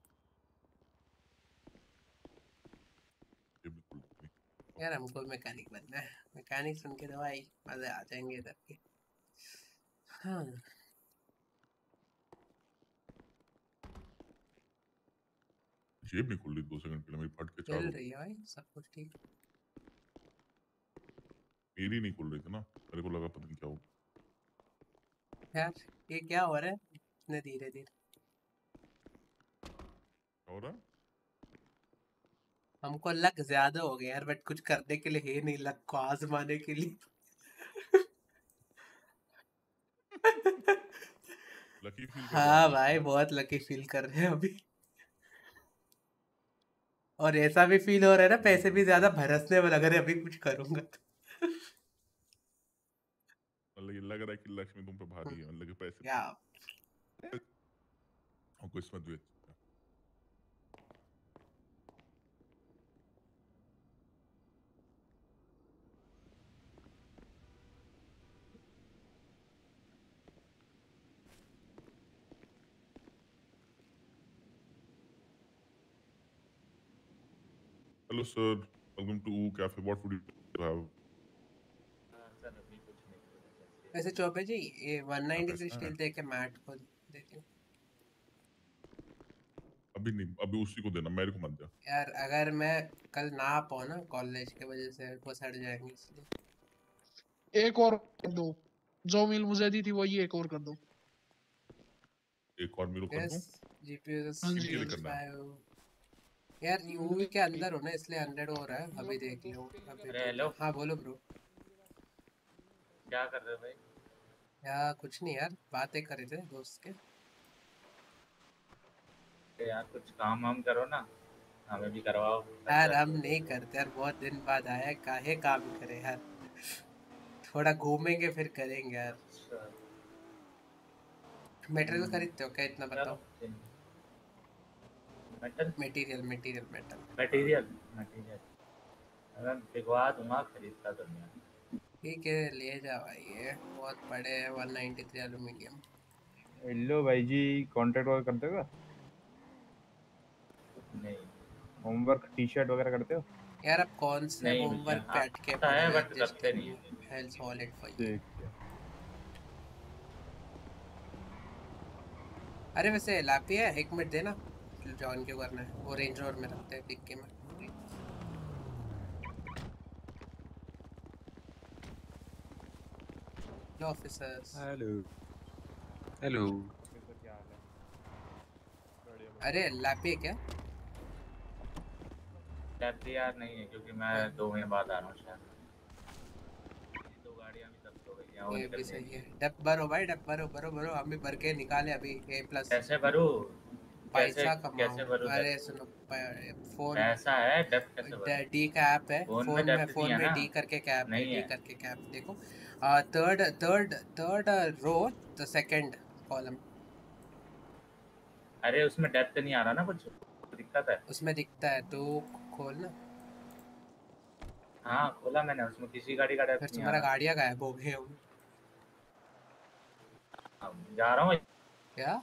यार हमको मैकेनिक बनना है, मैकेनिक सुन के तो भाई मजे आ जाएंगे इधर के। हाँ जेब नहीं खुल रही 2 सेकंड के लिए मेरी, फट के चल चालू। रही है भाई सब कुछ ठीक। मेरी नहीं खुल रही थी ना, मेरे को लगा पता नहीं क्या हो। यार ये क्या हो रहा है इतने धीरे धीरे? हो रहा है हमको लक ज्यादा हो गया यार, बट कुछ करने के लिए है नहीं लक को आजमाने के लिए। लकी फील कर हाँ भाई बहुत लकी फील कर रहे हैं अभी। और ऐसा भी फील हो रहा है ना, पैसे भी ज्यादा बरसने में लग रहे हैं अभी कुछ करूंगा तो। मतलब ये लग रहा है कि लक्ष्मी तुम पे भारी है, मतलब कि पैसे क्या और किस्मत भी अच्छी है। Hello sir, welcome to cafe. What would you have? वैसे चौबे जी ये 193 स्टील दे के मैट को देती हूँ। अभी नहीं, अभी उसी को देना, मेरे को मत दे। यार अगर मैं कल ना आ पाऊँ ना कॉलेज के वजह से, वो सड़ जाएंगे इसलिए। एक और कर दो, जो मील मुझे दी थी वही एक और कर दो। एक और मील कर दूं? जीपीयू किसके लिए करना है? यार यूवी के अंदर हो ना इसलिए 100 हो रहा है, अभी देख लो। अरे हेलो। हाँ बोलो ब्रो। क्या कर रहे हो भाई? यार कुछ नहीं यार, बातें कर रहे थे दोस्त के। अरे यार कुछ काम वाम करो ना, हमें भी करवाओ। यार हम नहीं करते यार, बहुत दिन बाद आया, काहे काम करे यार। थोड़ा घूमेंगे फिर करेंगे यार। मटेरियल खरीदते हो क्या, इतना बताओ। Material material metal material material अगर दिखवा दूंगा, खरीदता तो नहीं। ठीक है ले जाओ भाई, ये बहुत बड़े हैं 193 एल्यूमिनियम। हेलो भाई जी, कॉन्ट्रैक्ट वगैरह करते हो? नहीं। होमवर्क टी शर्ट वगैरह करते हो? यार अब कौन से नहीं होमवर्क भैया, बैठ के आता है बट करते नहीं है। Hell solid for you. ठीक है। अरे वैसे लापी है, एक मिनट देना, जॉन क्यों करना है, वो रेंज रोवर में रखते हैं डिक्की में। Hello officers. Hello hello. अरे लापी है क्या? लैपी यार नहीं है, क्योंकि मैं 2 महीने बाद आ रहा हूँ शायद। 2 गाड़ियाँ भी तक हो गई हैं, वो ये भी निकल सही गई। है। डब भरो भाई, डब भरो भरो भरो, हम भी भर के निकाले अभी A+। कैसे भरूं? पैसा कैसे भरूं? कमाओ। अरे सुनो फोन ऐसा है डब कैसे भरूं? डी का ऐप है फोन फोन में में, depth फोन नहीं है में ना? डी करके कैप है, नहीं डी है। करके कैप देखो। Third row the second column. अरे उसमें डेप्थ नहीं आ रहा ना कुछ। दिक्कत है। उसमें दिखता है तो खोल ना। हाँ खोला मैंने, उसमें किसी गाड़ी का फिर डेप्थ नहीं आ तुम्हारा रहा। गाड़ियाँ गायब हो गए होंगे। जा रहा हूँ क्या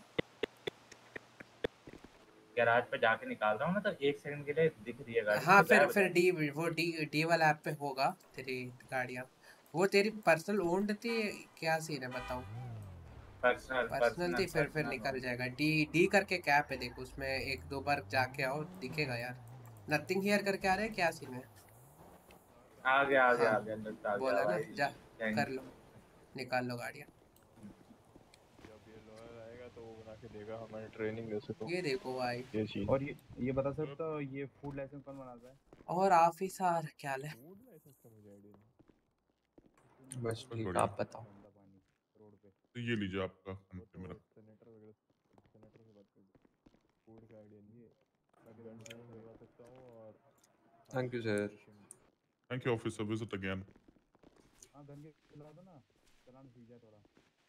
गैराज पे जाके निकाल रहा हूँ ना, तो 1 सेकंड के लिए दिख रही है गाड़ी, हाँ फिर फिर गायब हो फिर जाती डी वाला ऐप पे होगा तेरी गाड़ियाँ। वो तेरी पर्सनल ओन्ड थी, क्या सीन है बताओ। है। पर्सनल पर्सनल थी, फिर पर्सनल निकल जाएगा। डी डी करके कैप है, देखो उसमें 1-2 बार जाके आओ दिखेगा यार। नथिंग हियर करके आ रहा है, क्या सीन है। आ गया हाँ आ गया अंदर आ गया बोला ना, भाई। जा थैंक कर लो, निकाल लो गाड़ियाँ। जब ये लॉयर आएगा तो वो बना के देगा हमारी ट्रेनिंग जैसे। तो ये देखो भाई। ये चीज और ये बता सकते हो ये फूड लाइसेंस कौन बनाता है? और ऑफिसर क्या ले। फूड लाइसेंस का मुझे आइडिया नहीं। बस ठीक, बढ़िया। आप बताओ। गंदा पानी रोड पे। तो ये लीजिए आपका वो खाने में तो रखा। सेनेटर वगैरह, सेनेटर से बात कर लो। फूड का आइडिया नहीं है, मैं गन ट्रेनिंग करवा सकता हूँ और thank you sir. Thank you officer, visit again. हाँ गन के खिला दो ना, चलाना सीख जाए थोड़ा।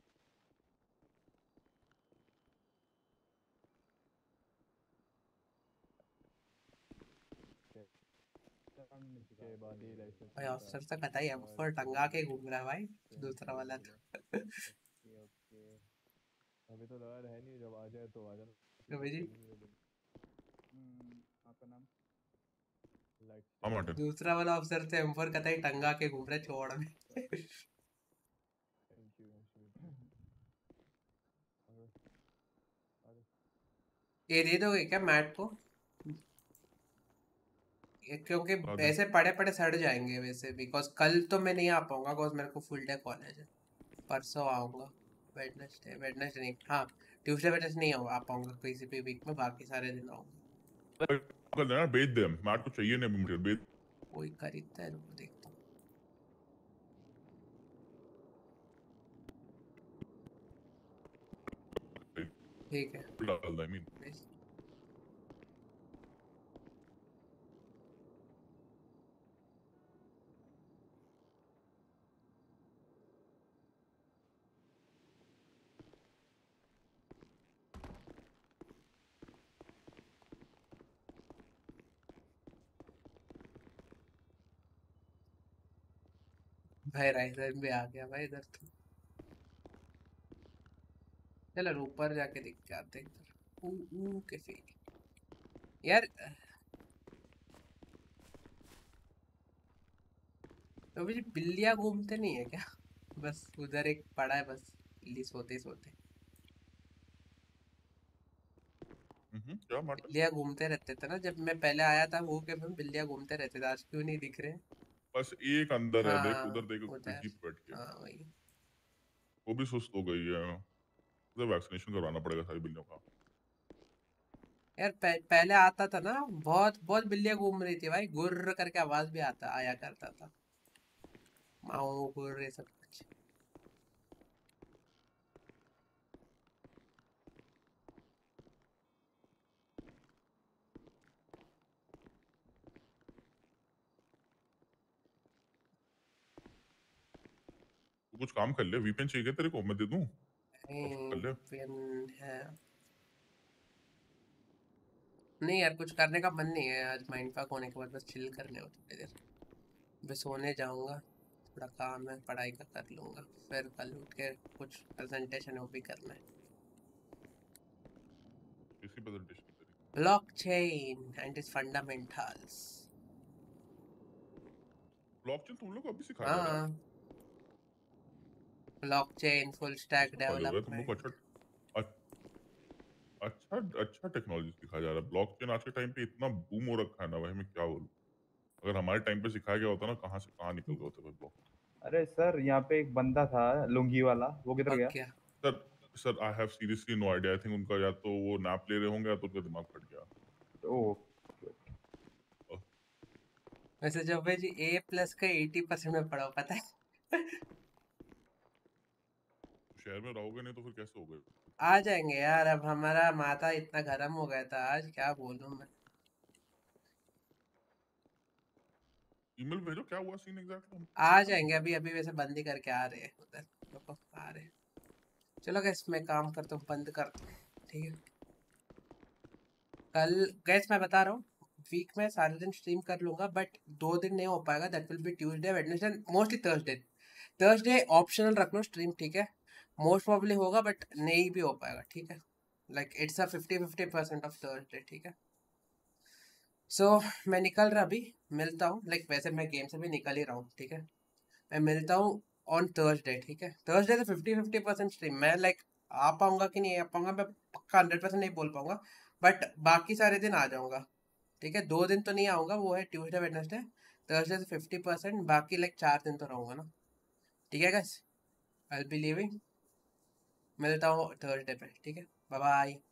के बाद ही लाइसेंस भाई मिलता अफसर है। से कता ही अफसर टंगा के घूम रहा है भाई, दूसरा वाला तो। ओके ओके, अभी तो लॉयर है नहीं, जब आ जाए तो आ जाना। कभी जी आपका नाम? लाइट दूसरा वाला अफसर से M4 कता ही टंगा के घूम रहा है चौड़ में। Thank you. ये दे दोगे क्या मैट को, क्योंकि हाँ दे। ऐसे पड़े पड़े सड़ जाएंगे वैसे, बिकॉज कल तो मैं नहीं आ पाऊंगा, बिकॉज मेरे को फुल डे कॉलेज है। परसों आऊँगा, वेडनेसडे नहीं, हाँ ट्यूसडे वेडनेसडे नहीं आ पाऊंगा किसी भी वीक में, बाकी सारे दिन आऊँगा। कर देना, बेच दे, मैट को चाहिए नहीं अभी मुझे, बेच। कोई खरीदता है, रुको देखता हूँ। ठीक है डाल दे, I mean। भाई राइजन भी आ गया भाई इधर तो। चलो ऊपर जाके देख के आते हैं इधर। कैफे यार। तो मुझे बिल्लियाँ घूमते नहीं है क्या? बस उधर एक पड़ा है, बस बिल्ली सोते सोते। क्या मार्टन? बिल्लियाँ घूमते रहते थे ना जब मैं पहले आया था, वो कैफे में बिल्लियाँ घूमते रहते थे, आज क्यों नहीं दिख रहे? बस एक अंदर है, देख हाँ उधर, देख उधर, खिड़की पे बैठ के। हाँ वही। वो भी सुस्त हो गई है, उसे वैक्सीनेशन करवाना पड़ेगा सारी बिल्लियों का। यार पहले आता था ना, बहुत बहुत बिल्लियाँ घूम रही थी भाई, गुर्र करके आवाज भी आया करता था, माओ गुर्र ये सब कुछ। तू कुछ काम कर ले, वीपीएन चाहिए तेरे को, मैं दे दूं? कर ले। है नहीं यार, कुछ करने का मन नहीं है आज, माइंड फक होने के बाद बस चिल करने हो थोड़ी देर। मैं सोने जाऊंगा, थोड़ा काम है पढ़ाई का कर लूंगा, फिर कल उठ के कुछ प्रेजेंटेशन है वो भी करना है। किसी प्रेजेंटेशन तेरी? Blockchain and it's fundamentals. Blockchain तुम लोग को अभी सिखाया जा रहा है? हाँ ब्लॉकचेन, फुल स्टैक तुम लोग को डेवलपमेंट। अच्छा अच्छा टेक्नोलॉजी सिखाया जा रहा है। ब्लॉकचेन आज के टाइम पे इतना बूम हो रखा है ना भाई, मैं क्या बोलूं। अगर हमारे टाइम पे सिखाया गया होता ना, कहाँ से कहाँ निकल गए होते भाई ब्लॉक। अरे सर यहाँ पे एक बंदा था लुंगी वाला, वो किधर गया? Sir sir I have seriously no idea. I think उनका या तो वो नैप ले रहे होंगे या तो उनका दिमाग फट गया। ओह वैसे जब भाई जी A+ का 80% में पढ़ा, पता है? शहर में रहोगे नहीं तो फिर कैसे होगे? आ जाएंगे यार, अब हमारा माथा इतना गर्म हो गया था आज, क्या बोलूं मैं। ईमेल भेजो, क्या हुआ सीन एग्जैक्टली? आ जाएंगे अभी अभी, वैसे बंद ही करके आ रहे हैं उधर, रुको आ रहे हैं। चलो गाइस मैं काम करता हूँ, बंद करता हूँ, ठीक है। कल गैस मैं बता रहा हूँ, वीक में सारे दिन स्ट्रीम कर लूंगा, बट 2 दिन नहीं हो पाएगा। That will be Tuesday, Wednesday, mostly Thursday. Thursday optional रख लो स्ट्रीम, ठीक है। मोस्ट प्रॉब्ली होगा बट नहीं भी हो पाएगा, ठीक है। Like it's a 50-50% off Thursday, ठीक है। सो मैं निकल रहा अभी, मिलता हूँ। लाइक वैसे मैं गेम से भी निकल ही रहा हूँ, ठीक है। मैं मिलता हूँ ऑन थर्सडे, ठीक है। थर्सडे से 50-50% स्ट्रीम। मैं लाइक आ पाऊंगा कि नहीं आ पाऊंगा मैं पक्का 100% नहीं बोल पाऊंगा, बट बाकी सारे दिन आ जाऊंगा, ठीक है। 2 दिन तो नहीं आऊंगा, वो है ट्यूसडे वेडनेसडे। थर्सडे से 50%, बाकी लाइक 4 दिन तो रहूंगा ना, ठीक है guys. I will be leaving, मिलता हूँ थर्सडे पे, ठीक है। Bye bye.